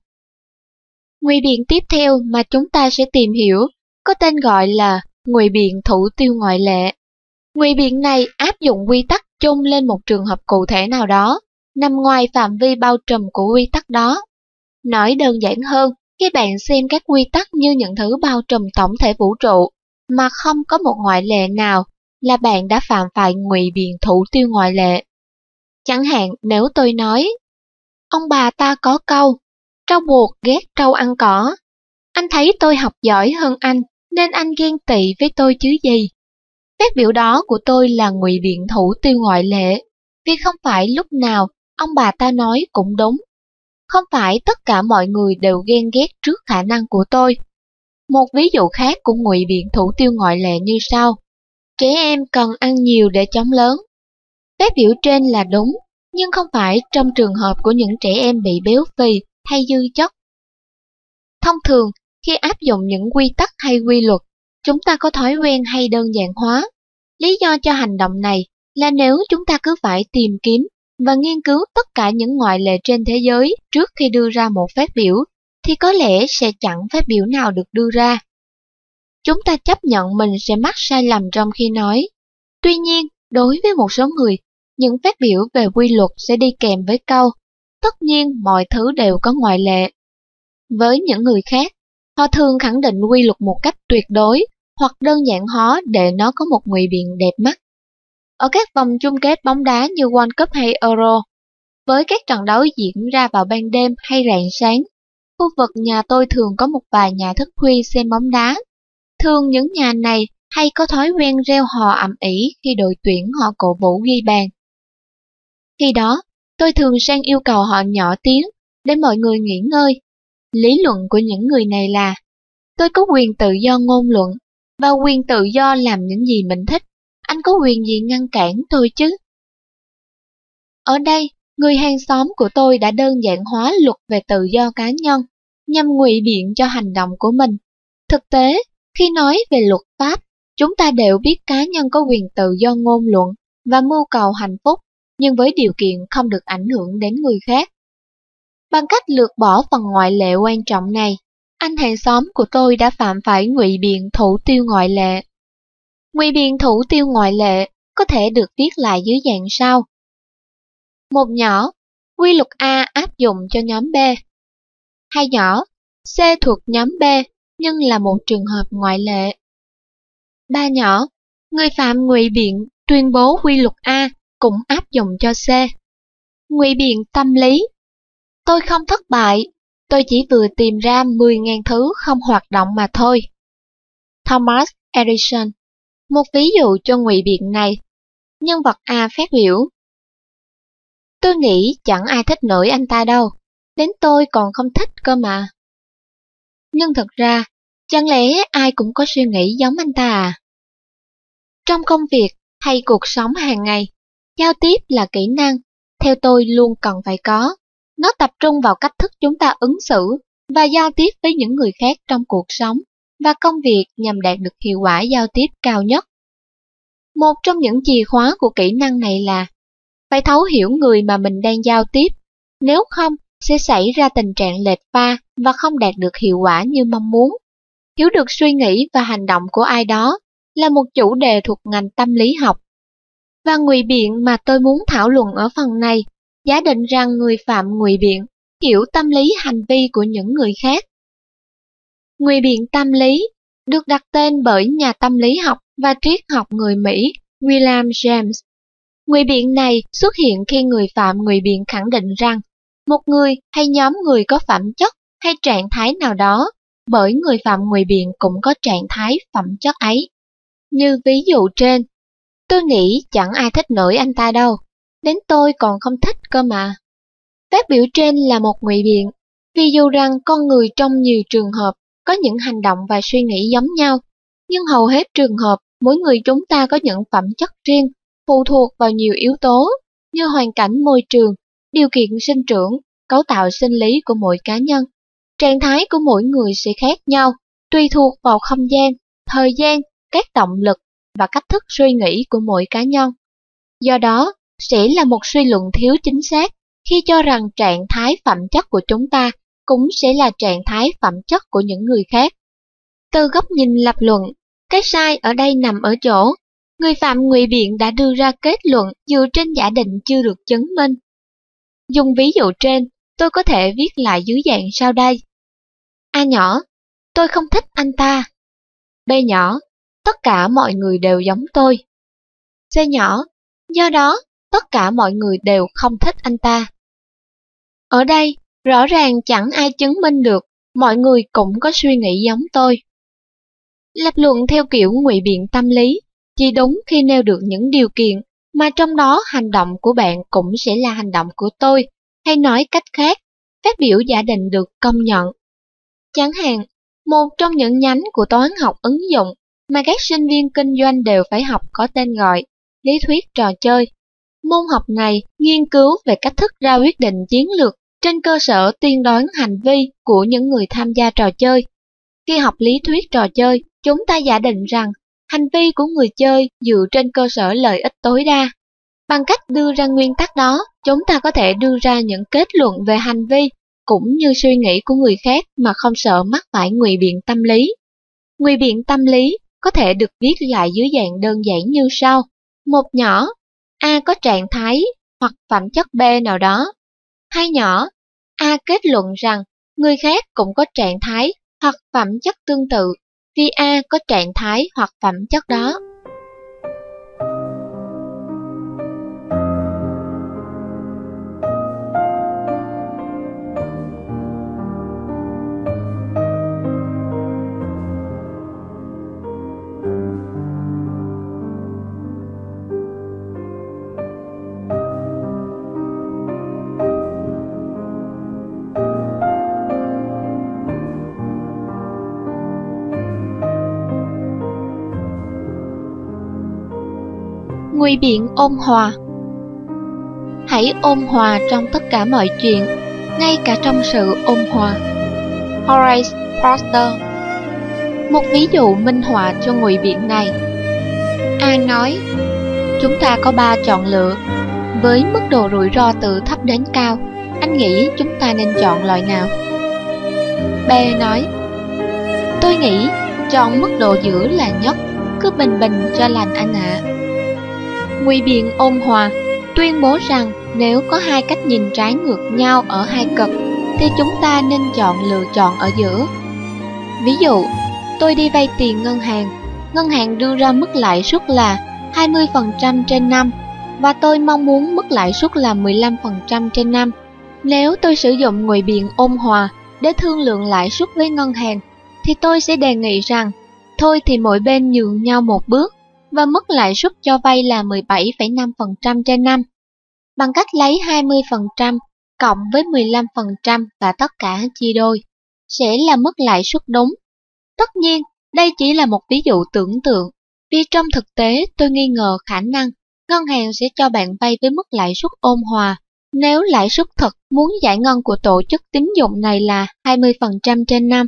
Ngụy biện tiếp theo mà chúng ta sẽ tìm hiểu có tên gọi là ngụy biện thủ tiêu ngoại lệ. Ngụy biện này áp dụng quy tắc chung lên một trường hợp cụ thể nào đó, nằm ngoài phạm vi bao trùm của quy tắc đó. Nói đơn giản hơn, khi bạn xem các quy tắc như những thứ bao trùm tổng thể vũ trụ, mà không có một ngoại lệ nào, là bạn đã phạm phải ngụy biện thủ tiêu ngoại lệ. Chẳng hạn nếu tôi nói, ông bà ta có câu, trâu buộc ghét trâu ăn cỏ. Anh thấy tôi học giỏi hơn anh, nên anh ghen tị với tôi chứ gì. Phát biểu đó của tôi là ngụy biện thủ tiêu ngoại lệ, vì không phải lúc nào ông bà ta nói cũng đúng. Không phải tất cả mọi người đều ghen ghét trước khả năng của tôi. Một ví dụ khác của ngụy biện thủ tiêu ngoại lệ như sau. Trẻ em cần ăn nhiều để chống lớn. Phát biểu trên là đúng, nhưng không phải trong trường hợp của những trẻ em bị béo phì hay dư chất. Thông thường, khi áp dụng những quy tắc hay quy luật, chúng ta có thói quen hay đơn giản hóa. Lý do cho hành động này là nếu chúng ta cứ phải tìm kiếm và nghiên cứu tất cả những ngoại lệ trên thế giới trước khi đưa ra một phát biểu, thì có lẽ sẽ chẳng phát biểu nào được đưa ra. Chúng ta chấp nhận mình sẽ mắc sai lầm trong khi nói. Tuy nhiên, đối với một số người, những phát biểu về quy luật sẽ đi kèm với câu, tất nhiên mọi thứ đều có ngoại lệ. Với những người khác, họ thường khẳng định quy luật một cách tuyệt đối hoặc đơn giản hóa để nó có một ngụy biện đẹp mắt. Ở các vòng chung kết bóng đá như World Cup hay Euro, với các trận đấu diễn ra vào ban đêm hay rạng sáng, khu vực nhà tôi thường có một vài nhà thức khuya xem bóng đá. Thường những nhà này hay có thói quen reo hò ầm ĩ khi đội tuyển họ cổ vũ ghi bàn. Khi đó, tôi thường sang yêu cầu họ nhỏ tiếng để mọi người nghỉ ngơi. Lý luận của những người này là, tôi có quyền tự do ngôn luận, và quyền tự do làm những gì mình thích. Anh có quyền gì ngăn cản tôi chứ? Ở đây, người hàng xóm của tôi đã đơn giản hóa luật về tự do cá nhân, nhằm ngụy biện cho hành động của mình. Thực tế, khi nói về luật pháp, chúng ta đều biết cá nhân có quyền tự do ngôn luận và mưu cầu hạnh phúc, nhưng với điều kiện không được ảnh hưởng đến người khác. Bằng cách lược bỏ phần ngoại lệ quan trọng này, anh hàng xóm của tôi đã phạm phải ngụy biện thủ tiêu ngoại lệ. Ngụy biện thủ tiêu ngoại lệ có thể được viết lại dưới dạng sau. Một nhỏ, quy luật A áp dụng cho nhóm B. Hai nhỏ, C thuộc nhóm B nhưng là một trường hợp ngoại lệ. Ba nhỏ, người phạm ngụy biện tuyên bố quy luật A cũng áp dụng cho C. Ngụy biện tâm lý. Tôi không thất bại, tôi chỉ vừa tìm ra 10.000 thứ không hoạt động mà thôi. Thomas Edison. Một ví dụ cho ngụy biện này. Nhân vật A phát biểu: tôi nghĩ chẳng ai thích nổi anh ta đâu, đến tôi còn không thích cơ mà. Nhưng thật ra, chẳng lẽ ai cũng có suy nghĩ giống anh ta à? Trong công việc hay cuộc sống hàng ngày, giao tiếp là kỹ năng, theo tôi luôn cần phải có. Nó tập trung vào cách thức chúng ta ứng xử và giao tiếp với những người khác trong cuộc sống và công việc nhằm đạt được hiệu quả giao tiếp cao nhất. Một trong những chìa khóa của kỹ năng này là phải thấu hiểu người mà mình đang giao tiếp, nếu không sẽ xảy ra tình trạng lệch pha và không đạt được hiệu quả như mong muốn. Hiểu được suy nghĩ và hành động của ai đó là một chủ đề thuộc ngành tâm lý học. Và ngụy biện mà tôi muốn thảo luận ở phần này giả định rằng người phạm ngụy biện hiểu tâm lý hành vi của những người khác. Ngụy biện tâm lý được đặt tên bởi nhà tâm lý học và triết học người Mỹ William James. Ngụy biện này xuất hiện khi người phạm ngụy biện khẳng định rằng một người hay nhóm người có phẩm chất hay trạng thái nào đó, bởi người phạm ngụy biện cũng có trạng thái phẩm chất ấy. Như ví dụ trên, tôi nghĩ chẳng ai thích nổi anh ta đâu, đến tôi còn không thích cơ mà. Phát biểu trên là một ngụy biện, vì dù rằng con người trong nhiều trường hợp có những hành động và suy nghĩ giống nhau, nhưng hầu hết trường hợp mỗi người chúng ta có những phẩm chất riêng, phụ thuộc vào nhiều yếu tố như hoàn cảnh môi trường, điều kiện sinh trưởng, cấu tạo sinh lý của mỗi cá nhân. Trạng thái của mỗi người sẽ khác nhau, tùy thuộc vào không gian, thời gian, các động lực và cách thức suy nghĩ của mỗi cá nhân. Do đó, sẽ là một suy luận thiếu chính xác khi cho rằng trạng thái phẩm chất của chúng ta cũng sẽ là trạng thái phẩm chất của những người khác. Từ góc nhìn lập luận, cái sai ở đây nằm ở chỗ người phạm ngụy biện đã đưa ra kết luận dựa trên giả định chưa được chứng minh. Dùng ví dụ trên, tôi có thể viết lại dưới dạng sau đây. A nhỏ, tôi không thích anh ta. B nhỏ, tất cả mọi người đều giống tôi. C nhỏ, do đó, tất cả mọi người đều không thích anh ta. Ở đây, rõ ràng chẳng ai chứng minh được mọi người cũng có suy nghĩ giống tôi. Lập luận theo kiểu ngụy biện tâm lý chỉ đúng khi nêu được những điều kiện mà trong đó hành động của bạn cũng sẽ là hành động của tôi, hay nói cách khác, phát biểu giả định được công nhận. Chẳng hạn, một trong những nhánh của toán học ứng dụng mà các sinh viên kinh doanh đều phải học có tên gọi lý thuyết trò chơi. Môn học này nghiên cứu về cách thức ra quyết định chiến lược trên cơ sở tiên đoán hành vi của những người tham gia trò chơi. Khi học lý thuyết trò chơi, chúng ta giả định rằng hành vi của người chơi dựa trên cơ sở lợi ích tối đa. Bằng cách đưa ra nguyên tắc đó, chúng ta có thể đưa ra những kết luận về hành vi cũng như suy nghĩ của người khác mà không sợ mắc phải ngụy biện tâm lý. Ngụy biện tâm lý có thể được viết lại dưới dạng đơn giản như sau. Một nhỏ, A có trạng thái hoặc phẩm chất B nào đó. Hai nhỏ, A kết luận rằng người khác cũng có trạng thái hoặc phẩm chất tương tự vì A có trạng thái hoặc phẩm chất đó. Ngụy biện ôn hòa. Hãy ôn hòa trong tất cả mọi chuyện, ngay cả trong sự ôn hòa. Horace Forster. Một ví dụ minh họa cho ngụy biện này. A nói, chúng ta có 3 chọn lựa. Với mức độ rủi ro từ thấp đến cao, anh nghĩ chúng ta nên chọn loại nào? B nói, tôi nghĩ chọn mức độ giữa là nhất, cứ bình bình cho lành anh ạ. Ngụy biện ôn hòa tuyên bố rằng nếu có hai cách nhìn trái ngược nhau ở hai cực, thì chúng ta nên lựa chọn ở giữa. Ví dụ, tôi đi vay tiền ngân hàng đưa ra mức lãi suất là 20% trên năm, và tôi mong muốn mức lãi suất là 15% trên năm. Nếu tôi sử dụng ngụy biện ôn hòa để thương lượng lãi suất với ngân hàng, thì tôi sẽ đề nghị rằng, thôi thì mỗi bên nhường nhau một bước, và mức lãi suất cho vay là 17,5% trên năm, bằng cách lấy 20% cộng với 15% và tất cả chia đôi, sẽ là mức lãi suất đúng. Tất nhiên, đây chỉ là một ví dụ tưởng tượng, vì trong thực tế tôi nghi ngờ khả năng ngân hàng sẽ cho bạn vay với mức lãi suất ôn hòa, nếu lãi suất thật muốn giải ngân của tổ chức tín dụng này là 20% trên năm.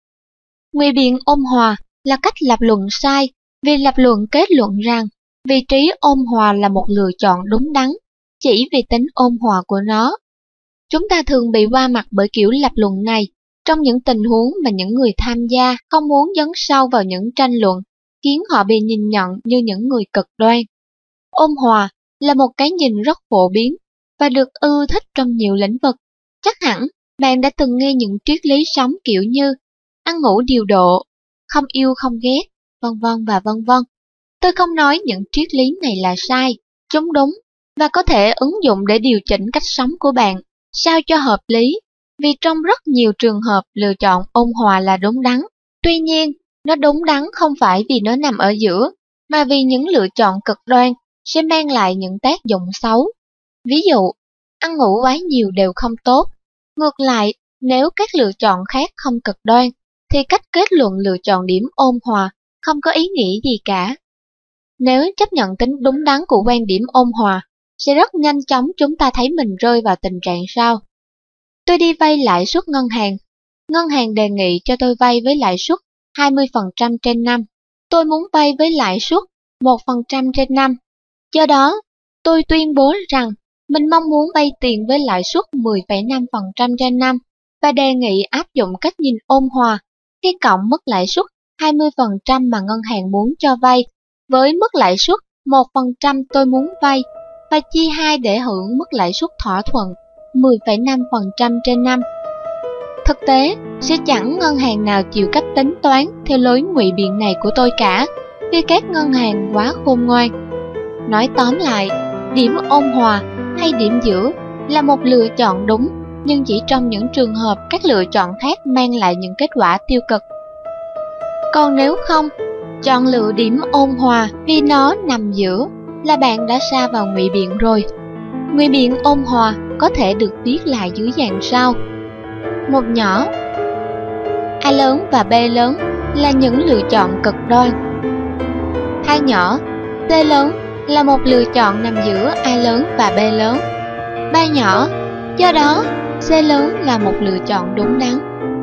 Ngụy biện ôn hòa là cách lập luận sai, vì lập luận kết luận rằng vị trí ôn hòa là một lựa chọn đúng đắn, chỉ vì tính ôn hòa của nó. Chúng ta thường bị qua mặt bởi kiểu lập luận này trong những tình huống mà những người tham gia không muốn dấn sâu vào những tranh luận, khiến họ bị nhìn nhận như những người cực đoan. Ôn hòa là một cái nhìn rất phổ biến và được ưa thích trong nhiều lĩnh vực. Chắc hẳn bạn đã từng nghe những triết lý sống kiểu như ăn ngủ điều độ, không yêu không ghét, vân vân và vân vân. Tôi không nói những triết lý này là sai, chúng đúng và có thể ứng dụng để điều chỉnh cách sống của bạn sao cho hợp lý, vì trong rất nhiều trường hợp lựa chọn ôn hòa là đúng đắn. Tuy nhiên, nó đúng đắn không phải vì nó nằm ở giữa, mà vì những lựa chọn cực đoan sẽ mang lại những tác dụng xấu. Ví dụ, ăn ngủ quá nhiều đều không tốt. Ngược lại, nếu các lựa chọn khác không cực đoan, thì cách kết luận lựa chọn điểm ôn hòa không có ý nghĩa gì cả. Nếu chấp nhận tính đúng đắn của quan điểm ôn hòa, sẽ rất nhanh chóng chúng ta thấy mình rơi vào tình trạng sau. Tôi đi vay lãi suất ngân hàng. Ngân hàng đề nghị cho tôi vay với lãi suất 20% trên năm. Tôi muốn vay với lãi suất 1% trên năm. Do đó, tôi tuyên bố rằng mình mong muốn vay tiền với lãi suất 10,5% trên năm và đề nghị áp dụng cách nhìn ôn hòa khi cộng mức lãi suất 20% mà ngân hàng muốn cho vay với mức lãi suất 1% tôi muốn vay, và chia 2 để hưởng mức lãi suất thỏa thuận 10,5% trên năm. Thực tế, sẽ chẳng ngân hàng nào chịu cách tính toán theo lối ngụy biện này của tôi cả, vì các ngân hàng quá khôn ngoan. Nói tóm lại, điểm ôn hòa hay điểm giữa là một lựa chọn đúng, nhưng chỉ trong những trường hợp các lựa chọn khác mang lại những kết quả tiêu cực. Còn nếu không, chọn lựa điểm ôn hòa vì nó nằm giữa là bạn đã sa vào ngụy biện rồi. Ngụy biện ôn hòa có thể được viết lại dưới dạng sau. Một nhỏ, A lớn và B lớn là những lựa chọn cực đoan. Hai nhỏ, C lớn là một lựa chọn nằm giữa A lớn và B lớn. Ba nhỏ, do đó C lớn là một lựa chọn đúng đắn.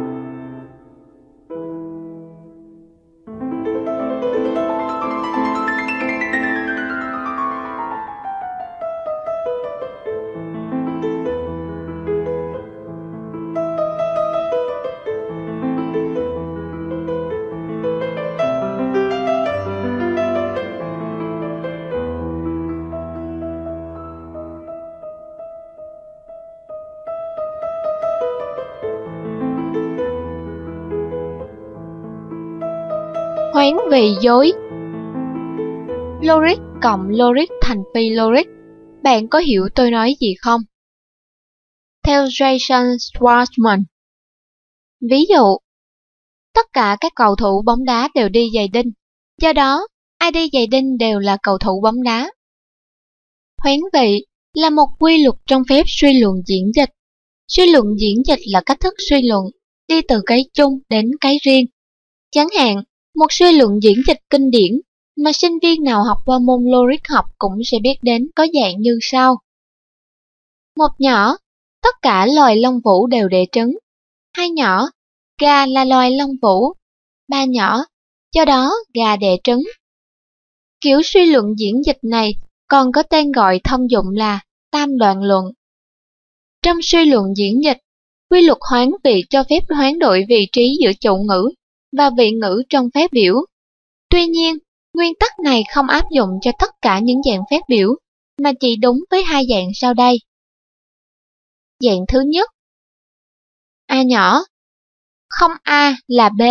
Hoán vị dối. Logic cộng logic thành phi logic. Bạn có hiểu tôi nói gì không? Theo Jason Schwartzman. Ví dụ, tất cả các cầu thủ bóng đá đều đi giày đinh, do đó ai đi giày đinh đều là cầu thủ bóng đá. Hoán vị là một quy luật trong phép suy luận diễn dịch. Suy luận diễn dịch là cách thức suy luận đi từ cái chung đến cái riêng. Chẳng hạn, một suy luận diễn dịch kinh điển mà sinh viên nào học qua môn logic học cũng sẽ biết đến có dạng như sau. Một nhỏ, tất cả loài lông vũ đều đẻ trứng. Hai nhỏ, gà là loài lông vũ. Ba nhỏ, do đó gà đẻ trứng. Kiểu suy luận diễn dịch này còn có tên gọi thông dụng là tam đoạn luận. Trong suy luận diễn dịch, quy luật hoán vị cho phép hoán đổi vị trí giữa chủ ngữ và vị ngữ trong phép biểu. Tuy nhiên, nguyên tắc này không áp dụng cho tất cả những dạng phép biểu, mà chỉ đúng với hai dạng sau đây. Dạng thứ nhất, A nhỏ, không A là B.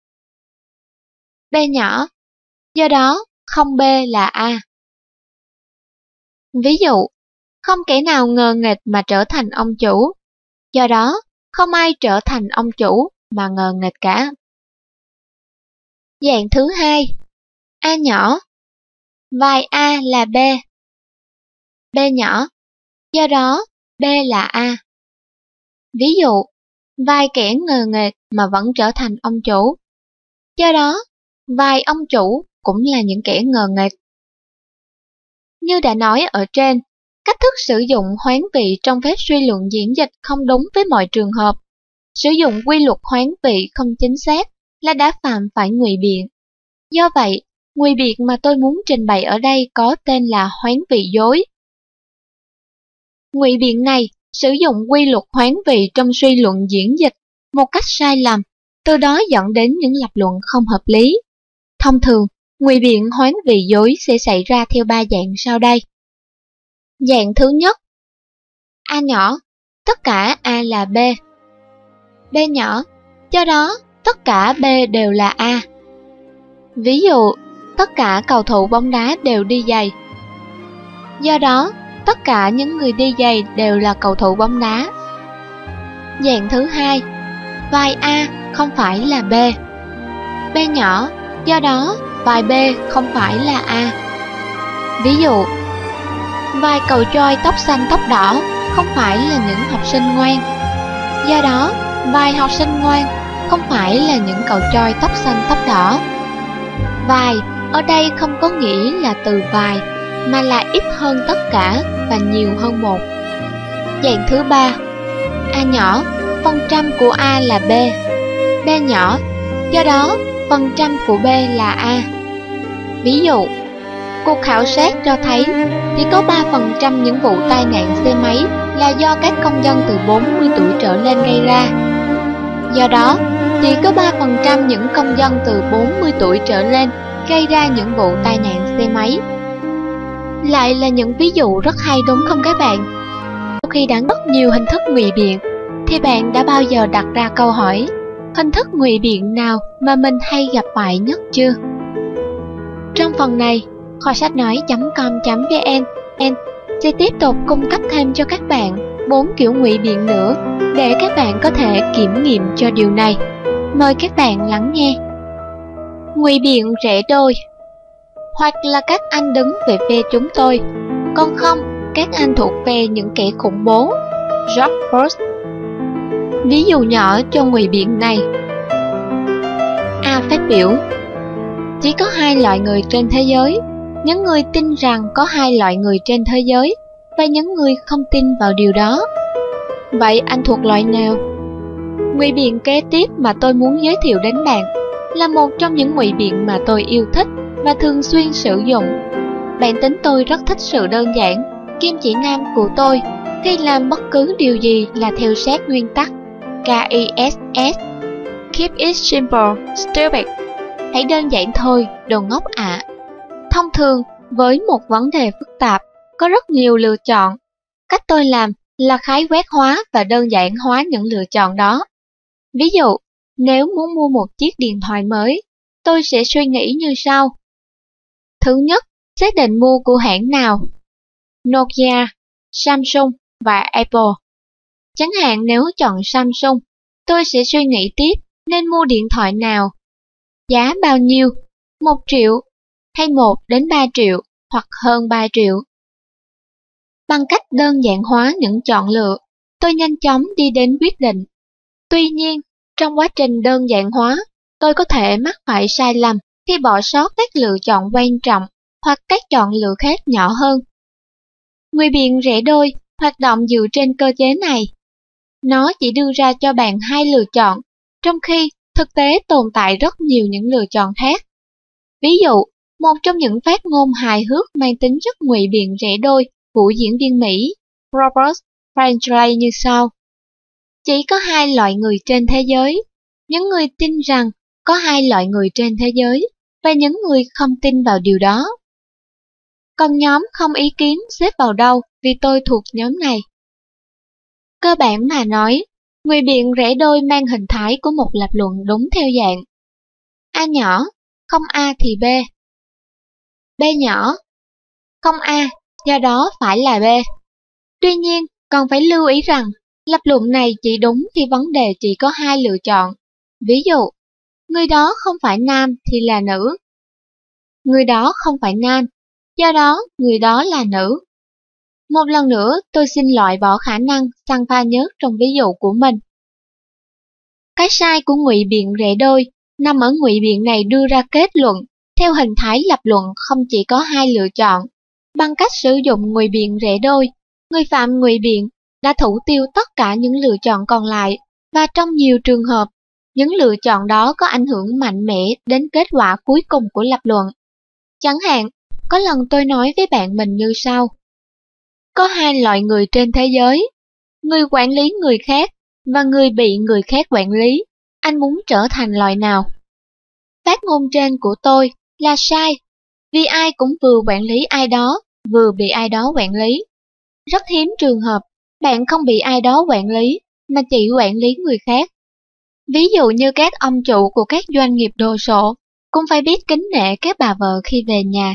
B nhỏ, do đó không B là A. Ví dụ, không kẻ nào ngờ nghệch mà trở thành ông chủ, do đó không ai trở thành ông chủ mà ngờ nghệch cả. Dạng thứ hai, A nhỏ, vai A là B. B nhỏ, do đó B là A. Ví dụ, vài kẻ ngờ nghệch mà vẫn trở thành ông chủ, do đó vài ông chủ cũng là những kẻ ngờ nghệch. Như đã nói ở trên, cách thức sử dụng hoán vị trong phép suy luận diễn dịch không đúng với mọi trường hợp. Sử dụng quy luật hoán vị không chính xác là đã phạm phải ngụy biện. Do vậy, ngụy biện mà tôi muốn trình bày ở đây có tên là hoán vị dối. Ngụy biện này sử dụng quy luật hoán vị trong suy luận diễn dịch một cách sai lầm, từ đó dẫn đến những lập luận không hợp lý. Thông thường, ngụy biện hoán vị dối sẽ xảy ra theo 3 dạng sau đây. Dạng thứ nhất, A nhỏ, tất cả A là B. B nhỏ, do đó tất cả B đều là A. Ví dụ, tất cả cầu thủ bóng đá đều đi giày. Do đó, tất cả những người đi giày đều là cầu thủ bóng đá. Dạng thứ hai, vai A không phải là B. B nhỏ, do đó vai B không phải là A. Ví dụ, vai cầu trôi tóc xanh tóc đỏ không phải là những học sinh ngoan. Do đó, vài học sinh ngoan không phải là những cầu trôi tóc xanh tóc đỏ. Vài ở đây không có nghĩa là từ vài, mà là ít hơn tất cả và nhiều hơn một. Dạng thứ ba, A nhỏ, phần trăm của A là B. B nhỏ, do đó phần trăm của B là A. Ví dụ, cuộc khảo sát cho thấy chỉ có 3% những vụ tai nạn xe máy là do các công dân từ 40 tuổi trở lên gây ra. Do đó, chỉ có 3% những công dân từ 40 tuổi trở lên gây ra những vụ tai nạn xe máy. Lại là những ví dụ rất hay đúng không các bạn? Sau khi đã rất nhiều hình thức ngụy biện, thì bạn đã bao giờ đặt ra câu hỏi, hình thức ngụy biện nào mà mình hay gặp phải nhất chưa? Trong phần này, kho sách nói.com.vn sẽ tiếp tục cung cấp thêm cho các bạn 4 kiểu ngụy biện nữa để các bạn có thể kiểm nghiệm cho điều này. Mời các bạn lắng nghe. Ngụy biện rẽ đôi. Hoặc là các anh đứng về phe chúng tôi, còn không, các anh thuộc về những kẻ khủng bố. George Bush. Ví dụ nhỏ cho ngụy biện này. A phát biểu, chỉ có 2 loại người trên thế giới, những người tin rằng có 2 loại người trên thế giới và những người không tin vào điều đó. Vậy anh thuộc loại nào? Ngụy biện kế tiếp mà tôi muốn giới thiệu đến bạn là một trong những ngụy biện mà tôi yêu thích và thường xuyên sử dụng. Bản tính tôi rất thích sự đơn giản, kim chỉ nam của tôi khi làm bất cứ điều gì là theo sát nguyên tắc KISS. Keep it simple, stupid. Hãy đơn giản thôi, đồ ngốc ạ. Thông thường, với một vấn đề phức tạp, có rất nhiều lựa chọn. Cách tôi làm là khái quát hóa và đơn giản hóa những lựa chọn đó. Ví dụ, nếu muốn mua một chiếc điện thoại mới, tôi sẽ suy nghĩ như sau. Thứ nhất, xác định mua của hãng nào. Nokia, Samsung và Apple. Chẳng hạn nếu chọn Samsung, tôi sẽ suy nghĩ tiếp nên mua điện thoại nào. Giá bao nhiêu? 1 triệu, hay 1 đến 3 triệu, hoặc hơn 3 triệu. Bằng cách đơn giản hóa những chọn lựa, tôi nhanh chóng đi đến quyết định. Tuy nhiên, trong quá trình đơn giản hóa, tôi có thể mắc phải sai lầm khi bỏ sót các lựa chọn quan trọng hoặc các chọn lựa khác nhỏ hơn. Ngụy biện rẽ đôi hoạt động dựa trên cơ chế này. Nó chỉ đưa ra cho bạn 2 lựa chọn, trong khi thực tế tồn tại rất nhiều những lựa chọn khác. Ví dụ, một trong những phát ngôn hài hước mang tính chất ngụy biện rẽ đôi của diễn viên Mỹ Robert Franklin như sau. Chỉ có 2 loại người trên thế giới, những người tin rằng có 2 loại người trên thế giới và những người không tin vào điều đó. Còn nhóm không ý kiến xếp vào đâu vì tôi thuộc nhóm này. Cơ bản mà nói, Ngụy biện rẽ đôi mang hình thái của một lập luận đúng theo dạng A nhỏ, không A thì B. B nhỏ, không A, do đó phải là B. Tuy nhiên, còn phải lưu ý rằng, lập luận này chỉ đúng khi vấn đề chỉ có hai lựa chọn. Ví dụ, người đó không phải nam thì là nữ. Người đó không phải nam, do đó người đó là nữ. Một lần nữa, tôi xin loại bỏ khả năng xăng pha nhớt trong ví dụ của mình. Cái sai của ngụy biện rẽ đôi nằm ở ngụy biện này đưa ra kết luận theo hình thái lập luận không chỉ có hai lựa chọn. Bằng cách sử dụng ngụy biện rẽ đôi, người phạm ngụy biện đã thủ tiêu tất cả những lựa chọn còn lại, và trong nhiều trường hợp, những lựa chọn đó có ảnh hưởng mạnh mẽ đến kết quả cuối cùng của lập luận. Chẳng hạn, có lần tôi nói với bạn mình như sau. Có hai loại người trên thế giới, người quản lý người khác và người bị người khác quản lý. Anh muốn trở thành loại nào? Phát ngôn trên của tôi là sai, vì ai cũng vừa quản lý ai đó, vừa bị ai đó quản lý. Rất hiếm trường hợp, bạn không bị ai đó quản lý, mà chỉ quản lý người khác. Ví dụ như các ông chủ của các doanh nghiệp đồ sộ, cũng phải biết kính nể các bà vợ khi về nhà.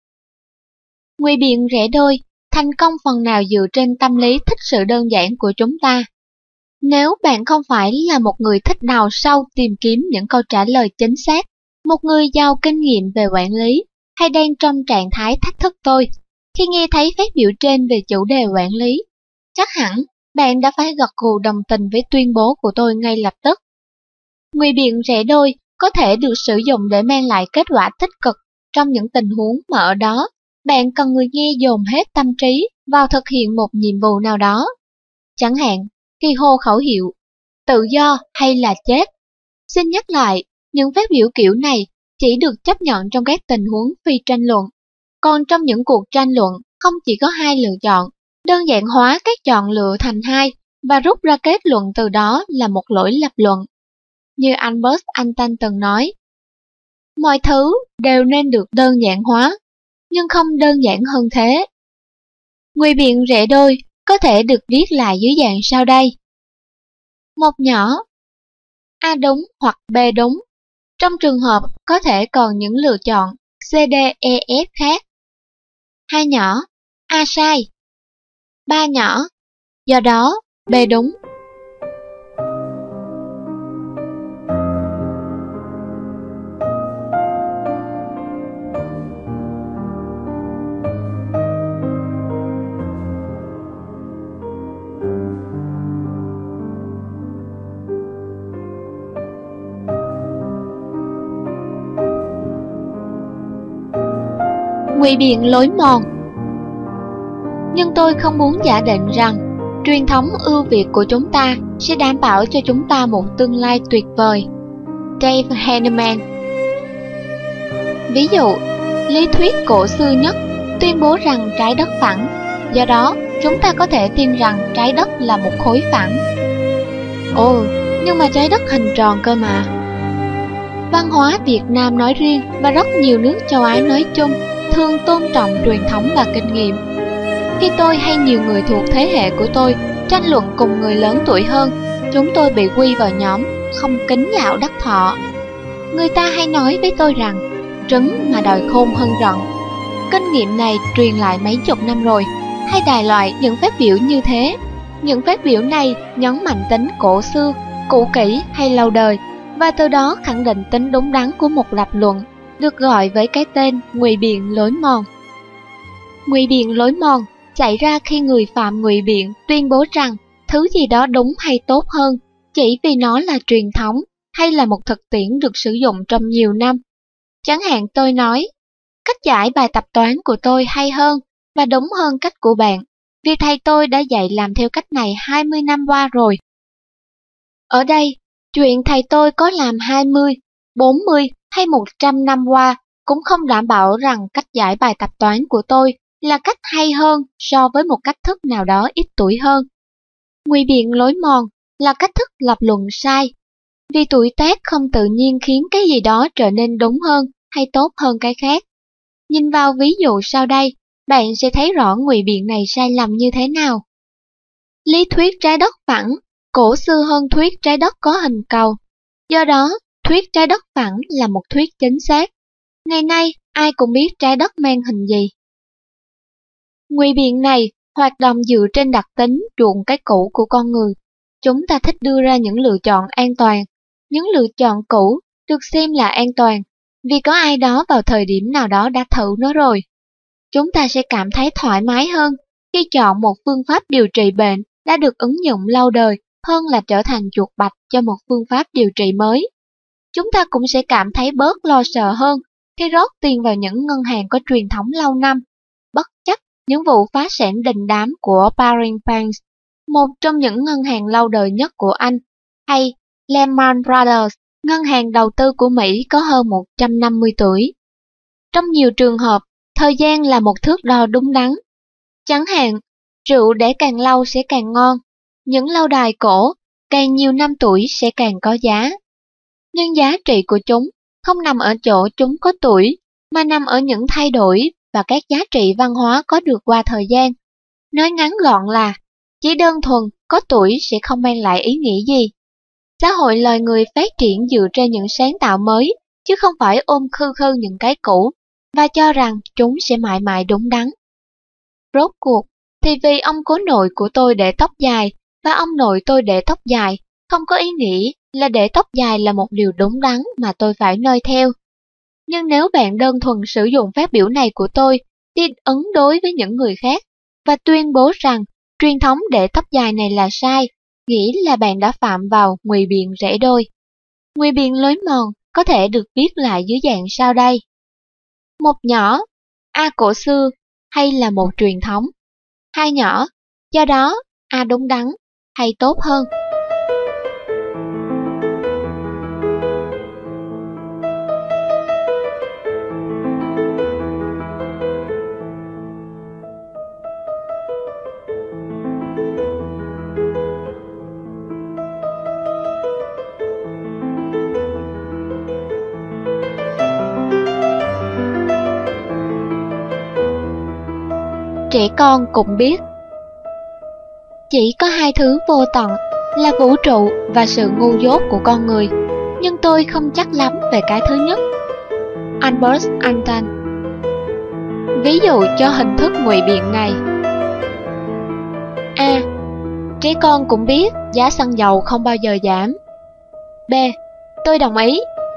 Ngụy biện rẽ đôi, thành công phần nào dựa trên tâm lý thích sự đơn giản của chúng ta. Nếu bạn không phải là một người thích đào sâu tìm kiếm những câu trả lời chính xác, một người giàu kinh nghiệm về quản lý, hay đang trong trạng thái thách thức tôi, khi nghe thấy phát biểu trên về chủ đề quản lý, chắc hẳn bạn đã phải gật gù đồng tình với tuyên bố của tôi ngay lập tức. Ngụy biện rẽ đôi có thể được sử dụng để mang lại kết quả tích cực trong những tình huống mà ở đó bạn cần người nghe dồn hết tâm trí vào thực hiện một nhiệm vụ nào đó. Chẳng hạn, khi hô khẩu hiệu, tự do hay là chết. Xin nhắc lại, những phát biểu kiểu này chỉ được chấp nhận trong các tình huống phi tranh luận. Còn trong những cuộc tranh luận, không chỉ có hai lựa chọn, đơn giản hóa các chọn lựa thành hai và rút ra kết luận từ đó là một lỗi lập luận. Như Albert Einstein từng nói, mọi thứ đều nên được đơn giản hóa, nhưng không đơn giản hơn thế. Ngụy biện rẽ đôi có thể được viết lại dưới dạng sau đây. Một nhỏ, A đúng hoặc B đúng. Trong trường hợp có thể còn những lựa chọn C, D, E, F khác. Hai nhỏ, A sai. Ba nhỏ, do đó B đúng. Ngụy biện lối mòn. Nhưng tôi không muốn giả định rằng truyền thống ưu việt của chúng ta sẽ đảm bảo cho chúng ta một tương lai tuyệt vời. Dave Heinemann. Ví dụ, lý thuyết cổ xưa nhất tuyên bố rằng trái đất phẳng, do đó chúng ta có thể tin rằng trái đất là một khối phẳng. Ồ, nhưng mà trái đất hình tròn cơ mà. Văn hóa Việt Nam nói riêng và rất nhiều nước châu Á nói chung thường tôn trọng truyền thống và kinh nghiệm. Khi tôi hay nhiều người thuộc thế hệ của tôi tranh luận cùng người lớn tuổi hơn, chúng tôi bị quy vào nhóm không kính lão đắc thọ. Người ta hay nói với tôi rằng trứng mà đòi khôn hơn rận. Kinh nghiệm này truyền lại mấy chục năm rồi, hay đại loại những phát biểu như thế. Những phát biểu này nhấn mạnh tính cổ xưa, cũ kỹ hay lâu đời, và từ đó khẳng định tính đúng đắn của một lập luận, được gọi với cái tên ngụy biện lối mòn. Ngụy biện lối mòn xảy ra khi người phạm ngụy biện tuyên bố rằng thứ gì đó đúng hay tốt hơn chỉ vì nó là truyền thống hay là một thực tiễn được sử dụng trong nhiều năm. Chẳng hạn tôi nói, cách giải bài tập toán của tôi hay hơn và đúng hơn cách của bạn, vì thầy tôi đã dạy làm theo cách này 20 năm qua rồi. Ở đây, chuyện thầy tôi có làm 20, 40 hay 100 năm qua cũng không đảm bảo rằng cách giải bài tập toán của tôi là cách hay hơn so với một cách thức nào đó ít tuổi hơn. Ngụy biện lối mòn là cách thức lập luận sai, vì tuổi tác không tự nhiên khiến cái gì đó trở nên đúng hơn hay tốt hơn cái khác. Nhìn vào ví dụ sau đây, bạn sẽ thấy rõ ngụy biện này sai lầm như thế nào. Lý thuyết trái đất phẳng cổ xưa hơn thuyết trái đất có hình cầu. Do đó, thuyết trái đất phẳng là một thuyết chính xác. Ngày nay, ai cũng biết trái đất mang hình gì. Ngụy biện này hoạt động dựa trên đặc tính chuộng cái cũ của con người. Chúng ta thích đưa ra những lựa chọn an toàn. Những lựa chọn cũ được xem là an toàn vì có ai đó vào thời điểm nào đó đã thử nó rồi. Chúng ta sẽ cảm thấy thoải mái hơn khi chọn một phương pháp điều trị bệnh đã được ứng dụng lâu đời hơn là trở thành chuột bạch cho một phương pháp điều trị mới. Chúng ta cũng sẽ cảm thấy bớt lo sợ hơn khi rót tiền vào những ngân hàng có truyền thống lâu năm, bất chấp những vụ phá sản đình đám của Baring Bank, một trong những ngân hàng lâu đời nhất của Anh, hay Lehman Brothers, ngân hàng đầu tư của Mỹ có hơn 150 tuổi. Trong nhiều trường hợp, thời gian là một thước đo đúng đắn. Chẳng hạn, rượu để càng lâu sẽ càng ngon, những lâu đài cổ càng nhiều năm tuổi sẽ càng có giá. Nhưng giá trị của chúng không nằm ở chỗ chúng có tuổi, mà nằm ở những thay đổi và các giá trị văn hóa có được qua thời gian. Nói ngắn gọn là, chỉ đơn thuần có tuổi sẽ không mang lại ý nghĩa gì. Xã hội loài người phát triển dựa trên những sáng tạo mới, chứ không phải ôm khư khư những cái cũ, và cho rằng chúng sẽ mãi mãi đúng đắn. Rốt cuộc, thì vì ông cố nội của tôi để tóc dài, và ông nội tôi để tóc dài, không có ý nghĩa là để tóc dài là một điều đúng đắn mà tôi phải noi theo. Nhưng nếu bạn đơn thuần sử dụng phát biểu này của tôi đi ứng đối với những người khác, và tuyên bố rằng truyền thống để tóc dài này là sai, nghĩ là bạn đã phạm vào ngụy biện rẽ đôi. Ngụy biện lối mòn có thể được viết lại dưới dạng sau đây. Một nhỏ, A cổ xưa, hay là một truyền thống. Hai nhỏ, do đó, A đúng đắn, hay tốt hơn. Trẻ con cũng biết. Chỉ có hai thứ vô tận là vũ trụ và sự ngu dốt của con người, nhưng tôi không chắc lắm về cái thứ nhất. Albert Einstein. Ví dụ cho hình thức ngụy biện này. A. Trẻ con cũng biết giá xăng dầu không bao giờ giảm. B. Tôi đồng ý.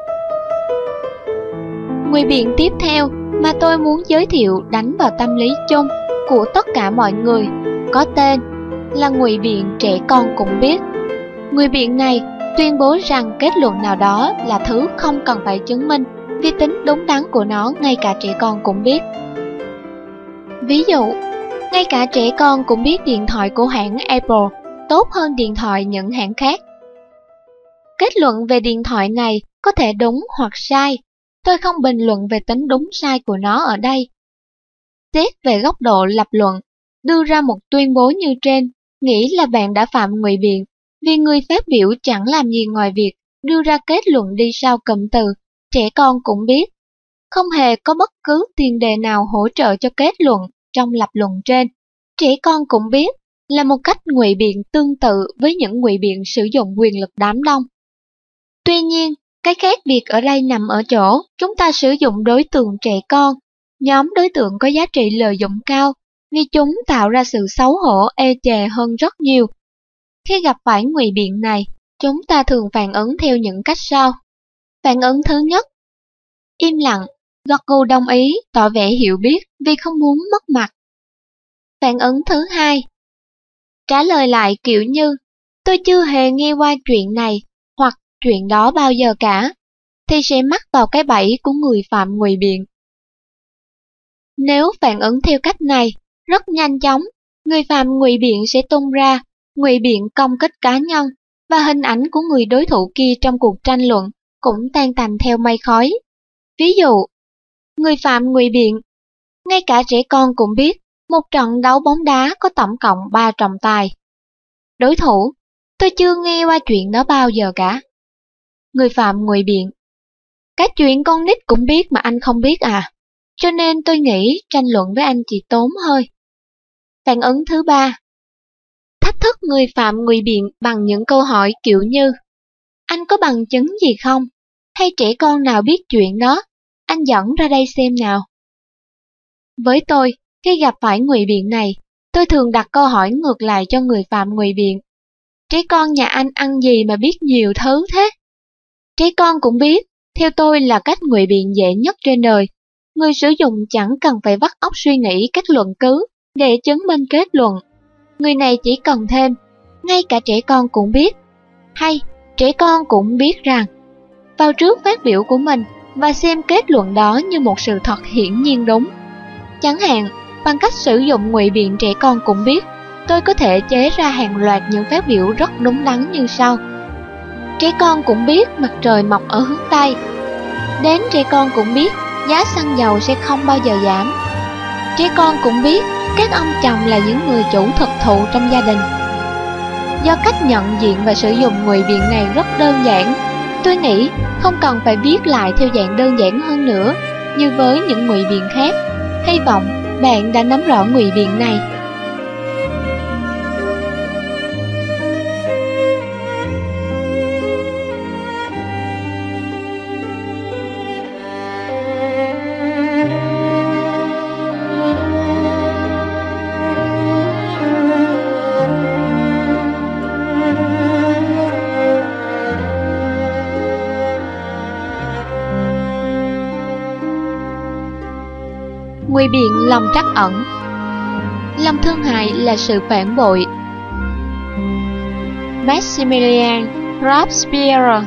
Ngụy biện tiếp theo mà tôi muốn giới thiệu đánh vào tâm lý chung của tất cả mọi người có tên là ngụy biện trẻ con cũng biết. Ngụy biện này tuyên bố rằng kết luận nào đó là thứ không cần phải chứng minh vì tính đúng đắn của nó ngay cả trẻ con cũng biết. Ví dụ, ngay cả trẻ con cũng biết điện thoại của hãng Apple tốt hơn điện thoại những hãng khác. Kết luận về điện thoại này có thể đúng hoặc sai. Tôi không bình luận về tính đúng sai của nó ở đây. Xét về góc độ lập luận, đưa ra một tuyên bố như trên, nghĩ là bạn đã phạm ngụy biện, vì người phát biểu chẳng làm gì ngoài việc đưa ra kết luận đi sau cụm từ trẻ con cũng biết. Không hề có bất cứ tiền đề nào hỗ trợ cho kết luận trong lập luận trên. Trẻ con cũng biết là một cách ngụy biện tương tự với những ngụy biện sử dụng quyền lực đám đông. Tuy nhiên, cái khác biệt ở đây nằm ở chỗ chúng ta sử dụng đối tượng trẻ con, nhóm đối tượng có giá trị lợi dụng cao, vì chúng tạo ra sự xấu hổ ê chề hơn rất nhiều. Khi gặp phải ngụy biện này, chúng ta thường phản ứng theo những cách sau. Phản ứng thứ nhất, im lặng, gật gù đồng ý, tỏ vẻ hiểu biết vì không muốn mất mặt. Phản ứng thứ hai, trả lời lại kiểu như tôi chưa hề nghe qua chuyện này hoặc chuyện đó bao giờ cả, thì sẽ mắc vào cái bẫy của người phạm ngụy biện. Nếu phản ứng theo cách này, rất nhanh chóng, người phạm ngụy biện sẽ tung ra ngụy biện công kích cá nhân, và hình ảnh của người đối thủ kia trong cuộc tranh luận cũng tan tành theo mây khói. Ví dụ, người phạm ngụy biện, ngay cả trẻ con cũng biết một trận đấu bóng đá có tổng cộng 3 trọng tài. Đối thủ, tôi chưa nghe qua chuyện đó bao giờ cả. Người phạm ngụy biện, cái chuyện con nít cũng biết mà anh không biết à, cho nên tôi nghĩ tranh luận với anh chỉ tốn hơi. Phản ứng thứ ba, thách thức người phạm ngụy biện bằng những câu hỏi kiểu như: anh có bằng chứng gì không? Hay trẻ con nào biết chuyện đó? Anh dẫn ra đây xem nào. Với tôi, khi gặp phải ngụy biện này, tôi thường đặt câu hỏi ngược lại cho người phạm ngụy biện. Trẻ con nhà anh ăn gì mà biết nhiều thứ thế? Trẻ con cũng biết, theo tôi là cách ngụy biện dễ nhất trên đời. Người sử dụng chẳng cần phải vắt óc suy nghĩ các luận cứ để chứng minh kết luận. Người này chỉ cần thêm, ngay cả trẻ con cũng biết, hay trẻ con cũng biết rằng, vào trước phát biểu của mình và xem kết luận đó như một sự thật hiển nhiên đúng. Chẳng hạn, bằng cách sử dụng ngụy biện trẻ con cũng biết, tôi có thể chế ra hàng loạt những phát biểu rất đúng đắn như sau. Trẻ con cũng biết mặt trời mọc ở hướng Tây. Đến trẻ con cũng biết giá xăng dầu sẽ không bao giờ giảm. Trẻ con cũng biết các ông chồng là những người chủ thực thụ trong gia đình. Do cách nhận diện và sử dụng ngụy biện này rất đơn giản, tôi nghĩ không cần phải viết lại theo dạng đơn giản hơn nữa như với những ngụy biện khác. Hy vọng bạn đã nắm rõ ngụy biện này. Ngụy biện lòng trắc ẩn. Lòng thương hại là sự phản bội. Maximilian Robespierre.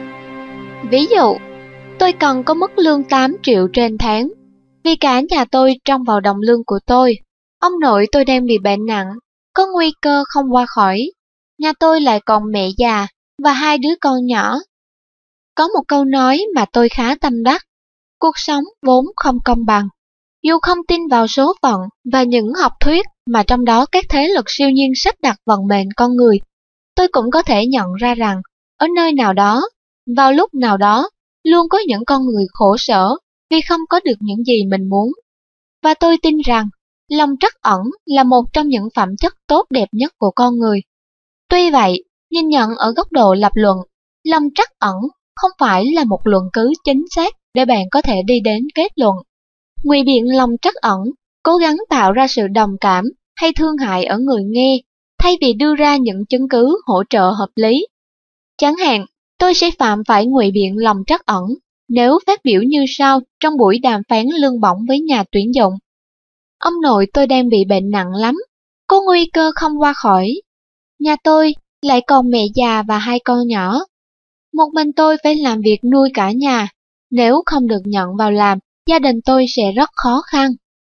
Ví dụ, tôi cần có mức lương 8 triệu trên tháng, vì cả nhà tôi trông vào đồng lương của tôi. Ông nội tôi đang bị bệnh nặng, có nguy cơ không qua khỏi. Nhà tôi lại còn mẹ già và 2 đứa con nhỏ. Có một câu nói mà tôi khá tâm đắc: cuộc sống vốn không công bằng. Dù không tin vào số phận và những học thuyết mà trong đó các thế lực siêu nhiên sắp đặt vận mệnh con người, tôi cũng có thể nhận ra rằng, ở nơi nào đó, vào lúc nào đó, luôn có những con người khổ sở vì không có được những gì mình muốn. Và tôi tin rằng, lòng trắc ẩn là một trong những phẩm chất tốt đẹp nhất của con người. Tuy vậy, nhìn nhận ở góc độ lập luận, lòng trắc ẩn không phải là một luận cứ chính xác để bạn có thể đi đến kết luận. Ngụy biện lòng trắc ẩn cố gắng tạo ra sự đồng cảm hay thương hại ở người nghe, thay vì đưa ra những chứng cứ hỗ trợ hợp lý. Chẳng hạn, tôi sẽ phạm phải ngụy biện lòng trắc ẩn nếu phát biểu như sau trong buổi đàm phán lương bổng với nhà tuyển dụng. Ông nội tôi đang bị bệnh nặng lắm, có nguy cơ không qua khỏi. Nhà tôi lại còn mẹ già và 2 con nhỏ. Một mình tôi phải làm việc nuôi cả nhà. Nếu không được nhận vào làm, gia đình tôi sẽ rất khó khăn.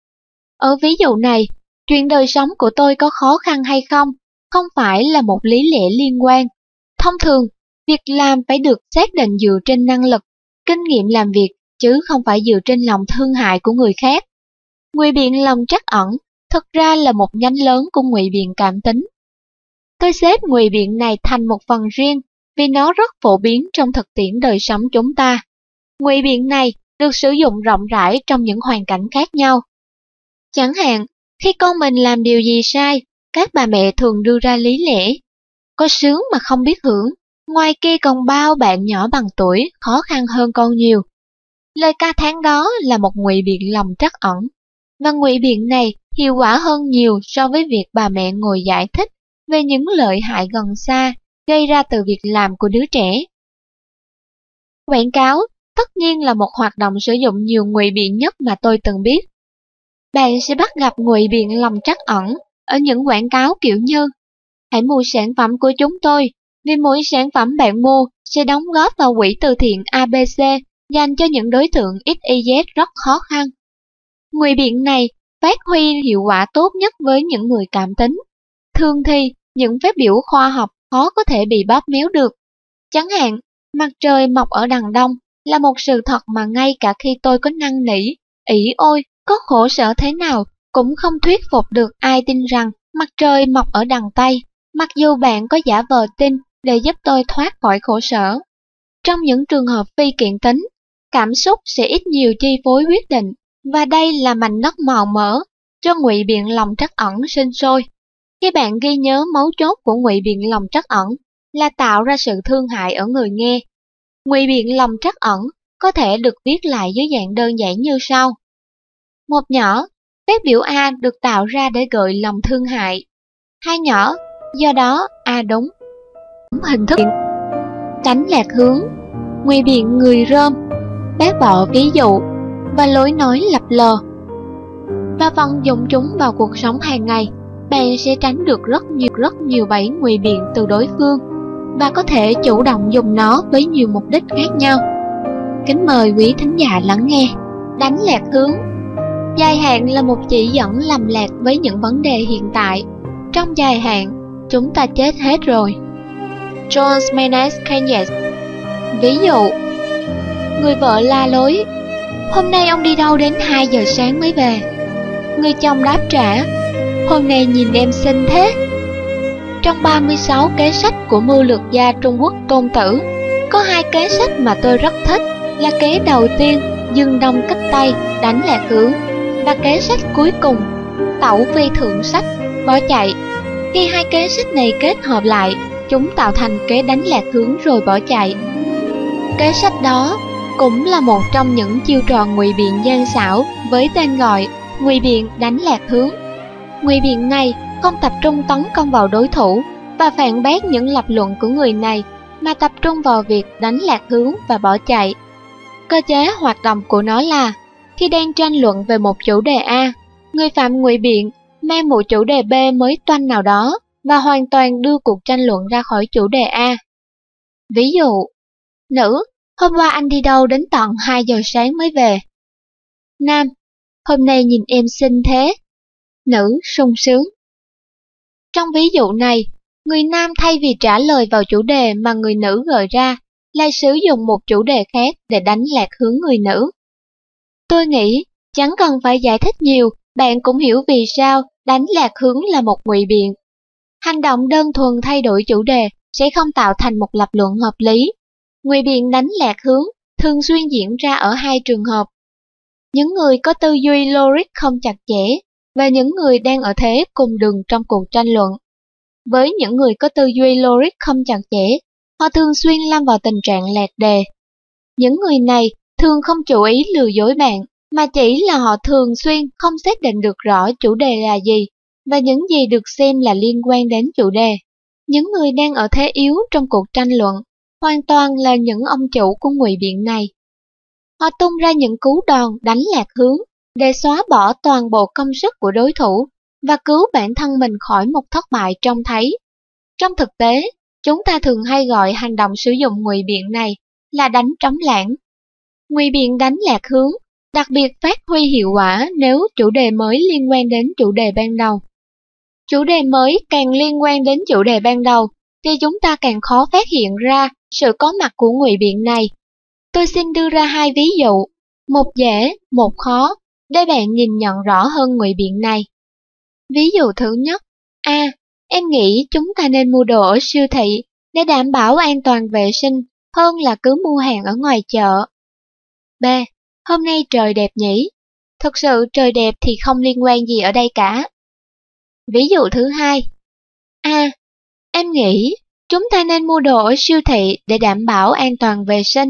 Ở ví dụ này, chuyện đời sống của tôi có khó khăn hay không phải là một lý lẽ liên quan. Thông thường, việc làm phải được xác định dựa trên năng lực, kinh nghiệm làm việc, chứ không phải dựa trên lòng thương hại của người khác. Ngụy biện lòng trắc ẩn thực ra là một nhánh lớn của ngụy biện cảm tính. Tôi xếp ngụy biện này thành một phần riêng vì nó rất phổ biến trong thực tiễn đời sống chúng ta. Ngụy biện này được sử dụng rộng rãi trong những hoàn cảnh khác nhau. Chẳng hạn, khi con mình làm điều gì sai, các bà mẹ thường đưa ra lý lẽ: có sướng mà không biết hưởng, ngoài kia còn bao bạn nhỏ bằng tuổi khó khăn hơn con nhiều. Lời ca thán đó là một ngụy biện lòng trắc ẩn, và ngụy biện này hiệu quả hơn nhiều so với việc bà mẹ ngồi giải thích về những lợi hại gần xa gây ra từ việc làm của đứa trẻ. Quảng cáo tất nhiên là một hoạt động sử dụng nhiều ngụy biện nhất mà tôi từng biết. Bạn sẽ bắt gặp ngụy biện lòng trắc ẩn ở những quảng cáo kiểu như: hãy mua sản phẩm của chúng tôi, vì mỗi sản phẩm bạn mua sẽ đóng góp vào quỹ từ thiện ABC dành cho những đối tượng XYZ rất khó khăn. Ngụy biện này phát huy hiệu quả tốt nhất với những người cảm tính. Thường thì, những phát biểu khoa học khó có thể bị bóp méo được. Chẳng hạn, mặt trời mọc ở đằng đông là một sự thật mà ngay cả khi tôi có năn nỉ, ỷ ôi, có khổ sở thế nào, cũng không thuyết phục được ai tin rằng mặt trời mọc ở đằng Tây, mặc dù bạn có giả vờ tin để giúp tôi thoát khỏi khổ sở. Trong những trường hợp phi kiện tính, cảm xúc sẽ ít nhiều chi phối quyết định, và đây là mảnh đất màu mỡ cho ngụy biện lòng trắc ẩn sinh sôi. Khi bạn ghi nhớ mấu chốt của ngụy biện lòng trắc ẩn là tạo ra sự thương hại ở người nghe. Ngụy biện lòng trắc ẩn có thể được viết lại dưới dạng đơn giản như sau. Một nhỏ, phép biểu A được tạo ra để gợi lòng thương hại. Hai nhỏ, do đó A đúng. Hình thức đánh lạc hướng, ngụy biện người Rơm, bác bỏ ví dụ và lối nói lập lờ, và vận dụng chúng vào cuộc sống hàng ngày, bạn sẽ tránh được rất nhiều bẫy ngụy biện từ đối phương và có thể chủ động dùng nó với nhiều mục đích khác nhau. Kính mời quý thính giả lắng nghe. Đánh lạc hướng dài hạn là một chỉ dẫn lầm lạc với những vấn đề hiện tại. Trong dài hạn, chúng ta chết hết rồi. John Maynard Keynes. Ví dụ, người vợ la lối, hôm nay ông đi đâu đến 2 giờ sáng mới về? Người chồng đáp trả, hôm nay nhìn em xinh thế. Trong 36 kế sách của mưu lược gia Trung Quốc Tôn Tử, có 2 kế sách mà tôi rất thích là kế đầu tiên, dương đông kích tây, đánh lạc hướng, và kế sách cuối cùng, tẩu vi thượng sách, bỏ chạy. Khi 2 kế sách này kết hợp lại, chúng tạo thành kế đánh lạc hướng rồi bỏ chạy. Kế sách đó cũng là một trong những chiêu trò ngụy biện gian xảo với tên gọi ngụy biện đánh lạc hướng. Ngụy biện này không tập trung tấn công vào đối thủ và phản bác những lập luận của người này, mà tập trung vào việc đánh lạc hướng và bỏ chạy. Cơ chế hoạt động của nó là khi đang tranh luận về một chủ đề A, người phạm ngụy biện mang một chủ đề B mới toanh nào đó và hoàn toàn đưa cuộc tranh luận ra khỏi chủ đề A. Ví dụ, nữ, hôm qua anh đi đâu đến tận 2 giờ sáng mới về? Nam, hôm nay nhìn em xinh thế. Nữ sung sướng. Trong ví dụ này, người nam thay vì trả lời vào chủ đề mà người nữ gợi ra, lại sử dụng một chủ đề khác để đánh lạc hướng người nữ. Tôi nghĩ, chẳng cần phải giải thích nhiều, bạn cũng hiểu vì sao đánh lạc hướng là một ngụy biện. Hành động đơn thuần thay đổi chủ đề sẽ không tạo thành một lập luận hợp lý. Ngụy biện đánh lạc hướng thường xuyên diễn ra ở 2 trường hợp. Những người có tư duy logic không chặt chẽ và những người đang ở thế cùng đường trong cuộc tranh luận. Với những người có tư duy logic không chặt chẽ, họ thường xuyên lâm vào tình trạng lạc đề. Những người này thường không chủ ý lừa dối bạn, mà chỉ là họ thường xuyên không xác định được rõ chủ đề là gì và những gì được xem là liên quan đến chủ đề. Những người đang ở thế yếu trong cuộc tranh luận hoàn toàn là những ông chủ của ngụy biện này. Họ tung ra những cú đòn đánh lạc hướng để xóa bỏ toàn bộ công sức của đối thủ và cứu bản thân mình khỏi một thất bại trông thấy. Trong thực tế, chúng ta thường hay gọi hành động sử dụng ngụy biện này là đánh trống lãng. Ngụy biện đánh lạc hướng đặc biệt phát huy hiệu quả nếu chủ đề mới liên quan đến chủ đề ban đầu. Chủ đề mới càng liên quan đến chủ đề ban đầu thì chúng ta càng khó phát hiện ra sự có mặt của ngụy biện này. Tôi xin đưa ra 2 ví dụ, một dễ, một khó, để bạn nhìn nhận rõ hơn ngụy biện này. Ví dụ thứ nhất, A. Em nghĩ chúng ta nên mua đồ ở siêu thị để đảm bảo an toàn vệ sinh hơn là cứ mua hàng ở ngoài chợ. B. Hôm nay trời đẹp nhỉ? Thực sự trời đẹp thì không liên quan gì ở đây cả. Ví dụ thứ hai, A. Em nghĩ chúng ta nên mua đồ ở siêu thị để đảm bảo an toàn vệ sinh.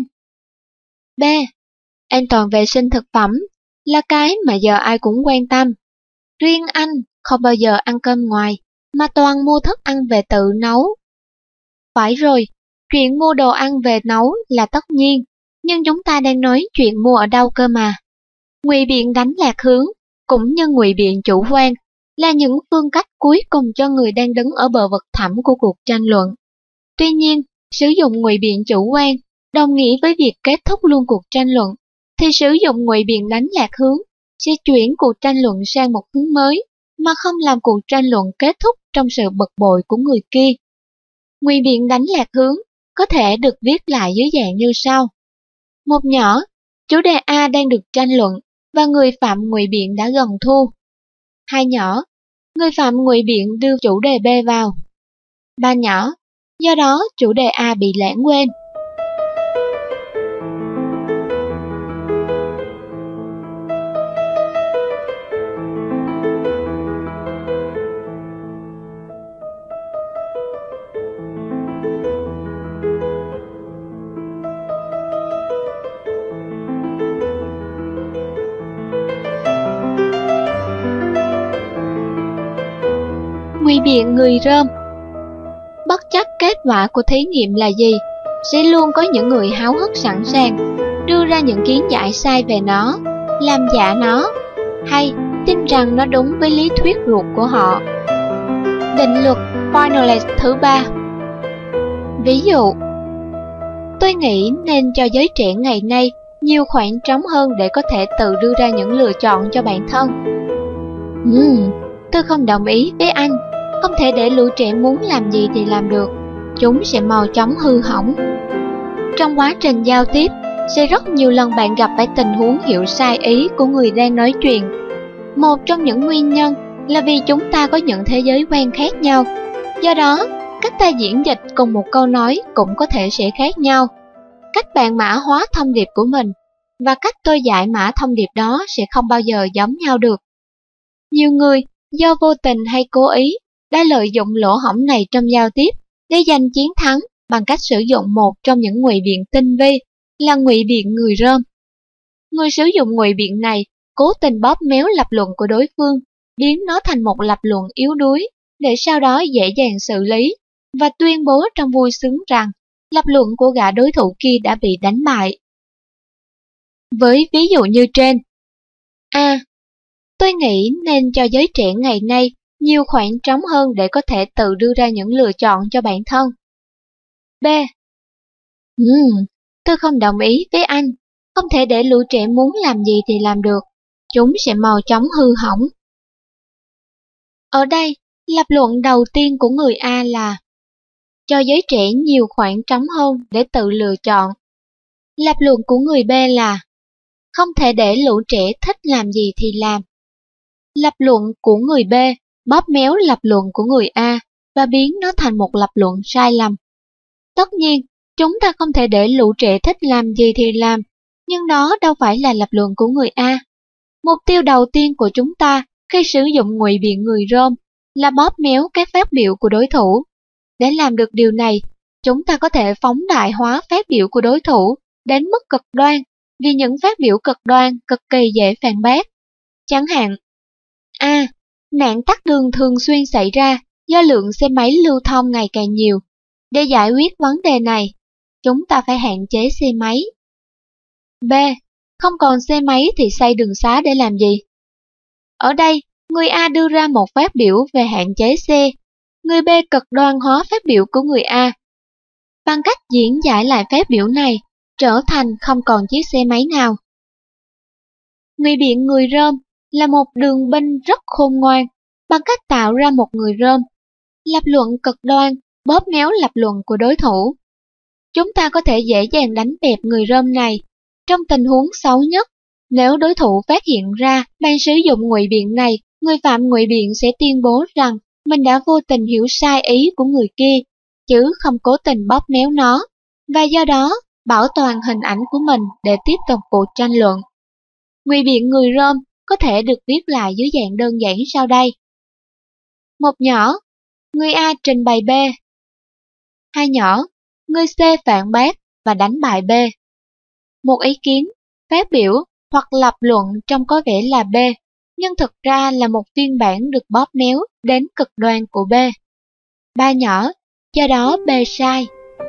B. An toàn vệ sinh thực phẩm là cái mà giờ ai cũng quan tâm. Riêng anh không bao giờ ăn cơm ngoài, mà toàn mua thức ăn về tự nấu. Phải rồi, chuyện mua đồ ăn về nấu là tất nhiên, nhưng chúng ta đang nói chuyện mua ở đâu cơ mà. Ngụy biện đánh lạc hướng, cũng như ngụy biện chủ quan, là những phương cách cuối cùng cho người đang đứng ở bờ vực thẳm của cuộc tranh luận. Tuy nhiên, sử dụng ngụy biện chủ quan đồng nghĩa với việc kết thúc luôn cuộc tranh luận, thì sử dụng ngụy biện đánh lạc hướng sẽ chuyển cuộc tranh luận sang một hướng mới, mà không làm cuộc tranh luận kết thúc trong sự bực bội của người kia. Ngụy biện đánh lạc hướng có thể được viết lại dưới dạng như sau. Một nhỏ, chủ đề A đang được tranh luận và người phạm ngụy biện đã gần thua. Hai nhỏ, người phạm ngụy biện đưa chủ đề B vào. Ba nhỏ, do đó chủ đề A bị lãng quên. Ngụy biện người Rơm. Bất chấp kết quả của thí nghiệm là gì, sẽ luôn có những người háo hức sẵn sàng đưa ra những kiến giải sai về nó, làm giả nó, hay tin rằng nó đúng với lý thuyết ruột của họ. Định luật Bernoulli thứ 3. Ví dụ, tôi nghĩ nên cho giới trẻ ngày nay nhiều khoảng trống hơn để có thể tự đưa ra những lựa chọn cho bản thân. Tôi không đồng ý với anh. Không thể để lũ trẻ muốn làm gì thì làm được. Chúng sẽ mau chóng hư hỏng. Trong quá trình giao tiếp, sẽ rất nhiều lần bạn gặp phải tình huống hiểu sai ý của người đang nói chuyện. Một trong những nguyên nhân là vì chúng ta có những thế giới quan khác nhau. Do đó, cách ta diễn dịch cùng một câu nói cũng có thể sẽ khác nhau. Cách bạn mã hóa thông điệp của mình và cách tôi giải mã thông điệp đó sẽ không bao giờ giống nhau được. Nhiều người, do vô tình hay cố ý, đã lợi dụng lỗ hổng này trong giao tiếp để giành chiến thắng bằng cách sử dụng một trong những ngụy biện tinh vi là ngụy biện người Rơm. Người sử dụng ngụy biện này cố tình bóp méo lập luận của đối phương, biến nó thành một lập luận yếu đuối để sau đó dễ dàng xử lý và tuyên bố trong vui sướng rằng lập luận của gã đối thủ kia đã bị đánh bại. Với ví dụ như trên: A. Tôi nghĩ nên cho giới trẻ ngày nay nhiều khoảng trống hơn để có thể tự đưa ra những lựa chọn cho bản thân. B. Tôi không đồng ý với anh. Không thể để lũ trẻ muốn làm gì thì làm được. Chúng sẽ mau chóng hư hỏng. Ở đây, lập luận đầu tiên của người A là cho giới trẻ nhiều khoảng trống hơn để tự lựa chọn. Lập luận của người B là không thể để lũ trẻ thích làm gì thì làm. Lập luận của người B bóp méo lập luận của người A và biến nó thành một lập luận sai lầm. Tất nhiên, chúng ta không thể để lũ trẻ thích làm gì thì làm, nhưng đó đâu phải là lập luận của người A. Mục tiêu đầu tiên của chúng ta khi sử dụng ngụy biện người Rơm là bóp méo các phát biểu của đối thủ. Để làm được điều này, chúng ta có thể phóng đại hóa phát biểu của đối thủ đến mức cực đoan, vì những phát biểu cực đoan cực kỳ dễ phản bác. Chẳng hạn, A. Nạn tắc đường thường xuyên xảy ra do lượng xe máy lưu thông ngày càng nhiều. Để giải quyết vấn đề này, chúng ta phải hạn chế xe máy. B. Không còn xe máy thì xây đường xá để làm gì? Ở đây, người A đưa ra một phát biểu về hạn chế xe. Người B cực đoan hóa phát biểu của người A. Bằng cách diễn giải lại phát biểu này, trở thành không còn chiếc xe máy nào. Ngụy biện người Rơm là một đường binh rất khôn ngoan, bằng cách tạo ra một người Rơm, lập luận cực đoan, bóp méo lập luận của đối thủ. Chúng ta có thể dễ dàng đánh bẹp người Rơm này. Trong tình huống xấu nhất, nếu đối thủ phát hiện ra bạn sử dụng ngụy biện này, người phạm ngụy biện sẽ tuyên bố rằng mình đã vô tình hiểu sai ý của người kia, chứ không cố tình bóp méo nó, và do đó bảo toàn hình ảnh của mình để tiếp tục cuộc tranh luận. Ngụy biện người Rơm có thể được viết lại dưới dạng đơn giản sau đây. Một nhỏ, người A trình bày B. Hai nhỏ, người C phản bác và đánh bại B. Một ý kiến, phát biểu hoặc lập luận trông có vẻ là B, nhưng thực ra là một phiên bản được bóp méo đến cực đoan của B. Ba nhỏ, do đó B sai.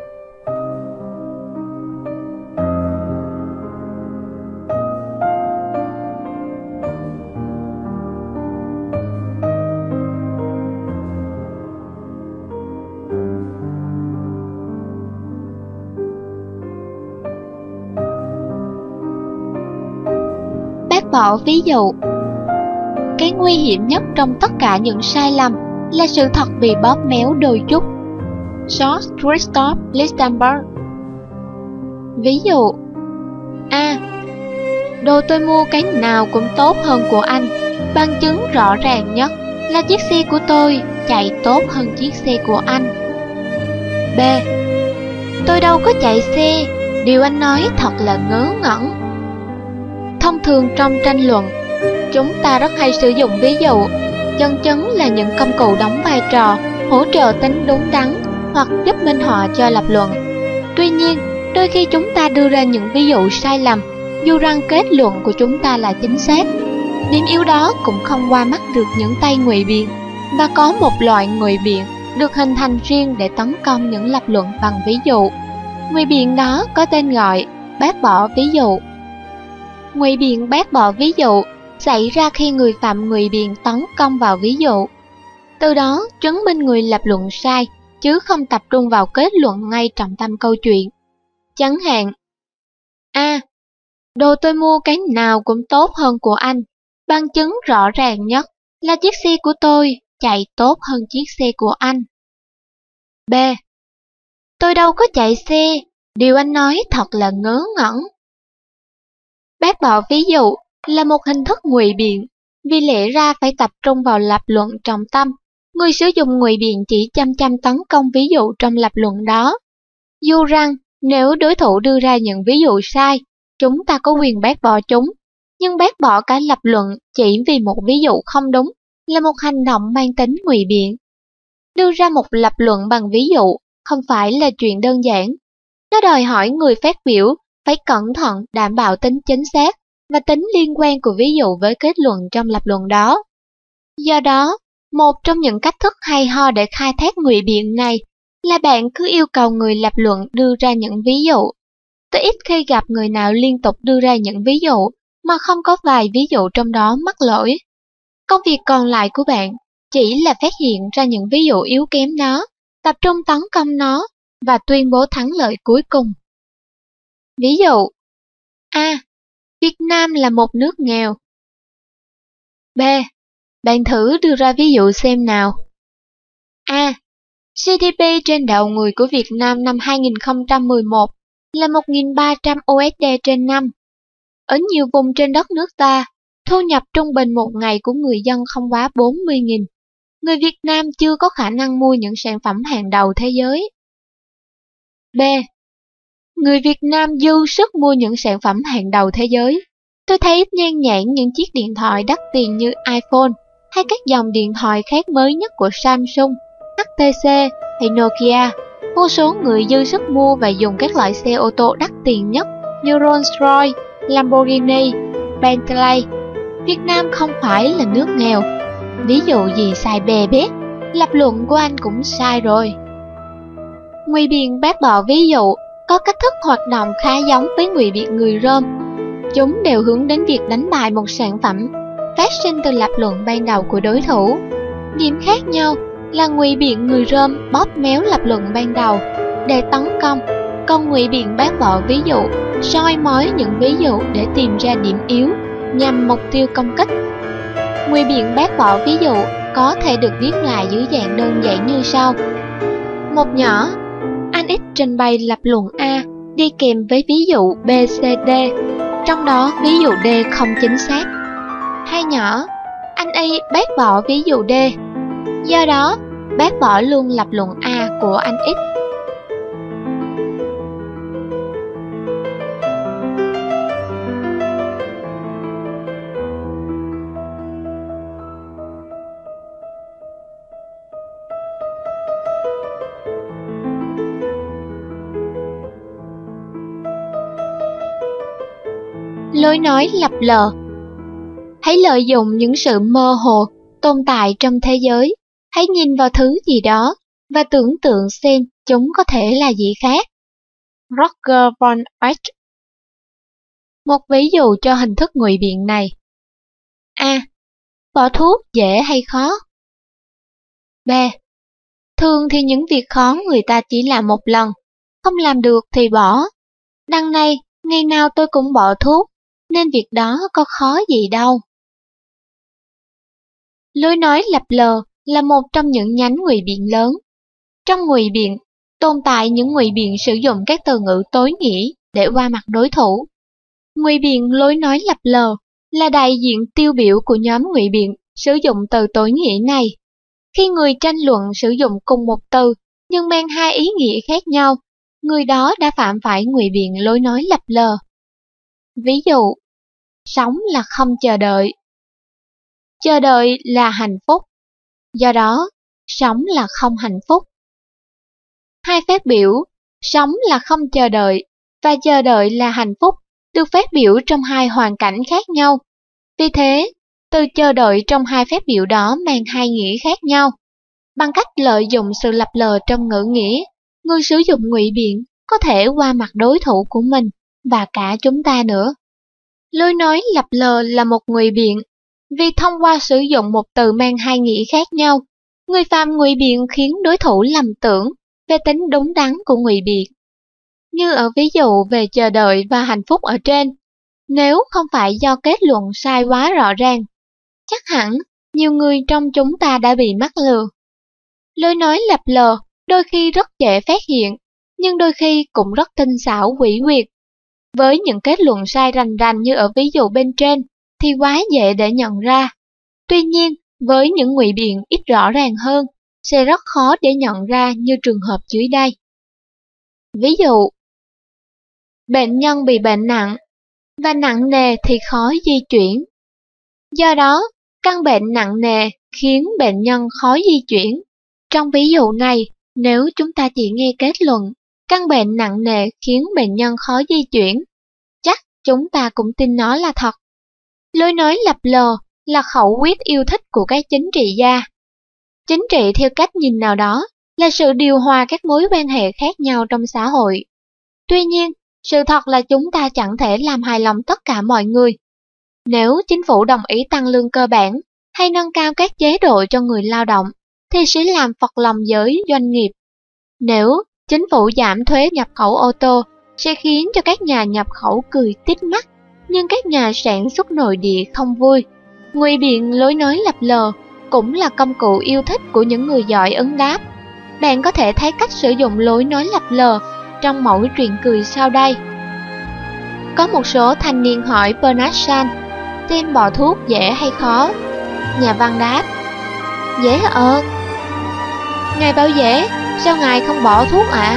Bác bỏ ví dụ. Cái nguy hiểm nhất trong tất cả những sai lầm là sự thật bị bóp méo đôi chút. George Christoph Lichtenberg. Ví dụ: A. Đồ tôi mua cái nào cũng tốt hơn của anh. Bằng chứng rõ ràng nhất là chiếc xe của tôi chạy tốt hơn chiếc xe của anh. B. Tôi đâu có chạy xe, điều anh nói thật là ngớ ngẩn. Thông thường trong tranh luận, chúng ta rất hay sử dụng ví dụ, chân chứng là những công cụ đóng vai trò hỗ trợ tính đúng đắn hoặc giúp minh họa cho lập luận. Tuy nhiên, đôi khi chúng ta đưa ra những ví dụ sai lầm, dù rằng kết luận của chúng ta là chính xác. Điểm yếu đó cũng không qua mắt được những tay ngụy biện, và có một loại ngụy biện được hình thành riêng để tấn công những lập luận bằng ví dụ. Ngụy biện đó có tên gọi bác bỏ ví dụ. Ngụy biện bác bỏ ví dụ xảy ra khi người phạm ngụy biện tấn công vào ví dụ, từ đó chứng minh người lập luận sai, chứ không tập trung vào kết luận ngay trọng tâm câu chuyện. Chẳng hạn: A. Đồ tôi mua cái nào cũng tốt hơn của anh. Bằng chứng rõ ràng nhất là chiếc xe của tôi chạy tốt hơn chiếc xe của anh. B. Tôi đâu có chạy xe, điều anh nói thật là ngớ ngẩn. Bác bỏ ví dụ là một hình thức ngụy biện, vì lẽ ra phải tập trung vào lập luận trọng tâm. Người sử dụng ngụy biện chỉ chăm chăm tấn công ví dụ trong lập luận đó. Dù rằng nếu đối thủ đưa ra những ví dụ sai, chúng ta có quyền bác bỏ chúng, nhưng bác bỏ cả lập luận chỉ vì một ví dụ không đúng là một hành động mang tính ngụy biện. Đưa ra một lập luận bằng ví dụ không phải là chuyện đơn giản. Nó đòi hỏi người phát biểu phải cẩn thận đảm bảo tính chính xác và tính liên quan của ví dụ với kết luận trong lập luận đó. Do đó, một trong những cách thức hay ho để khai thác ngụy biện này là bạn cứ yêu cầu người lập luận đưa ra những ví dụ. Tôi ít khi gặp người nào liên tục đưa ra những ví dụ mà không có vài ví dụ trong đó mắc lỗi. Công việc còn lại của bạn chỉ là phát hiện ra những ví dụ yếu kém nó, tập trung tấn công nó và tuyên bố thắng lợi cuối cùng. Ví dụ: A. Việt Nam là một nước nghèo. B. Bạn thử đưa ra ví dụ xem nào. A. GDP trên đầu người của Việt Nam năm 2011 là 1.300 USD trên năm. Ở nhiều vùng trên đất nước ta, thu nhập trung bình một ngày của người dân không quá 40.000. Người Việt Nam chưa có khả năng mua những sản phẩm hàng đầu thế giới. B. Người Việt Nam dư sức mua những sản phẩm hàng đầu thế giới. Tôi thấy nhan nhản những chiếc điện thoại đắt tiền như iPhone hay các dòng điện thoại khác mới nhất của Samsung, HTC hay Nokia. Vô số người dư sức mua và dùng các loại xe ô tô đắt tiền nhất như Rolls-Royce, Lamborghini, Bentley. Việt Nam không phải là nước nghèo. Ví dụ gì sai bè bét, lập luận của anh cũng sai rồi. Ngụy biện bác bỏ ví dụ có cách thức hoạt động khá giống với ngụy biện người Rơm. Chúng đều hướng đến việc đánh bại một sản phẩm, phát sinh từ lập luận ban đầu của đối thủ. Điểm khác nhau là ngụy biện người Rơm bóp méo lập luận ban đầu để tấn công, còn ngụy biện bác bỏ ví dụ soi mói những ví dụ để tìm ra điểm yếu nhằm mục tiêu công kích. Ngụy biện bác bỏ ví dụ có thể được viết lại dưới dạng đơn giản như sau. Một nhỏ, anh X trình bày lập luận A đi kèm với ví dụ B, C, D, trong đó ví dụ D không chính xác. Hai nhỏ, anh Y bác bỏ ví dụ D, do đó bác bỏ luôn lập luận A của anh X. Lối nói lập lờ. Hãy lợi dụng những sự mơ hồ tồn tại trong thế giới. Hãy nhìn vào thứ gì đó và tưởng tượng xem chúng có thể là gì khác. Roger von Oech. Một ví dụ cho hình thức ngụy biện này. A. Bỏ thuốc dễ hay khó? B. Thường thì những việc khó người ta chỉ làm một lần, không làm được thì bỏ. Đằng này, ngày nào tôi cũng bỏ thuốc, nên việc đó có khó gì đâu. Lối nói lập lờ là một trong những nhánh ngụy biện lớn. Trong ngụy biện, tồn tại những ngụy biện sử dụng các từ ngữ tối nghĩa để qua mặt đối thủ. Ngụy biện lối nói lập lờ là đại diện tiêu biểu của nhóm ngụy biện sử dụng từ tối nghĩa này. Khi người tranh luận sử dụng cùng một từ nhưng mang hai ý nghĩa khác nhau, người đó đã phạm phải ngụy biện lối nói lập lờ. Ví dụ, sống là không chờ đợi. Chờ đợi là hạnh phúc, do đó, sống là không hạnh phúc. Hai phát biểu, sống là không chờ đợi và chờ đợi là hạnh phúc, được phát biểu trong hai hoàn cảnh khác nhau. Vì thế, Từ chờ đợi trong hai phép biểu đó mang hai nghĩa khác nhau. Bằng cách lợi dụng sự lập lờ trong ngữ nghĩa, người sử dụng ngụy biện có thể qua mặt đối thủ của mình và cả chúng ta nữa. Lối nói lập lờ là một ngụy biện, vì thông qua sử dụng một từ mang hai nghĩa khác nhau, người phạm ngụy biện khiến đối thủ lầm tưởng về tính đúng đắn của ngụy biện. Như ở ví dụ về chờ đợi và hạnh phúc ở trên, nếu không phải do kết luận sai quá rõ ràng, chắc hẳn nhiều người trong chúng ta đã bị mắc lừa. Lối nói lập lờ đôi khi rất dễ phát hiện, nhưng đôi khi cũng rất tinh xảo quỷ quyệt. Với những kết luận sai rành rành như ở ví dụ bên trên thì quá dễ để nhận ra. Tuy nhiên, với những ngụy biện ít rõ ràng hơn, sẽ rất khó để nhận ra như trường hợp dưới đây. Ví dụ, bệnh nhân bị bệnh nặng, và nặng nề thì khó di chuyển. Do đó, căn bệnh nặng nề khiến bệnh nhân khó di chuyển. Trong ví dụ này, nếu chúng ta chỉ nghe kết luận, căn bệnh nặng nề khiến bệnh nhân khó di chuyển, chắc chúng ta cũng tin nó là thật. Lối nói lập lờ là khẩu quyết yêu thích của các chính trị gia. Chính trị theo cách nhìn nào đó là sự điều hòa các mối quan hệ khác nhau trong xã hội. Tuy nhiên, sự thật là chúng ta chẳng thể làm hài lòng tất cả mọi người. Nếu chính phủ đồng ý tăng lương cơ bản hay nâng cao các chế độ cho người lao động, thì sẽ làm phật lòng giới doanh nghiệp. Nếu chính phủ giảm thuế nhập khẩu ô tô, sẽ khiến cho các nhà nhập khẩu cười tít mắt, nhưng các nhà sản xuất nội địa không vui. Ngụy biện lối nói lập lờ cũng là công cụ yêu thích của những người giỏi ứng đáp. Bạn có thể thấy cách sử dụng lối nói lập lờ trong mẫu truyện cười sau đây. Có một số thanh niên hỏi Bernard Shaw, tiêm bỏ thuốc dễ hay khó? Nhà văn đáp, dễ ợt. Ngài bảo dễ, sao ngài không bỏ thuốc ạ?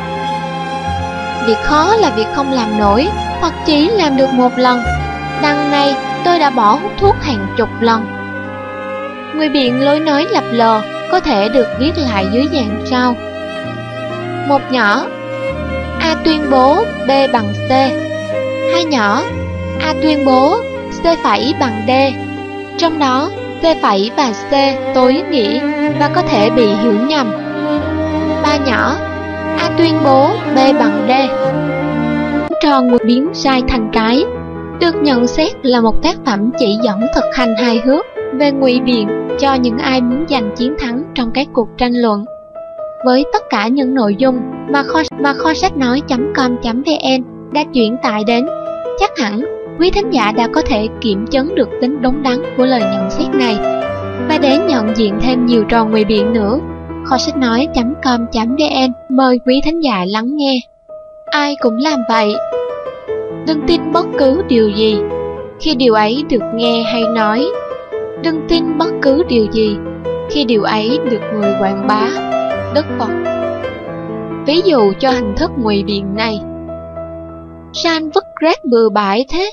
Việc khó là việc không làm nổi, hoặc chỉ làm được một lần. Đằng này tôi đã bỏ hút thuốc hàng chục lần. Ngụy biện lối nói lập lờ có thể được viết lại dưới dạng sau. Một nhỏ, A tuyên bố B bằng C. Hai nhỏ, A tuyên bố C phẩy bằng D. Trong đó, C phẩy và C tối nghĩa và có thể bị hiểu nhầm. Ba nhỏ, A tuyên bố B bằng D. Tròn một biến sai thành trái, được nhận xét là một tác phẩm chỉ dẫn thực hành hài hước về ngụy biện cho những ai muốn giành chiến thắng trong các cuộc tranh luận. Với tất cả những nội dung mà kho sách nói.com.vn đã chuyển tải đến, chắc hẳn quý thính giả đã có thể kiểm chứng được tính đúng đắn của lời nhận xét này. Và để nhận diện thêm nhiều trò ngụy biện nữa, kho sách nói.com.vn mời quý thính giả lắng nghe. Ai cũng làm vậy. Đừng tin bất cứ điều gì khi điều ấy được nghe hay nói. Đừng tin bất cứ điều gì khi điều ấy được người quảng bá. Đức Phật. Ví dụ cho hình thức ngụy biện này. San vứt rác bừa bãi thế.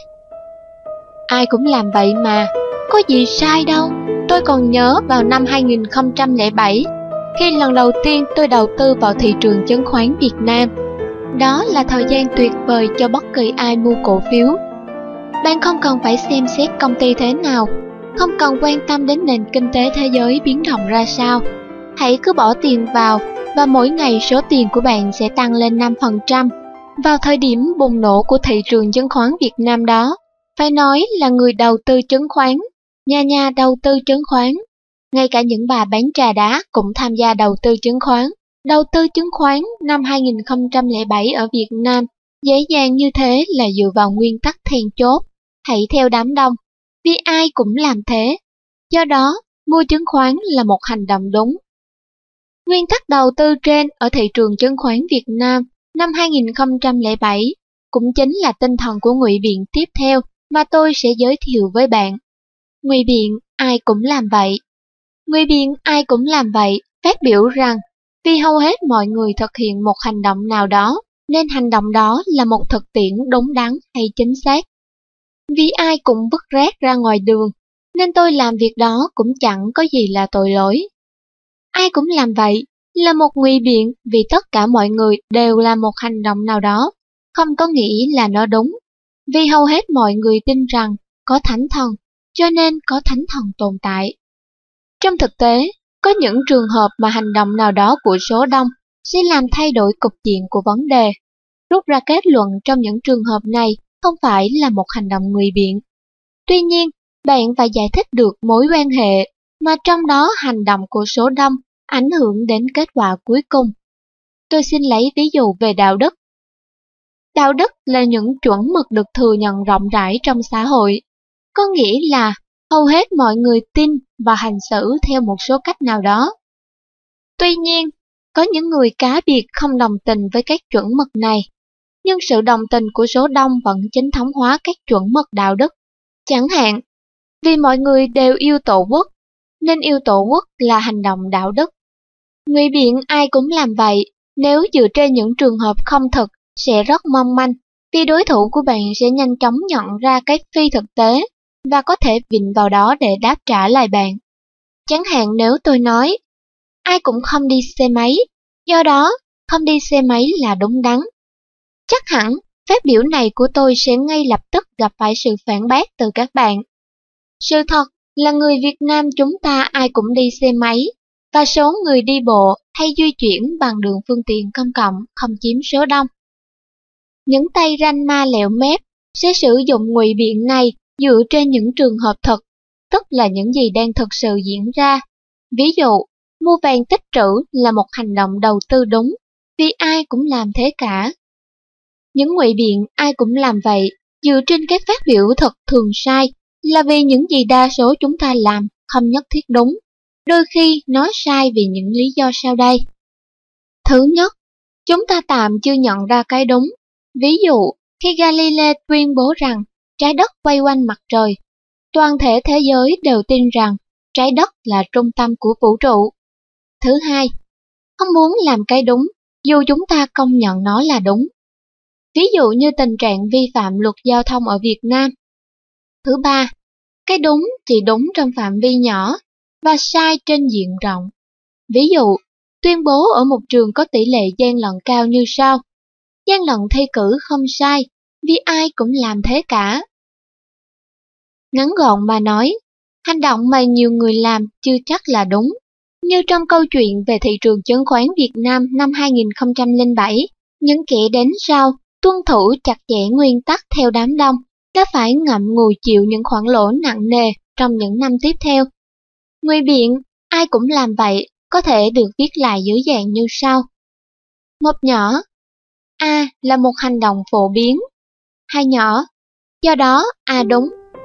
Ai cũng làm vậy mà, có gì sai đâu. Tôi còn nhớ vào năm 2007, khi lần đầu tiên tôi đầu tư vào thị trường chứng khoán Việt Nam. Đó là thời gian tuyệt vời cho bất kỳ ai mua cổ phiếu. Bạn không cần phải xem xét công ty thế nào, không cần quan tâm đến nền kinh tế thế giới biến động ra sao. Hãy cứ bỏ tiền vào và mỗi ngày số tiền của bạn sẽ tăng lên 5%. Vào thời điểm bùng nổ của thị trường chứng khoán Việt Nam đó, phải nói là người đầu tư chứng khoán, nhà đầu tư chứng khoán. Ngay cả những bà bán trà đá cũng tham gia đầu tư chứng khoán. Đầu tư chứng khoán năm 2007 ở Việt Nam dễ dàng như thế là dựa vào nguyên tắc then chốt, hãy theo đám đông, vì ai cũng làm thế. Do đó, mua chứng khoán là một hành động đúng. Nguyên tắc đầu tư trên ở thị trường chứng khoán Việt Nam năm 2007 cũng chính là tinh thần của ngụy biện tiếp theo mà tôi sẽ giới thiệu với bạn. Ngụy biện ai cũng làm vậy. Ngụy biện ai cũng làm vậy phát biểu rằng vì hầu hết mọi người thực hiện một hành động nào đó, nên hành động đó là một thực tiễn đúng đắn hay chính xác. Vì ai cũng vứt rác ra ngoài đường, nên tôi làm việc đó cũng chẳng có gì là tội lỗi. Ai cũng làm vậy là một ngụy biện vì tất cả mọi người đều làm một hành động nào đó, không có nghĩa là nó đúng. Vì hầu hết mọi người tin rằng có thánh thần, cho nên có thánh thần tồn tại. Trong thực tế, có những trường hợp mà hành động nào đó của số đông sẽ làm thay đổi cục diện của vấn đề. Rút ra kết luận trong những trường hợp này không phải là một hành động ngụy biện. Tuy nhiên, bạn phải giải thích được mối quan hệ mà trong đó hành động của số đông ảnh hưởng đến kết quả cuối cùng. Tôi xin lấy ví dụ về đạo đức. Đạo đức là những chuẩn mực được thừa nhận rộng rãi trong xã hội, có nghĩa là hầu hết mọi người tin và hành xử theo một số cách nào đó. Tuy nhiên, có những người cá biệt không đồng tình với các chuẩn mực này, nhưng sự đồng tình của số đông vẫn chính thống hóa các chuẩn mực đạo đức. Chẳng hạn, vì mọi người đều yêu tổ quốc, nên yêu tổ quốc là hành động đạo đức. Ngụy biện ai cũng làm vậy, nếu dựa trên những trường hợp không thực sẽ rất mong manh, vì đối thủ của bạn sẽ nhanh chóng nhận ra cái phi thực tế và có thể vịn vào đó để đáp trả lại bạn. Chẳng hạn nếu tôi nói, ai cũng không đi xe máy, do đó không đi xe máy là đúng đắn. Chắc hẳn, phát biểu này của tôi sẽ ngay lập tức gặp phải sự phản bác từ các bạn. Sự thật là người Việt Nam chúng ta ai cũng đi xe máy, và số người đi bộ hay di chuyển bằng đường phương tiện công cộng không chiếm số đông. Những tay ranh ma lẹo mép sẽ sử dụng ngụy biện này dựa trên những trường hợp thực, tức là những gì đang thực sự diễn ra. Ví dụ, mua vàng tích trữ là một hành động đầu tư đúng, vì ai cũng làm thế cả. Những ngụy biện ai cũng làm vậy dựa trên các phát biểu thật thường sai là vì những gì đa số chúng ta làm không nhất thiết đúng, đôi khi nó sai vì những lý do sau đây. Thứ nhất, chúng ta tạm chưa nhận ra cái đúng. Ví dụ, khi Galileo tuyên bố rằng trái đất quay quanh mặt trời, toàn thể thế giới đều tin rằng trái đất là trung tâm của vũ trụ. Thứ hai, không muốn làm cái đúng dù chúng ta công nhận nó là đúng. Ví dụ như tình trạng vi phạm luật giao thông ở Việt Nam. Thứ ba, cái đúng chỉ đúng trong phạm vi nhỏ và sai trên diện rộng. Ví dụ, tuyên bố ở một trường có tỷ lệ gian lận cao như sau. Gian lận thi cử không sai, vì ai cũng làm thế cả. Ngắn gọn mà nói, hành động mà nhiều người làm chưa chắc là đúng. Như trong câu chuyện về thị trường chứng khoán Việt Nam năm 2007, những kẻ đến sau tuân thủ chặt chẽ nguyên tắc theo đám đông đã phải ngậm ngùi chịu những khoản lỗ nặng nề trong những năm tiếp theo. Ngụy biện, ai cũng làm vậy, có thể được viết lại dưới dạng như sau. Một nhỏ, A là một hành động phổ biến. Hai nhỏ, do đó A đúng.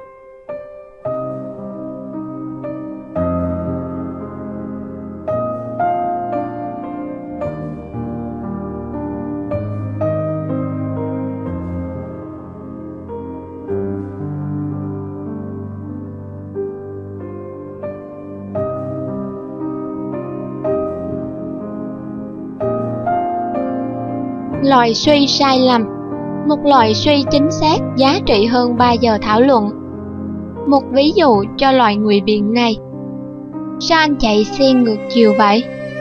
Loại suy sai lầm. Một loại suy chính xác giá trị hơn 3 giờ thảo luận. Một ví dụ cho loại ngụy biện này. Sao anh chạy xe ngược chiều vậy?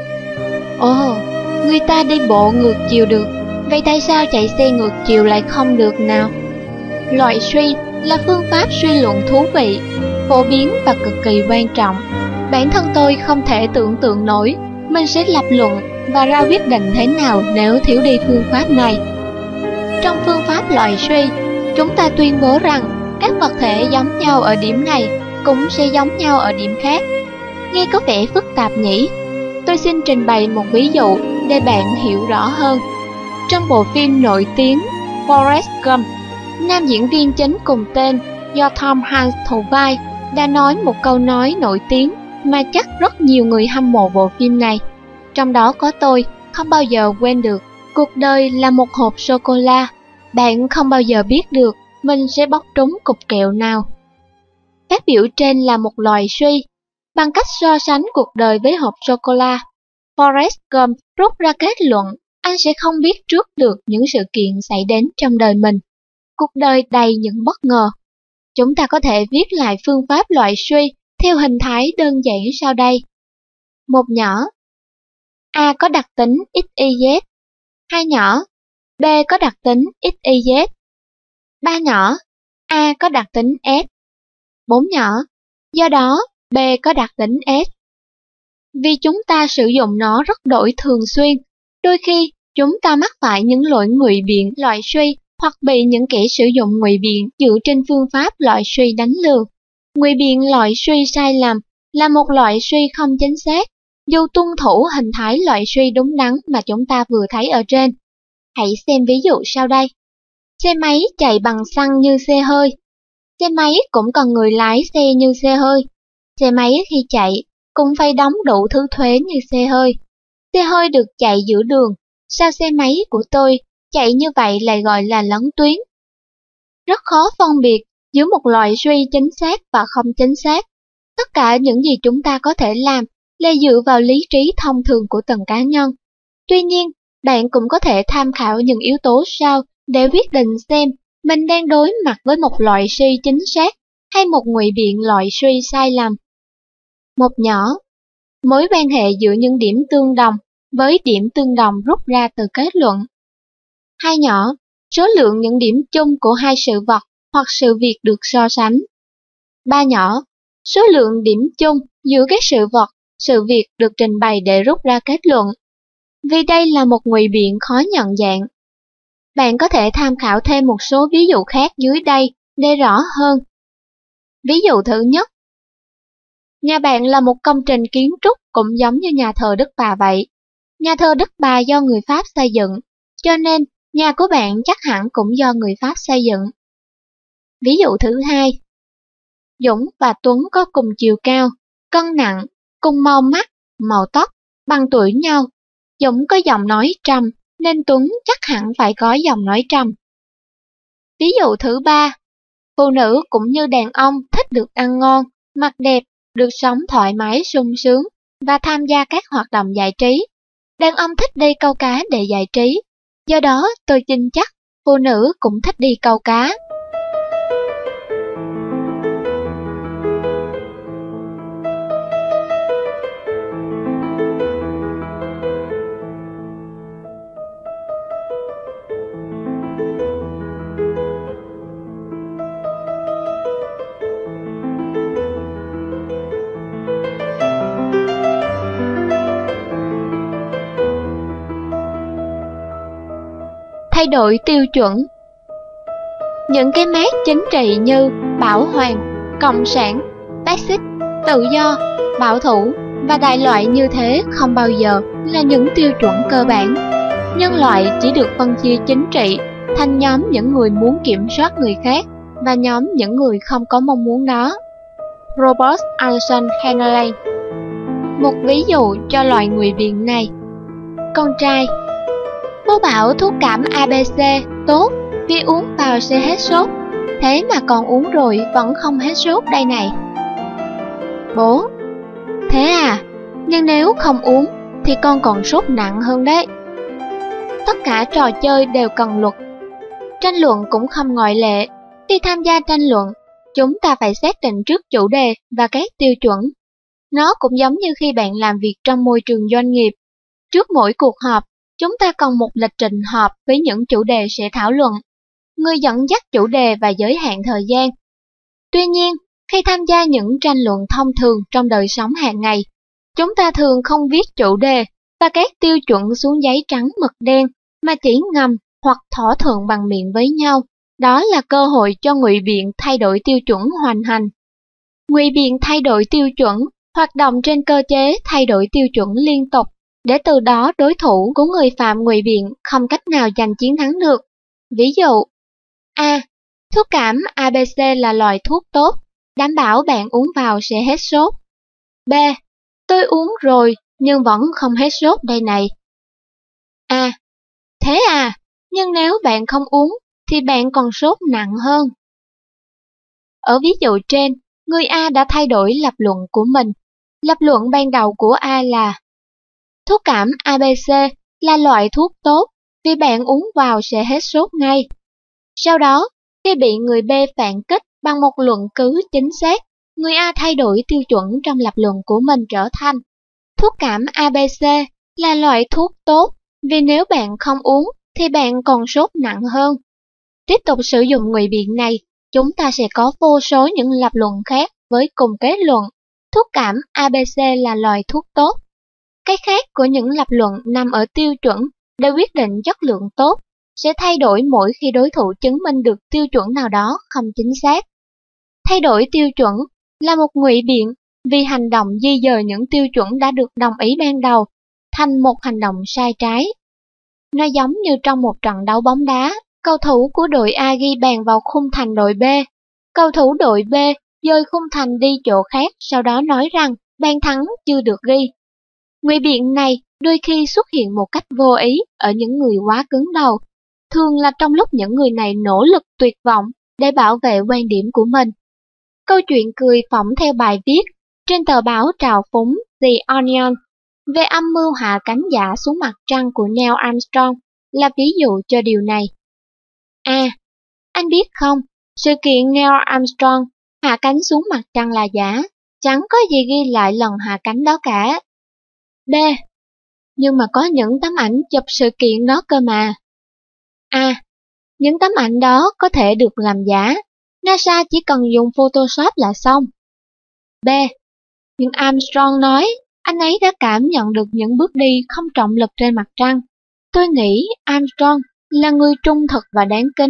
Ồ, người ta đi bộ ngược chiều được, vậy tại sao chạy xe ngược chiều lại không được nào? Loại suy là phương pháp suy luận thú vị, phổ biến và cực kỳ quan trọng. Bản thân tôi không thể tưởng tượng nổi mình sẽ lập luận và ra quyết định thế nào nếu thiếu đi phương pháp này. Trong phương pháp loại suy, chúng ta tuyên bố rằng các vật thể giống nhau ở điểm này cũng sẽ giống nhau ở điểm khác. Nghe có vẻ phức tạp nhỉ? Tôi xin trình bày một ví dụ để bạn hiểu rõ hơn. Trong bộ phim nổi tiếng Forrest Gump, nam diễn viên chính cùng tên do Tom Hanks thủ vai đã nói một câu nói nổi tiếng mà chắc rất nhiều người hâm mộ bộ phim này. Trong đó có tôi, không bao giờ quên được. Cuộc đời là một hộp sô-cô-la. Bạn không bao giờ biết được mình sẽ bóc trúng cục kẹo nào. Phát biểu trên là một loại suy. Bằng cách so sánh cuộc đời với hộp sô-cô-la, Forrest Gump rút ra kết luận anh sẽ không biết trước được những sự kiện xảy đến trong đời mình. Cuộc đời đầy những bất ngờ. Chúng ta có thể viết lại phương pháp loại suy theo hình thái đơn giản sau đây. Một nhỏ, A có đặc tính x, y, z. Hai nhỏ, B có đặc tính x, y, z. Ba nhỏ, A có đặc tính f. 4 nhỏ. Do đó, B có đặc tính S. Vì chúng ta sử dụng nó rất đổi thường xuyên, đôi khi chúng ta mắc phải những lỗi ngụy biện loại suy hoặc bị những kẻ sử dụng ngụy biện dựa trên phương pháp loại suy đánh lừa. Ngụy biện loại suy sai lầm là một loại suy không chính xác, dù tuân thủ hình thái loại suy đúng đắn mà chúng ta vừa thấy ở trên. Hãy xem ví dụ sau đây. Xe máy chạy bằng xăng như xe hơi. Xe máy cũng cần người lái xe như xe hơi. Xe máy khi chạy cũng phải đóng đủ thứ thuế như xe hơi. Xe hơi được chạy giữa đường, sao xe máy của tôi chạy như vậy lại gọi là lấn tuyến? Rất khó phân biệt giữa một loại suy chính xác và không chính xác. Tất cả những gì chúng ta có thể làm là dựa vào lý trí thông thường của từng cá nhân. Tuy nhiên, bạn cũng có thể tham khảo những yếu tố sau để quyết định xem mình đang đối mặt với một loại suy chính xác hay một ngụy biện loại suy sai lầm. Một nhỏ, mối quan hệ giữa những điểm tương đồng với điểm tương đồng rút ra từ kết luận. Hai nhỏ, số lượng những điểm chung của hai sự vật hoặc sự việc được so sánh. Ba nhỏ, số lượng điểm chung giữa các sự vật, sự việc được trình bày để rút ra kết luận. Vì đây là một ngụy biện khó nhận dạng. Bạn có thể tham khảo thêm một số ví dụ khác dưới đây để rõ hơn. Ví dụ thứ nhất. Nhà bạn là một công trình kiến trúc cũng giống như nhà thờ Đức Bà vậy. Nhà thờ Đức Bà do người Pháp xây dựng, cho nên nhà của bạn chắc hẳn cũng do người Pháp xây dựng. Ví dụ thứ hai. Dũng và Tuấn có cùng chiều cao, cân nặng, cùng màu mắt, màu tóc, bằng tuổi nhau. Dũng có giọng nói trầm, nên Tuấn chắc hẳn phải có giọng nói trầm. Ví dụ thứ ba. Phụ nữ cũng như đàn ông thích được ăn ngon, mặc đẹp, được sống thoải mái sung sướng và tham gia các hoạt động giải trí. Đàn ông thích đi câu cá để giải trí. Do đó, tôi tin chắc phụ nữ cũng thích đi câu cá. Thay đổi tiêu chuẩn. Những cái mác chính trị như bảo hoàng, cộng sản, phát xít, tự do, bảo thủ và đại loại như thế không bao giờ là những tiêu chuẩn cơ bản. Nhân loại chỉ được phân chia chính trị thành nhóm những người muốn kiểm soát người khác và nhóm những người không có mong muốn đó. Robert Anson Henley. Một ví dụ cho loại ngụy biện này. Con trai. Bố bảo thuốc cảm ABC tốt vì uống vào sẽ hết sốt, thế mà con uống rồi vẫn không hết sốt đây này. Bố. Thế à, nhưng nếu không uống thì con còn sốt nặng hơn đấy. Tất cả trò chơi đều cần luật. Tranh luận cũng không ngoại lệ. Khi tham gia tranh luận, chúng ta phải xác định trước chủ đề và các tiêu chuẩn. Nó cũng giống như khi bạn làm việc trong môi trường doanh nghiệp. Trước mỗi cuộc họp, chúng ta cần một lịch trình họp với những chủ đề sẽ thảo luận, người dẫn dắt chủ đề và giới hạn thời gian. Tuy nhiên, khi tham gia những tranh luận thông thường trong đời sống hàng ngày, chúng ta thường không viết chủ đề và các tiêu chuẩn xuống giấy trắng mực đen mà chỉ ngầm hoặc thỏa thuận bằng miệng với nhau. Đó là cơ hội cho ngụy biện thay đổi tiêu chuẩn hoành hành. Ngụy biện thay đổi tiêu chuẩn hoạt động trên cơ chế thay đổi tiêu chuẩn liên tục, để từ đó đối thủ của người phạm ngụy biện không cách nào giành chiến thắng được. Ví dụ, A. Thuốc cảm ABC là loại thuốc tốt, đảm bảo bạn uống vào sẽ hết sốt. B. Tôi uống rồi nhưng vẫn không hết sốt đây này. A. Thế à, nhưng nếu bạn không uống thì bạn còn sốt nặng hơn. Ở ví dụ trên, người A đã thay đổi lập luận của mình. Lập luận ban đầu của A là thuốc cảm ABC là loại thuốc tốt vì bạn uống vào sẽ hết sốt ngay. Sau đó, khi bị người B phản kích bằng một luận cứ chính xác, người A thay đổi tiêu chuẩn trong lập luận của mình trở thành thuốc cảm ABC là loại thuốc tốt vì nếu bạn không uống thì bạn còn sốt nặng hơn. Tiếp tục sử dụng ngụy biện này, chúng ta sẽ có vô số những lập luận khác với cùng kết luận. Thuốc cảm ABC là loại thuốc tốt. Cái khác của những lập luận nằm ở tiêu chuẩn để quyết định chất lượng tốt, sẽ thay đổi mỗi khi đối thủ chứng minh được tiêu chuẩn nào đó không chính xác. Thay đổi tiêu chuẩn là một ngụy biện vì hành động di dời những tiêu chuẩn đã được đồng ý ban đầu thành một hành động sai trái. Nó giống như trong một trận đấu bóng đá, cầu thủ của đội A ghi bàn vào khung thành đội B. Cầu thủ đội B dời khung thành đi chỗ khác, sau đó nói rằng bàn thắng chưa được ghi. Ngụy biện này đôi khi xuất hiện một cách vô ý ở những người quá cứng đầu, thường là trong lúc những người này nỗ lực tuyệt vọng để bảo vệ quan điểm của mình. Câu chuyện cười phỏng theo bài viết trên tờ báo trào phúng The Onion về âm mưu hạ cánh giả xuống mặt trăng của Neil Armstrong là ví dụ cho điều này. Anh biết không, sự kiện Neil Armstrong hạ cánh xuống mặt trăng là giả, chẳng có gì ghi lại lần hạ cánh đó cả. B. Nhưng mà có những tấm ảnh chụp sự kiện đó cơ mà. Những tấm ảnh đó có thể được làm giả, NASA chỉ cần dùng Photoshop là xong. B. Nhưng Armstrong nói anh ấy đã cảm nhận được những bước đi không trọng lực trên mặt trăng. Tôi nghĩ Armstrong là người trung thực và đáng kính.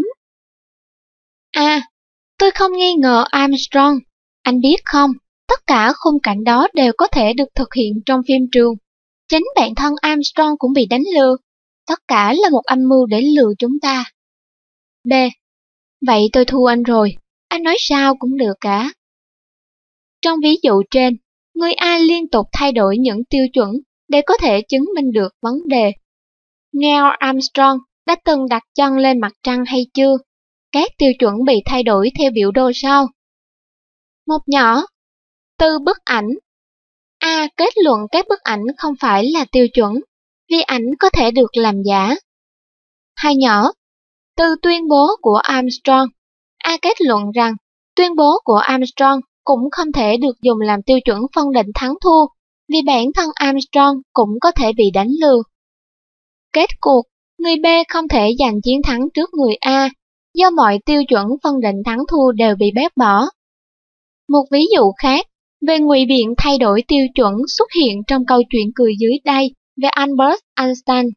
Tôi không nghi ngờ Armstrong. Anh biết không, tất cả khung cảnh đó đều có thể được thực hiện trong phim trường. Chính bản thân Armstrong cũng bị đánh lừa. Tất cả là một âm mưu để lừa chúng ta. B. Vậy tôi thua anh rồi. Anh nói sao cũng được cả. Trong ví dụ trên, người A liên tục thay đổi những tiêu chuẩn để có thể chứng minh được vấn đề. Neil Armstrong đã từng đặt chân lên mặt trăng hay chưa? Các tiêu chuẩn bị thay đổi theo biểu đồ sau. Một nhỏ. Từ bức ảnh. A kết luận các bức ảnh không phải là tiêu chuẩn, vì ảnh có thể được làm giả. Hai nhỏ. Từ tuyên bố của Armstrong. A kết luận rằng tuyên bố của Armstrong cũng không thể được dùng làm tiêu chuẩn phân định thắng thua, vì bản thân Armstrong cũng có thể bị đánh lừa. Kết cuộc, người B không thể giành chiến thắng trước người A, do mọi tiêu chuẩn phân định thắng thua đều bị bác bỏ. Một ví dụ khác về ngụy biện thay đổi tiêu chuẩn xuất hiện trong câu chuyện cười dưới đây về Albert Einstein.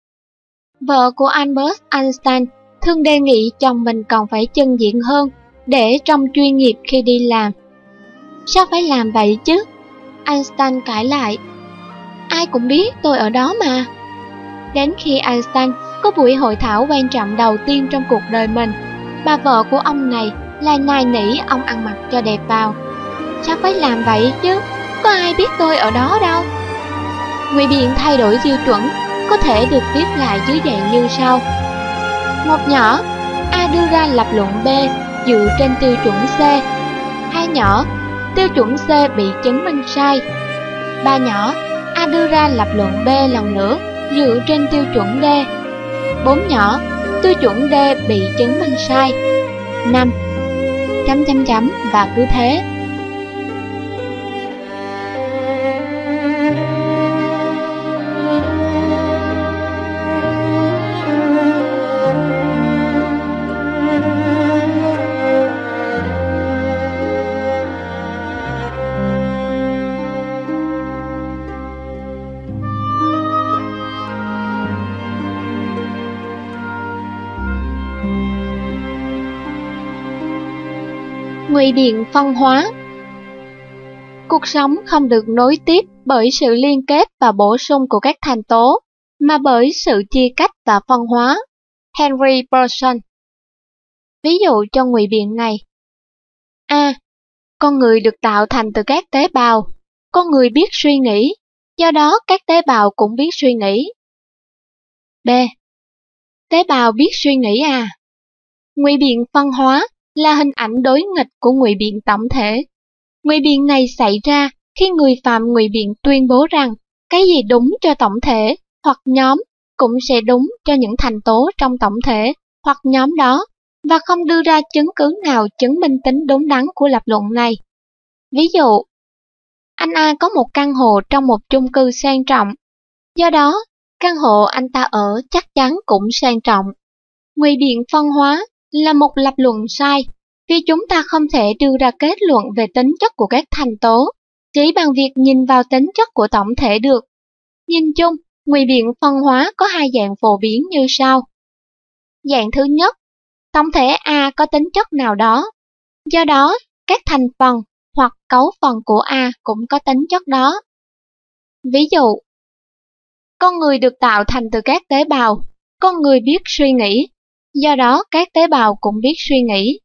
Vợ của Albert Einstein thường đề nghị chồng mình còn phải chưng diện hơn để trông chuyên nghiệp khi đi làm. Sao phải làm vậy chứ? Einstein cãi lại. Ai cũng biết tôi ở đó mà. Đến khi Einstein có buổi hội thảo quan trọng đầu tiên trong cuộc đời mình, bà vợ của ông này lại nài nỉ ông ăn mặc cho đẹp vào. Sao phải làm vậy chứ? Có ai biết tôi ở đó đâu. Ngụy biện thay đổi tiêu chuẩn có thể được viết lại dưới dạng như sau. Một nhỏ, A đưa ra lập luận B dựa trên tiêu chuẩn C. Hai nhỏ, tiêu chuẩn C bị chứng minh sai. Ba nhỏ, A đưa ra lập luận B lần nữa dựa trên tiêu chuẩn D. Bốn nhỏ, tiêu chuẩn D bị chứng minh sai. 5. Và cứ thế. Ngụy biện phân hóa. Cuộc sống không được nối tiếp bởi sự liên kết và bổ sung của các thành tố, mà bởi sự chia cách và phân hóa. Henry Bergson. Ví dụ cho ngụy biện này. A. Con người được tạo thành từ các tế bào. Con người biết suy nghĩ, do đó các tế bào cũng biết suy nghĩ. B. Tế bào biết suy nghĩ à? Ngụy biện phân hóa là hình ảnh đối nghịch của ngụy biện tổng thể. Ngụy biện này xảy ra khi người phạm ngụy biện tuyên bố rằng cái gì đúng cho tổng thể hoặc nhóm cũng sẽ đúng cho những thành tố trong tổng thể hoặc nhóm đó, và không đưa ra chứng cứ nào chứng minh tính đúng đắn của lập luận này. Ví dụ, anh A có một căn hộ trong một chung cư sang trọng, do đó căn hộ anh ta ở chắc chắn cũng sang trọng. Ngụy biện phân hóa là một lập luận sai, vì chúng ta không thể đưa ra kết luận về tính chất của các thành tố chỉ bằng việc nhìn vào tính chất của tổng thể được. Nhìn chung, ngụy biện phân hóa có hai dạng phổ biến như sau. Dạng thứ nhất, tổng thể A có tính chất nào đó. Do đó, các thành phần hoặc cấu phần của A cũng có tính chất đó. Ví dụ, con người được tạo thành từ các tế bào, con người biết suy nghĩ, do đó các tế bào cũng biết suy nghĩ.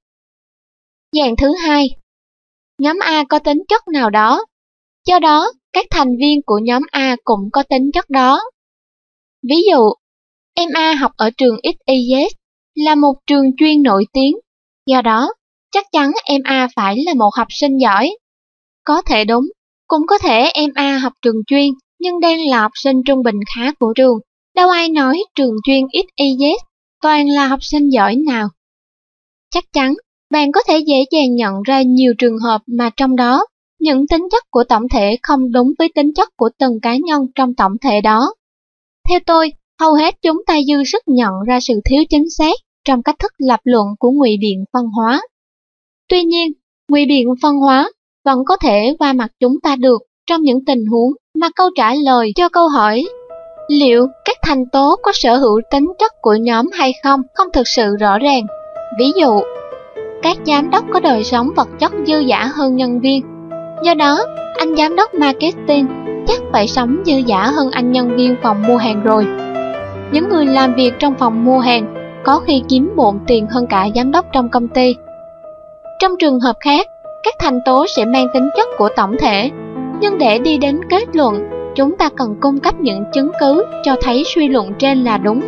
Dạng thứ hai, nhóm A có tính chất nào đó, do đó các thành viên của nhóm A cũng có tính chất đó. Ví dụ, em A học ở trường XYZ là một trường chuyên nổi tiếng, do đó chắc chắn em A phải là một học sinh giỏi. Có thể đúng, cũng có thể em A học trường chuyên nhưng đang là học sinh trung bình khá của trường. Đâu ai nói trường chuyên XYZ toàn là học sinh giỏi nào. Chắc chắn, bạn có thể dễ dàng nhận ra nhiều trường hợp mà trong đó, những tính chất của tổng thể không đúng với tính chất của từng cá nhân trong tổng thể đó. Theo tôi, hầu hết chúng ta dư sức nhận ra sự thiếu chính xác trong cách thức lập luận của ngụy biện phân hóa. Tuy nhiên, ngụy biện phân hóa vẫn có thể qua mặt chúng ta được trong những tình huống mà câu trả lời cho câu hỏi liệu các thành tố có sở hữu tính chất của nhóm hay không thực sự rõ ràng. Ví dụ, các giám đốc có đời sống vật chất dư dả hơn nhân viên, do đó anh giám đốc marketing chắc phải sống dư dả hơn anh nhân viên phòng mua hàng rồi. Những người làm việc trong phòng mua hàng có khi kiếm bộn tiền hơn cả giám đốc trong công ty. Trong trường hợp khác, các thành tố sẽ mang tính chất của tổng thể, nhưng để đi đến kết luận, chúng ta cần cung cấp những chứng cứ cho thấy suy luận trên là đúng.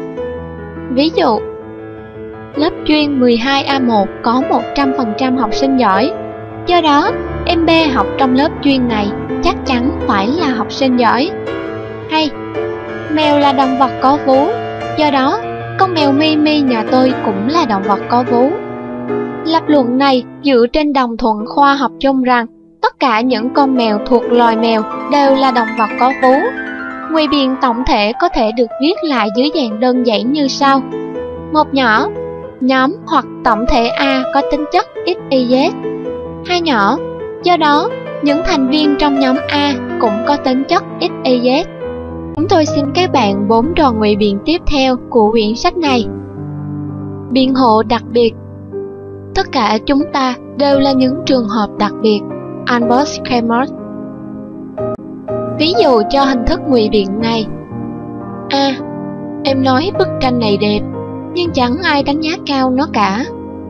Ví dụ, lớp chuyên 12A1 có 100% học sinh giỏi, do đó em B học trong lớp chuyên này chắc chắn phải là học sinh giỏi. Hay, mèo là động vật có vú, do đó con mèo Mimi nhà tôi cũng là động vật có vú. Lập luận này dựa trên đồng thuận khoa học chung rằng tất cả những con mèo thuộc loài mèo đều là động vật có vú. Ngụy biện tổng thể có thể được viết lại dưới dạng đơn giản như sau. Một nhỏ, nhóm hoặc tổng thể A có tính chất XYZ. Hai nhỏ, do đó những thành viên trong nhóm A cũng có tính chất XYZ. Chúng tôi xin các bạn 4 trò ngụy biện tiếp theo của quyển sách này. Biện hộ đặc biệt. Tất cả chúng ta đều là những trường hợp đặc biệt. Albert Camus. Ví dụ cho hình thức ngụy biện này. A. Em nói bức tranh này đẹp, nhưng chẳng ai đánh giá cao nó cả.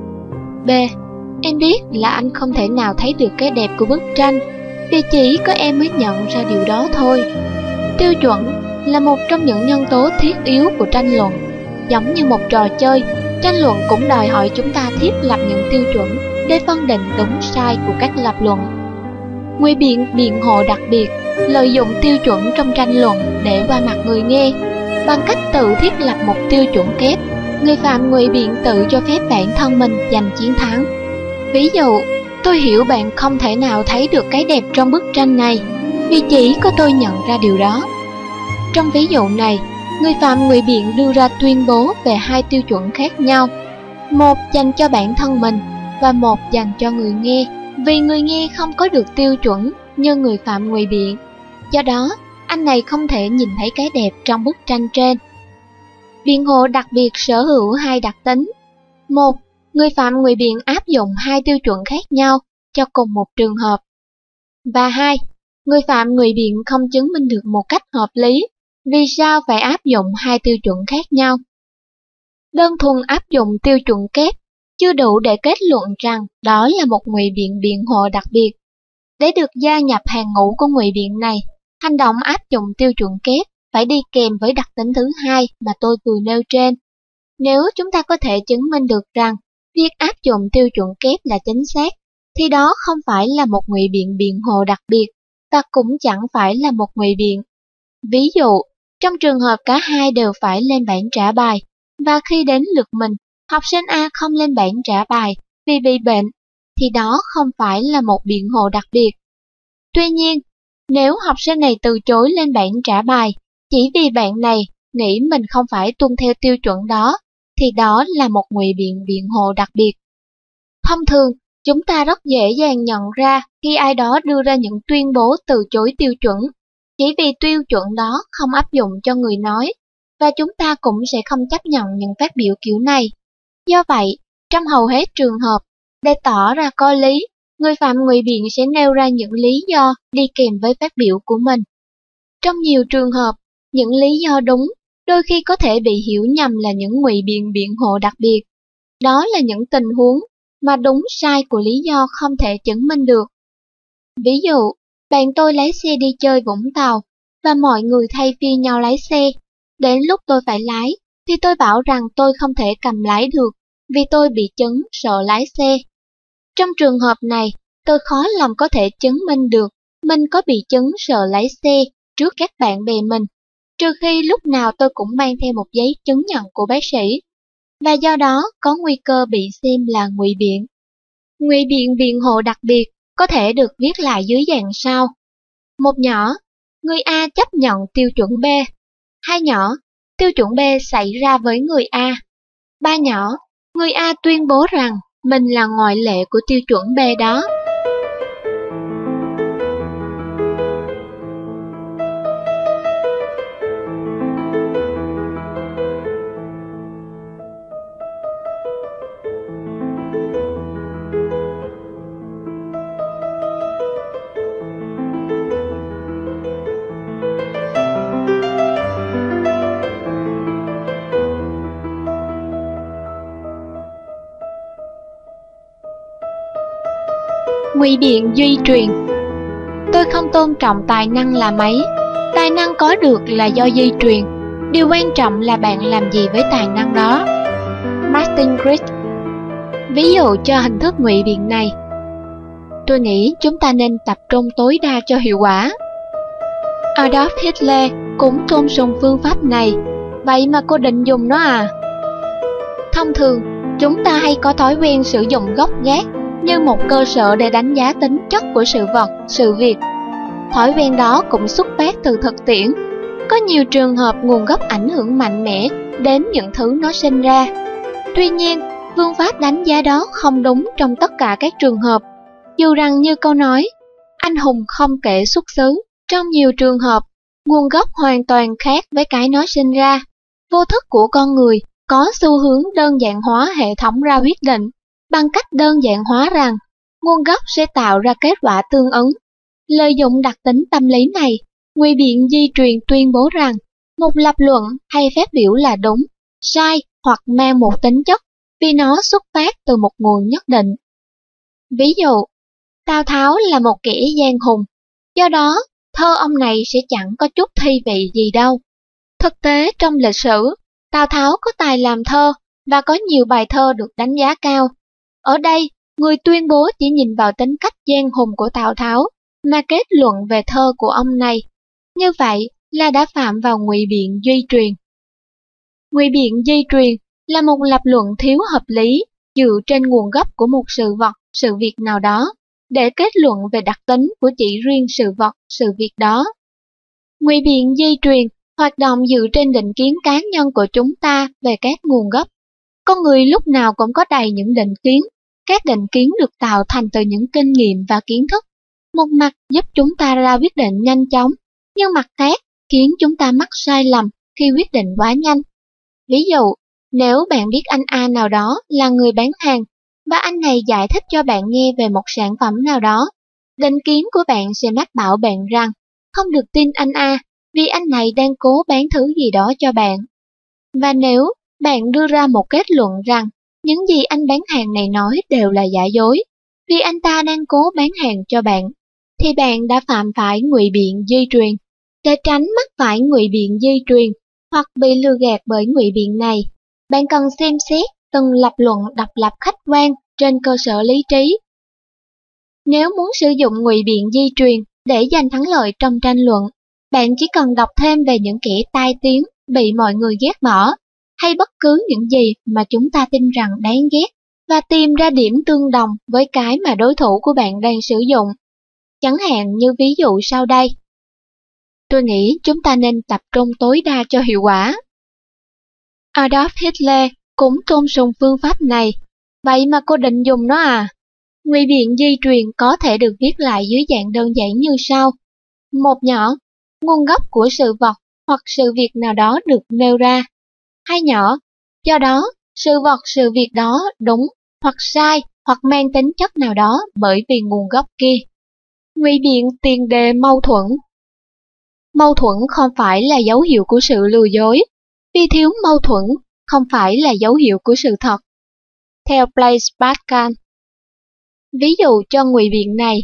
B. Em biết là anh không thể nào thấy được cái đẹp của bức tranh, vì chỉ có em mới nhận ra điều đó thôi. Tiêu chuẩn là một trong những nhân tố thiết yếu của tranh luận. Giống như một trò chơi, tranh luận cũng đòi hỏi chúng ta thiết lập những tiêu chuẩn để phân định đúng sai của các lập luận. Ngụy biện biện hộ đặc biệt lợi dụng tiêu chuẩn trong tranh luận để qua mặt người nghe. Bằng cách tự thiết lập một tiêu chuẩn kép, người phạm ngụy biện tự cho phép bản thân mình giành chiến thắng. Ví dụ, tôi hiểu bạn không thể nào thấy được cái đẹp trong bức tranh này, vì chỉ có tôi nhận ra điều đó. Trong ví dụ này, người phạm ngụy biện đưa ra tuyên bố về hai tiêu chuẩn khác nhau, một dành cho bản thân mình và một dành cho người nghe, vì người nghe không có được tiêu chuẩn như người phạm ngụy biện. Do đó, anh này không thể nhìn thấy cái đẹp trong bức tranh trên. Biện hộ đặc biệt sở hữu hai đặc tính. Một, người phạm ngụy biện áp dụng hai tiêu chuẩn khác nhau cho cùng một trường hợp. Và hai, người phạm ngụy biện không chứng minh được một cách hợp lý vì sao phải áp dụng hai tiêu chuẩn khác nhau. Đơn thuần áp dụng tiêu chuẩn kép chưa đủ để kết luận rằng đó là một ngụy biện biện hộ đặc biệt. Để được gia nhập hàng ngũ của ngụy biện này, hành động áp dụng tiêu chuẩn kép phải đi kèm với đặc tính thứ hai mà tôi vừa nêu trên. Nếu chúng ta có thể chứng minh được rằng việc áp dụng tiêu chuẩn kép là chính xác, thì đó không phải là một ngụy biện biện hộ đặc biệt, và cũng chẳng phải là một ngụy biện. Ví dụ, trong trường hợp cả hai đều phải lên bảng trả bài, và khi đến lượt mình, học sinh A không lên bảng trả bài vì bị bệnh, thì đó không phải là một biện hộ đặc biệt. Tuy nhiên, nếu học sinh này từ chối lên bảng trả bài chỉ vì bạn này nghĩ mình không phải tuân theo tiêu chuẩn đó, thì đó là một ngụy biện biện hộ đặc biệt. Thông thường, Chúng ta rất dễ dàng nhận ra khi ai đó đưa ra những tuyên bố từ chối tiêu chuẩn, chỉ vì tiêu chuẩn đó không áp dụng cho người nói, và chúng ta cũng sẽ không chấp nhận những phát biểu kiểu này. Do vậy, trong hầu hết trường hợp, để tỏ ra có lý, người phạm ngụy biện sẽ nêu ra những lý do đi kèm với phát biểu của mình. Trong nhiều trường hợp, những lý do đúng đôi khi có thể bị hiểu nhầm là những ngụy biện biện hộ đặc biệt. Đó là những tình huống mà đúng sai của lý do không thể chứng minh được. Ví dụ, bạn tôi lái xe đi chơi Vũng Tàu, và mọi người thay phiên nhau lái xe. Đến lúc tôi phải lái, thì tôi bảo rằng tôi không thể cầm lái được, vì tôi bị chứng sợ lái xe. Trong trường hợp này, tôi khó lòng có thể chứng minh được mình có bị chứng sợ lái xe trước các bạn bè mình, trừ khi lúc nào tôi cũng mang theo một giấy chứng nhận của bác sĩ, và do đó có nguy cơ bị xem là ngụy biện. Ngụy biện biện hộ đặc biệt có thể được viết lại dưới dạng sau. Một nhỏ, người A chấp nhận tiêu chuẩn B. Hai nhỏ, tiêu chuẩn B xảy ra với người A. Ba nhỏ, người A tuyên bố rằng mình là ngoại lệ của tiêu chuẩn B đó. Ngụy biện duy truyền. Tôi không tôn trọng tài năng là mấy. Tài năng có được là do di truyền. Điều quan trọng là bạn làm gì với tài năng đó. Martin Grit. Ví dụ cho hình thức ngụy biện này, tôi nghĩ chúng ta nên tập trung tối đa cho hiệu quả. Adolf Hitler cũng tôn sùng phương pháp này, vậy mà cô định dùng nó à? Thông thường, chúng ta hay có thói quen sử dụng gốc gác như một cơ sở để đánh giá tính chất của sự vật, sự việc. Thói quen đó cũng xuất phát từ thực tiễn. Có nhiều trường hợp nguồn gốc ảnh hưởng mạnh mẽ đến những thứ nó sinh ra. Tuy nhiên, phương pháp đánh giá đó không đúng trong tất cả các trường hợp. Dù rằng như câu nói, anh hùng không kể xuất xứ, trong nhiều trường hợp, nguồn gốc hoàn toàn khác với cái nó sinh ra. Vô thức của con người có xu hướng đơn giản hóa hệ thống ra quyết định, bằng cách đơn giản hóa rằng nguồn gốc sẽ tạo ra kết quả tương ứng. Lợi dụng đặc tính tâm lý này, ngụy biện di truyền tuyên bố rằng một lập luận hay phát biểu là đúng, sai hoặc mang một tính chất vì nó xuất phát từ một nguồn nhất định. Ví dụ, Tào Tháo là một kẻ gian hùng, do đó thơ ông này sẽ chẳng có chút thi vị gì đâu. Thực tế trong lịch sử, Tào Tháo có tài làm thơ và có nhiều bài thơ được đánh giá cao. Ở đây, người tuyên bố chỉ nhìn vào tính cách gian hùng của Tào Tháo mà kết luận về thơ của ông này. Như vậy là đã phạm vào ngụy biện duy truyền. Ngụy biện duy truyền là một lập luận thiếu hợp lý dựa trên nguồn gốc của một sự vật, sự việc nào đó, để kết luận về đặc tính của chỉ riêng sự vật, sự việc đó. Ngụy biện di truyền hoạt động dựa trên định kiến cá nhân của chúng ta về các nguồn gốc. Con người lúc nào cũng có đầy những định kiến. Các định kiến được tạo thành từ những kinh nghiệm và kiến thức. Một mặt giúp chúng ta ra quyết định nhanh chóng, nhưng mặt khác khiến chúng ta mắc sai lầm khi quyết định quá nhanh. Ví dụ, nếu bạn biết anh A nào đó là người bán hàng, và anh này giải thích cho bạn nghe về một sản phẩm nào đó, định kiến của bạn sẽ mách bảo bạn rằng không được tin anh A vì anh này đang cố bán thứ gì đó cho bạn. Và nếu bạn đưa ra một kết luận rằng những gì anh bán hàng này nói đều là giả dối, vì anh ta đang cố bán hàng cho bạn, thì bạn đã phạm phải ngụy biện di truyền. Để tránh mắc phải ngụy biện di truyền hoặc bị lừa gạt bởi ngụy biện này, bạn cần xem xét từng lập luận độc lập khách quan trên cơ sở lý trí. Nếu muốn sử dụng ngụy biện di truyền để giành thắng lợi trong tranh luận, bạn chỉ cần đọc thêm về những kẻ tai tiếng bị mọi người ghét bỏ, hay bất cứ những gì mà chúng ta tin rằng đáng ghét, và tìm ra điểm tương đồng với cái mà đối thủ của bạn đang sử dụng. Chẳng hạn như ví dụ sau đây. Tôi nghĩ chúng ta nên tập trung tối đa cho hiệu quả. Adolf Hitler cũng tôn sùng phương pháp này, vậy mà cô định dùng nó à? Ngụy biện di truyền có thể được viết lại dưới dạng đơn giản như sau. Một nhỏ, nguồn gốc của sự vật hoặc sự việc nào đó được nêu ra. Hai nhỏ, do đó, sự vật sự việc đó đúng hoặc sai hoặc mang tính chất nào đó bởi vì nguồn gốc kia. Ngụy biện tiền đề mâu thuẫn. Mâu thuẫn không phải là dấu hiệu của sự lừa dối, vì thiếu mâu thuẫn không phải là dấu hiệu của sự thật. Theo Blaise Pascal. Ví dụ cho ngụy biện này.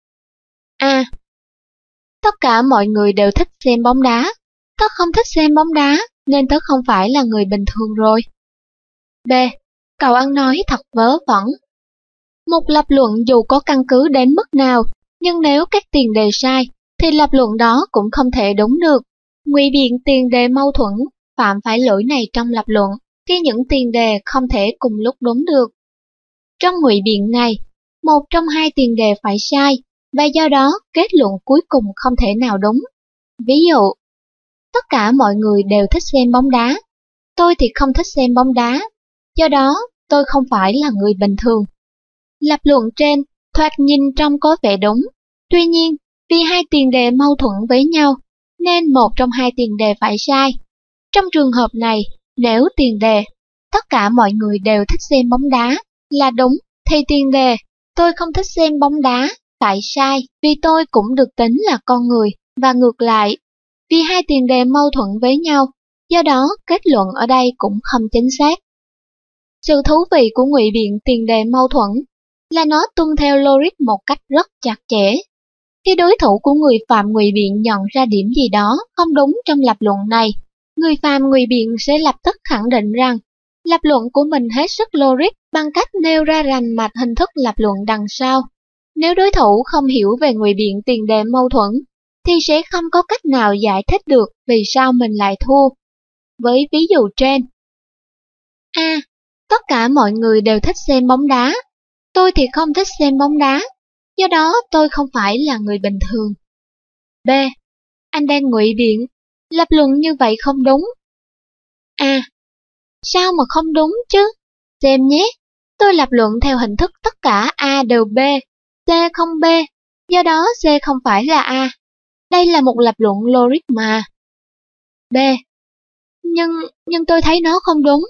A. Tất cả mọi người đều thích xem bóng đá. Tớ không thích xem bóng đá, nên tớ không phải là người bình thường rồi. B. Cậu ăn nói thật vớ vẩn. Một lập luận dù có căn cứ đến mức nào, nhưng nếu các tiền đề sai, thì lập luận đó cũng không thể đúng được. Ngụy biện tiền đề mâu thuẫn, phạm phải lỗi này trong lập luận, khi những tiền đề không thể cùng lúc đúng được. Trong ngụy biện này, một trong hai tiền đề phải sai, và do đó kết luận cuối cùng không thể nào đúng. Ví dụ, tất cả mọi người đều thích xem bóng đá. Tôi thì không thích xem bóng đá, do đó tôi không phải là người bình thường. Lập luận trên thoạt nhìn trông có vẻ đúng, tuy nhiên vì hai tiền đề mâu thuẫn với nhau, nên một trong hai tiền đề phải sai. Trong trường hợp này, nếu tiền đề tất cả mọi người đều thích xem bóng đá là đúng, thì tiền đề tôi không thích xem bóng đá phải sai, vì tôi cũng được tính là con người, và ngược lại. Vì hai tiền đề mâu thuẫn với nhau, do đó kết luận ở đây cũng không chính xác. Sự thú vị của ngụy biện tiền đề mâu thuẫn là nó tuân theo logic một cách rất chặt chẽ. Khi đối thủ của người phạm ngụy biện nhận ra điểm gì đó không đúng trong lập luận này, người phạm ngụy biện sẽ lập tức khẳng định rằng lập luận của mình hết sức logic bằng cách nêu ra rành mạch hình thức lập luận đằng sau. Nếu đối thủ không hiểu về ngụy biện tiền đề mâu thuẫn, thì sẽ không có cách nào giải thích được vì sao mình lại thua. Với ví dụ trên. A. Tất cả mọi người đều thích xem bóng đá. Tôi thì không thích xem bóng đá, do đó tôi không phải là người bình thường. B. Anh đang ngụy biện, lập luận như vậy không đúng. A. Sao mà không đúng chứ? Xem nhé, tôi lập luận theo hình thức tất cả A đều B, C không B, do đó C không phải là A. Đây là một lập luận logic mà. B. Nhưng tôi thấy nó không đúng.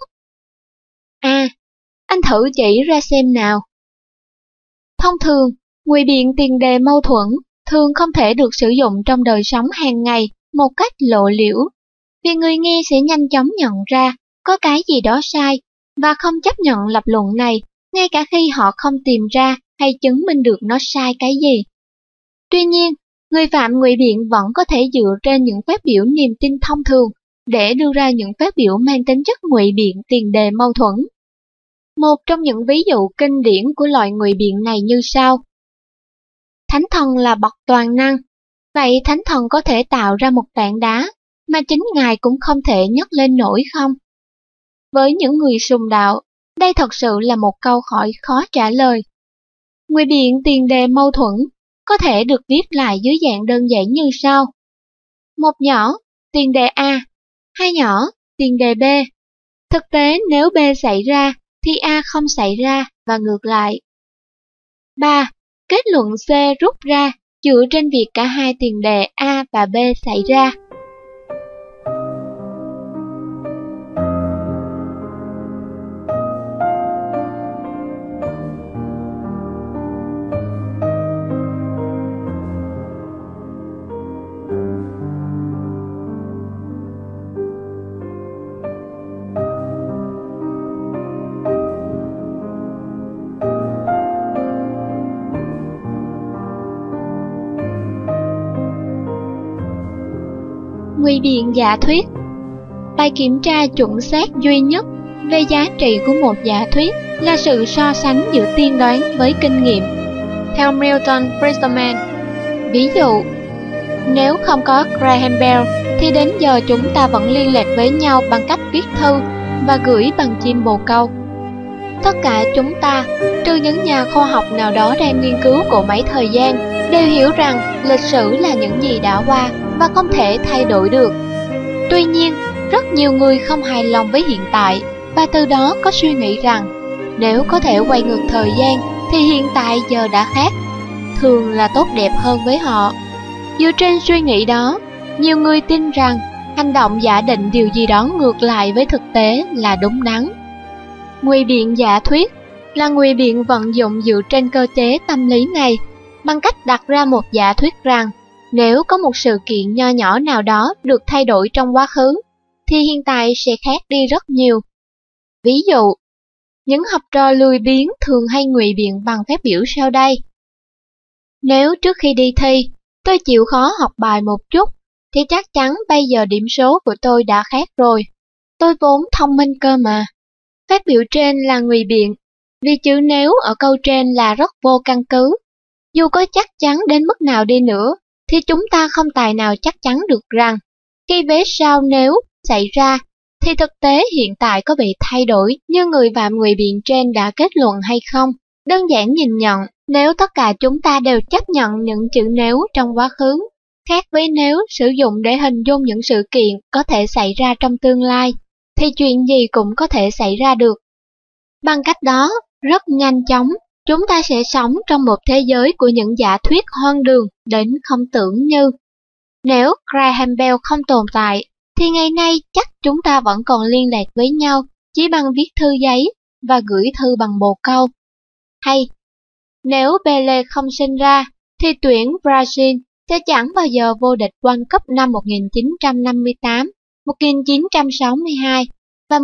A. Anh thử chỉ ra xem nào. Thông thường, ngụy biện tiền đề mâu thuẫn thường không thể được sử dụng trong đời sống hàng ngày một cách lộ liễu, vì người nghe sẽ nhanh chóng nhận ra có cái gì đó sai và không chấp nhận lập luận này, ngay cả khi họ không tìm ra hay chứng minh được nó sai cái gì. Tuy nhiên, người phạm ngụy biện vẫn có thể dựa trên những phép biểu niềm tin thông thường để đưa ra những phép biểu mang tính chất ngụy biện tiền đề mâu thuẫn. Một trong những ví dụ kinh điển của loại ngụy biện này như sau. Thánh thần là bậc toàn năng, vậy thánh thần có thể tạo ra một tảng đá mà chính Ngài cũng không thể nhấc lên nổi không? Với những người sùng đạo, đây thật sự là một câu hỏi khó trả lời. Ngụy biện tiền đề mâu thuẫn có thể được viết lại dưới dạng đơn giản như sau. Một nhỏ, tiền đề A, hai nhỏ, tiền đề B. Thực tế nếu B xảy ra, thì A không xảy ra và ngược lại. 3. Kết luận C rút ra dựa trên việc cả hai tiền đề A và B xảy ra. Ngụy biện giả thuyết. Bài kiểm tra chuẩn xác duy nhất về giá trị của một giả thuyết là sự so sánh giữa tiên đoán với kinh nghiệm. Theo Milton Friedman, ví dụ, nếu không có Graham Bell thì đến giờ chúng ta vẫn liên lạc với nhau bằng cách viết thư và gửi bằng chim bồ câu. Tất cả chúng ta, trừ những nhà khoa học nào đó đang nghiên cứu cỗ máy thời gian, đều hiểu rằng lịch sử là những gì đã qua và không thể thay đổi được. Tuy nhiên, rất nhiều người không hài lòng với hiện tại và từ đó có suy nghĩ rằng nếu có thể quay ngược thời gian thì hiện tại giờ đã khác, thường là tốt đẹp hơn với họ. Dựa trên suy nghĩ đó, nhiều người tin rằng hành động giả định điều gì đó ngược lại với thực tế là đúng đắn. Ngụy biện giả thuyết là ngụy biện vận dụng dựa trên cơ chế tâm lý này bằng cách đặt ra một giả thuyết rằng nếu có một sự kiện nho nhỏ nào đó được thay đổi trong quá khứ, thì hiện tại sẽ khác đi rất nhiều. Ví dụ, những học trò lười biếng thường hay ngụy biện bằng phép biểu sau đây. Nếu trước khi đi thi, tôi chịu khó học bài một chút, thì chắc chắn bây giờ điểm số của tôi đã khác rồi. Tôi vốn thông minh cơ mà. Phát biểu trên là ngụy biện, vì chữ nếu ở câu trên là rất vô căn cứ. Dù có chắc chắn đến mức nào đi nữa, thì chúng ta không tài nào chắc chắn được rằng khi vế sau nếu xảy ra, thì thực tế hiện tại có bị thay đổi như người phạm ngụy biện trên đã kết luận hay không. Đơn giản nhìn nhận, nếu tất cả chúng ta đều chấp nhận những chữ nếu trong quá khứ, khác với nếu sử dụng để hình dung những sự kiện có thể xảy ra trong tương lai, thì chuyện gì cũng có thể xảy ra được. Bằng cách đó, rất nhanh chóng, chúng ta sẽ sống trong một thế giới của những giả thuyết hoang đường đến không tưởng như. Nếu Graham Bell không tồn tại, thì ngày nay chắc chúng ta vẫn còn liên lạc với nhau chỉ bằng viết thư giấy và gửi thư bằng bồ câu. Hay, nếu Pele không sinh ra, thì tuyển Brazil sẽ chẳng bao giờ vô địch World Cup năm 1958, 1962 và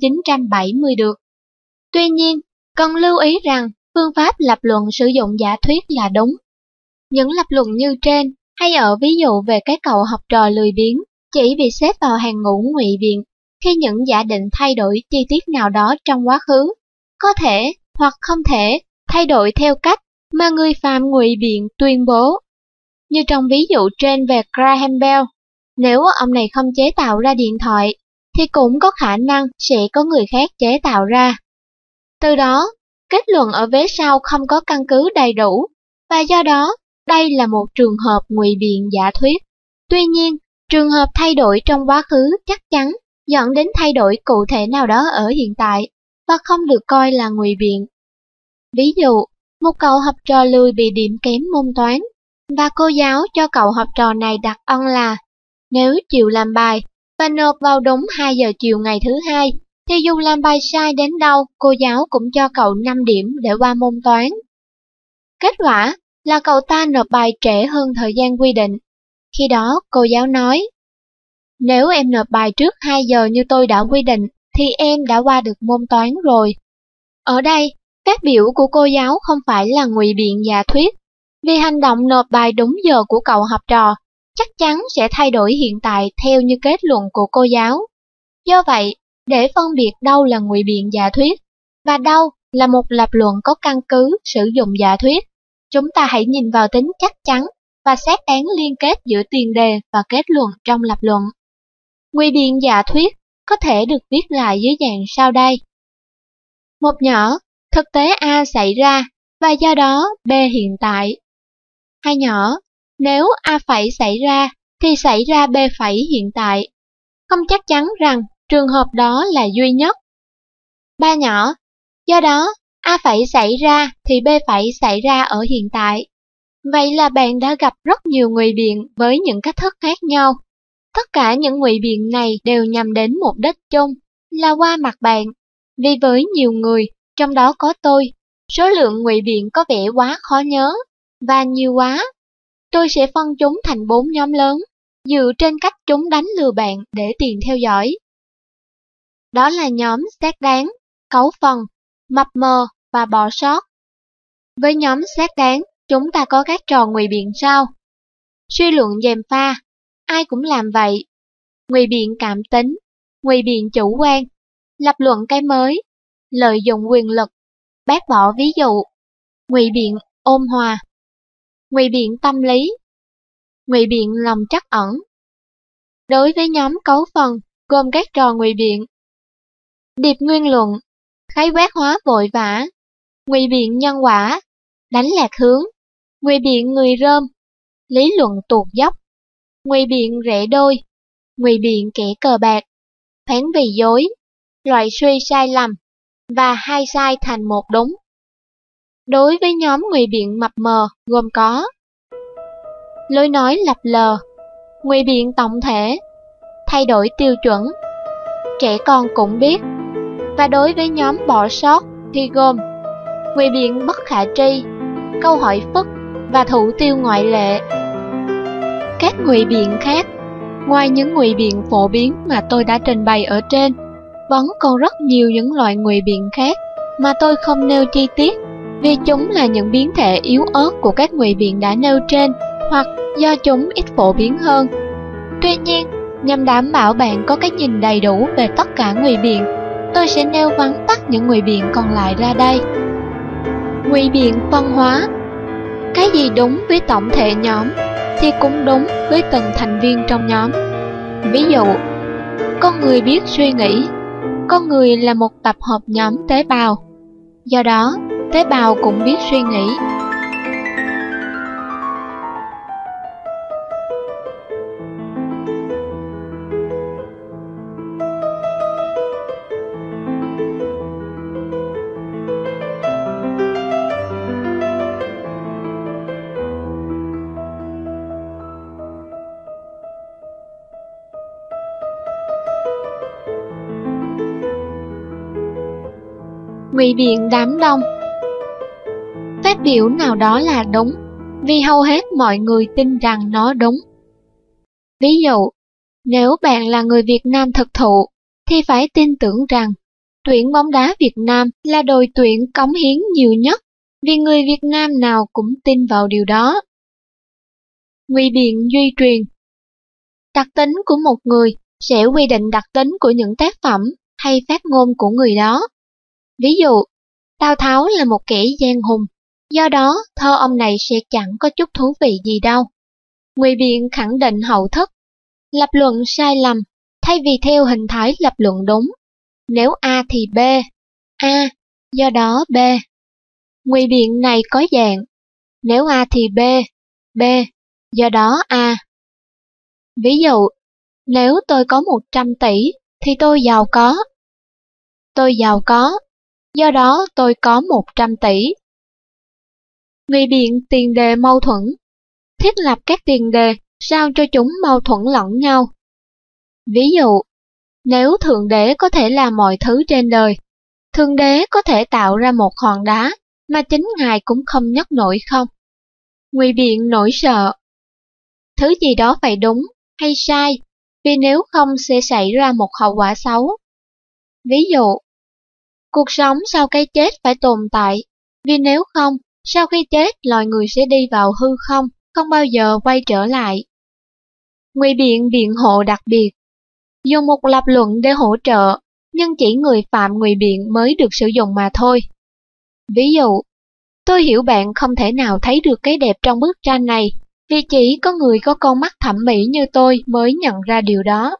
1970 được. Tuy nhiên, cần lưu ý rằng phương pháp lập luận sử dụng giả thuyết là đúng. Những lập luận như trên, hay ở ví dụ về cái cậu học trò lười biếng, chỉ bị xếp vào hàng ngũ ngụy biện khi những giả định thay đổi chi tiết nào đó trong quá khứ, có thể hoặc không thể thay đổi theo cách mà người phạm ngụy biện tuyên bố. Như trong ví dụ trên về Graham Bell, nếu ông này không chế tạo ra điện thoại, thì cũng có khả năng sẽ có người khác chế tạo ra. Từ đó, kết luận ở vế sau không có căn cứ đầy đủ, và do đó, đây là một trường hợp ngụy biện giả thuyết. Tuy nhiên, trường hợp thay đổi trong quá khứ chắc chắn dẫn đến thay đổi cụ thể nào đó ở hiện tại, và không được coi là ngụy biện. Ví dụ, một cậu học trò lười bị điểm kém môn toán, và cô giáo cho cậu học trò này đặt ân là nếu chịu làm bài và nộp vào đúng 2 giờ chiều ngày thứ hai, thì dù làm bài sai đến đâu, cô giáo cũng cho cậu 5 điểm để qua môn toán. Kết quả là cậu ta nộp bài trễ hơn thời gian quy định. Khi đó, cô giáo nói, nếu em nộp bài trước 2 giờ như tôi đã quy định, thì em đã qua được môn toán rồi. Ở đây, phát biểu của cô giáo không phải là ngụy biện giả thuyết, vì hành động nộp bài đúng giờ của cậu học trò chắc chắn sẽ thay đổi hiện tại theo như kết luận của cô giáo. Do vậy, để phân biệt đâu là ngụy biện giả thuyết và đâu là một lập luận có căn cứ sử dụng giả thuyết, chúng ta hãy nhìn vào tính chắc chắn và xác đáng liên kết giữa tiền đề và kết luận trong lập luận. Ngụy biện giả thuyết có thể được viết lại dưới dạng sau đây. Một nhỏ, thực tế A xảy ra và do đó B hiện tại. Hai nhỏ, nếu A phẩy xảy ra thì xảy ra B phẩy hiện tại. Không chắc chắn rằng trường hợp đó là duy nhất. Ba nhỏ, do đó A phẩy xảy ra thì B phẩy xảy ra ở hiện tại. Vậy là bạn đã gặp rất nhiều ngụy biện với những cách thức khác nhau. Tất cả những ngụy biện này đều nhằm đến mục đích chung là qua mặt bạn. Vì với nhiều người, trong đó có tôi, số lượng ngụy biện có vẻ quá khó nhớ và nhiều quá. Tôi sẽ phân chúng thành 4 nhóm lớn, dựa trên cách chúng đánh lừa bạn để tiện theo dõi. Đó là nhóm xác đáng, cấu phần, mập mờ và bỏ sót. Với nhóm xác đáng, chúng ta có các trò ngụy biện sau. Suy luận gièm pha, ai cũng làm vậy. Ngụy biện cảm tính, ngụy biện chủ quan, lập luận cái mới, lợi dụng quyền lực, bác bỏ ví dụ, ngụy biện ôn hòa, ngụy biện tâm lý, ngụy biện lòng trắc ẩn. Đối với nhóm cấu phần, gồm các trò ngụy biện: điệp nguyên luận, khái quát hóa vội vã, ngụy biện nhân quả, đánh lạc hướng, ngụy biện người rơm, lý luận tuột dốc, ngụy biện rẽ đôi, ngụy biện kẻ cờ bạc, phán vì dối, loại suy sai lầm, và hai sai thành một đúng. Đối với nhóm ngụy biện mập mờ gồm có lối nói lập lờ, ngụy biện tổng thể, thay đổi tiêu chuẩn, trẻ con cũng biết. Và đối với nhóm bỏ sót thì gồm ngụy biện bất khả tri, câu hỏi phức và thủ tiêu ngoại lệ. Các ngụy biện khác, ngoài những ngụy biện phổ biến mà tôi đã trình bày ở trên, vẫn còn rất nhiều những loại ngụy biện khác mà tôi không nêu chi tiết, vì chúng là những biến thể yếu ớt của các ngụy biện đã nêu trên, hoặc do chúng ít phổ biến hơn. Tuy nhiên, nhằm đảm bảo bạn có cái nhìn đầy đủ về tất cả ngụy biện, tôi sẽ nêu vắn tắt những ngụy biện còn lại ra đây. Ngụy biện phân hóa. Cái gì đúng với tổng thể nhóm thì cũng đúng với từng thành viên trong nhóm. Ví dụ, con người biết suy nghĩ. Con người là một tập hợp nhóm tế bào. Do đó, tế bào cũng biết suy nghĩ. Ngụy biện đám đông. Phát biểu nào đó là đúng, vì hầu hết mọi người tin rằng nó đúng. Ví dụ, nếu bạn là người Việt Nam thực thụ, thì phải tin tưởng rằng tuyển bóng đá Việt Nam là đội tuyển cống hiến nhiều nhất, vì người Việt Nam nào cũng tin vào điều đó. Ngụy biện duy truyền. Đặc tính của một người sẽ quy định đặc tính của những tác phẩm hay phát ngôn của người đó. Ví dụ, Tào Tháo là một kẻ giang hùng, do đó thơ ông này sẽ chẳng có chút thú vị gì đâu. Ngụy biện khẳng định hậu thức. Lập luận sai lầm, thay vì theo hình thái lập luận đúng. Nếu A thì B, A, do đó B. Ngụy biện này có dạng, nếu A thì B, B, do đó A. Ví dụ, nếu tôi có 100 tỷ thì tôi giàu có. Tôi giàu có, do đó tôi có 100 tỷ. Ngụy biện tiền đề mâu thuẫn. Thiết lập các tiền đề sao cho chúng mâu thuẫn lẫn nhau. Ví dụ, nếu Thượng Đế có thể làm mọi thứ trên đời, Thượng Đế có thể tạo ra một hòn đá mà chính Ngài cũng không nhấc nổi không? Ngụy biện nỗi sợ. Thứ gì đó phải đúng hay sai, vì nếu không sẽ xảy ra một hậu quả xấu. Ví dụ, cuộc sống sau cái chết phải tồn tại, vì nếu không, sau khi chết loài người sẽ đi vào hư không, không bao giờ quay trở lại. Ngụy biện biện hộ đặc biệt. Dùng một lập luận để hỗ trợ, nhưng chỉ người phạm ngụy biện mới được sử dụng mà thôi. Ví dụ, tôi hiểu bạn không thể nào thấy được cái đẹp trong bức tranh này, vì chỉ có người có con mắt thẩm mỹ như tôi mới nhận ra điều đó.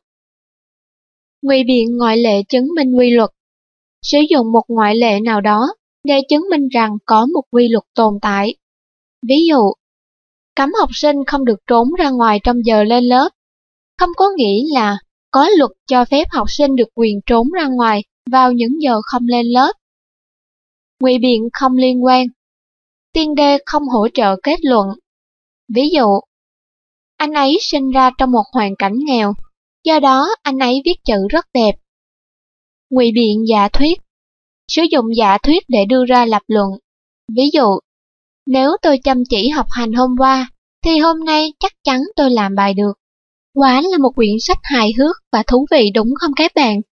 Ngụy biện ngoại lệ chứng minh quy luật. Sử dụng một ngoại lệ nào đó để chứng minh rằng có một quy luật tồn tại. Ví dụ, cấm học sinh không được trốn ra ngoài trong giờ lên lớp, không có nghĩa là có luật cho phép học sinh được quyền trốn ra ngoài vào những giờ không lên lớp. Ngụy biện không liên quan. Tiền đề không hỗ trợ kết luận. Ví dụ, anh ấy sinh ra trong một hoàn cảnh nghèo, do đó anh ấy viết chữ rất đẹp. Ngụy biện giả thuyết. Sử dụng giả thuyết để đưa ra lập luận. Ví dụ, nếu tôi chăm chỉ học hành hôm qua, thì hôm nay chắc chắn tôi làm bài được. Quả là một quyển sách hài hước và thú vị đúng không các bạn?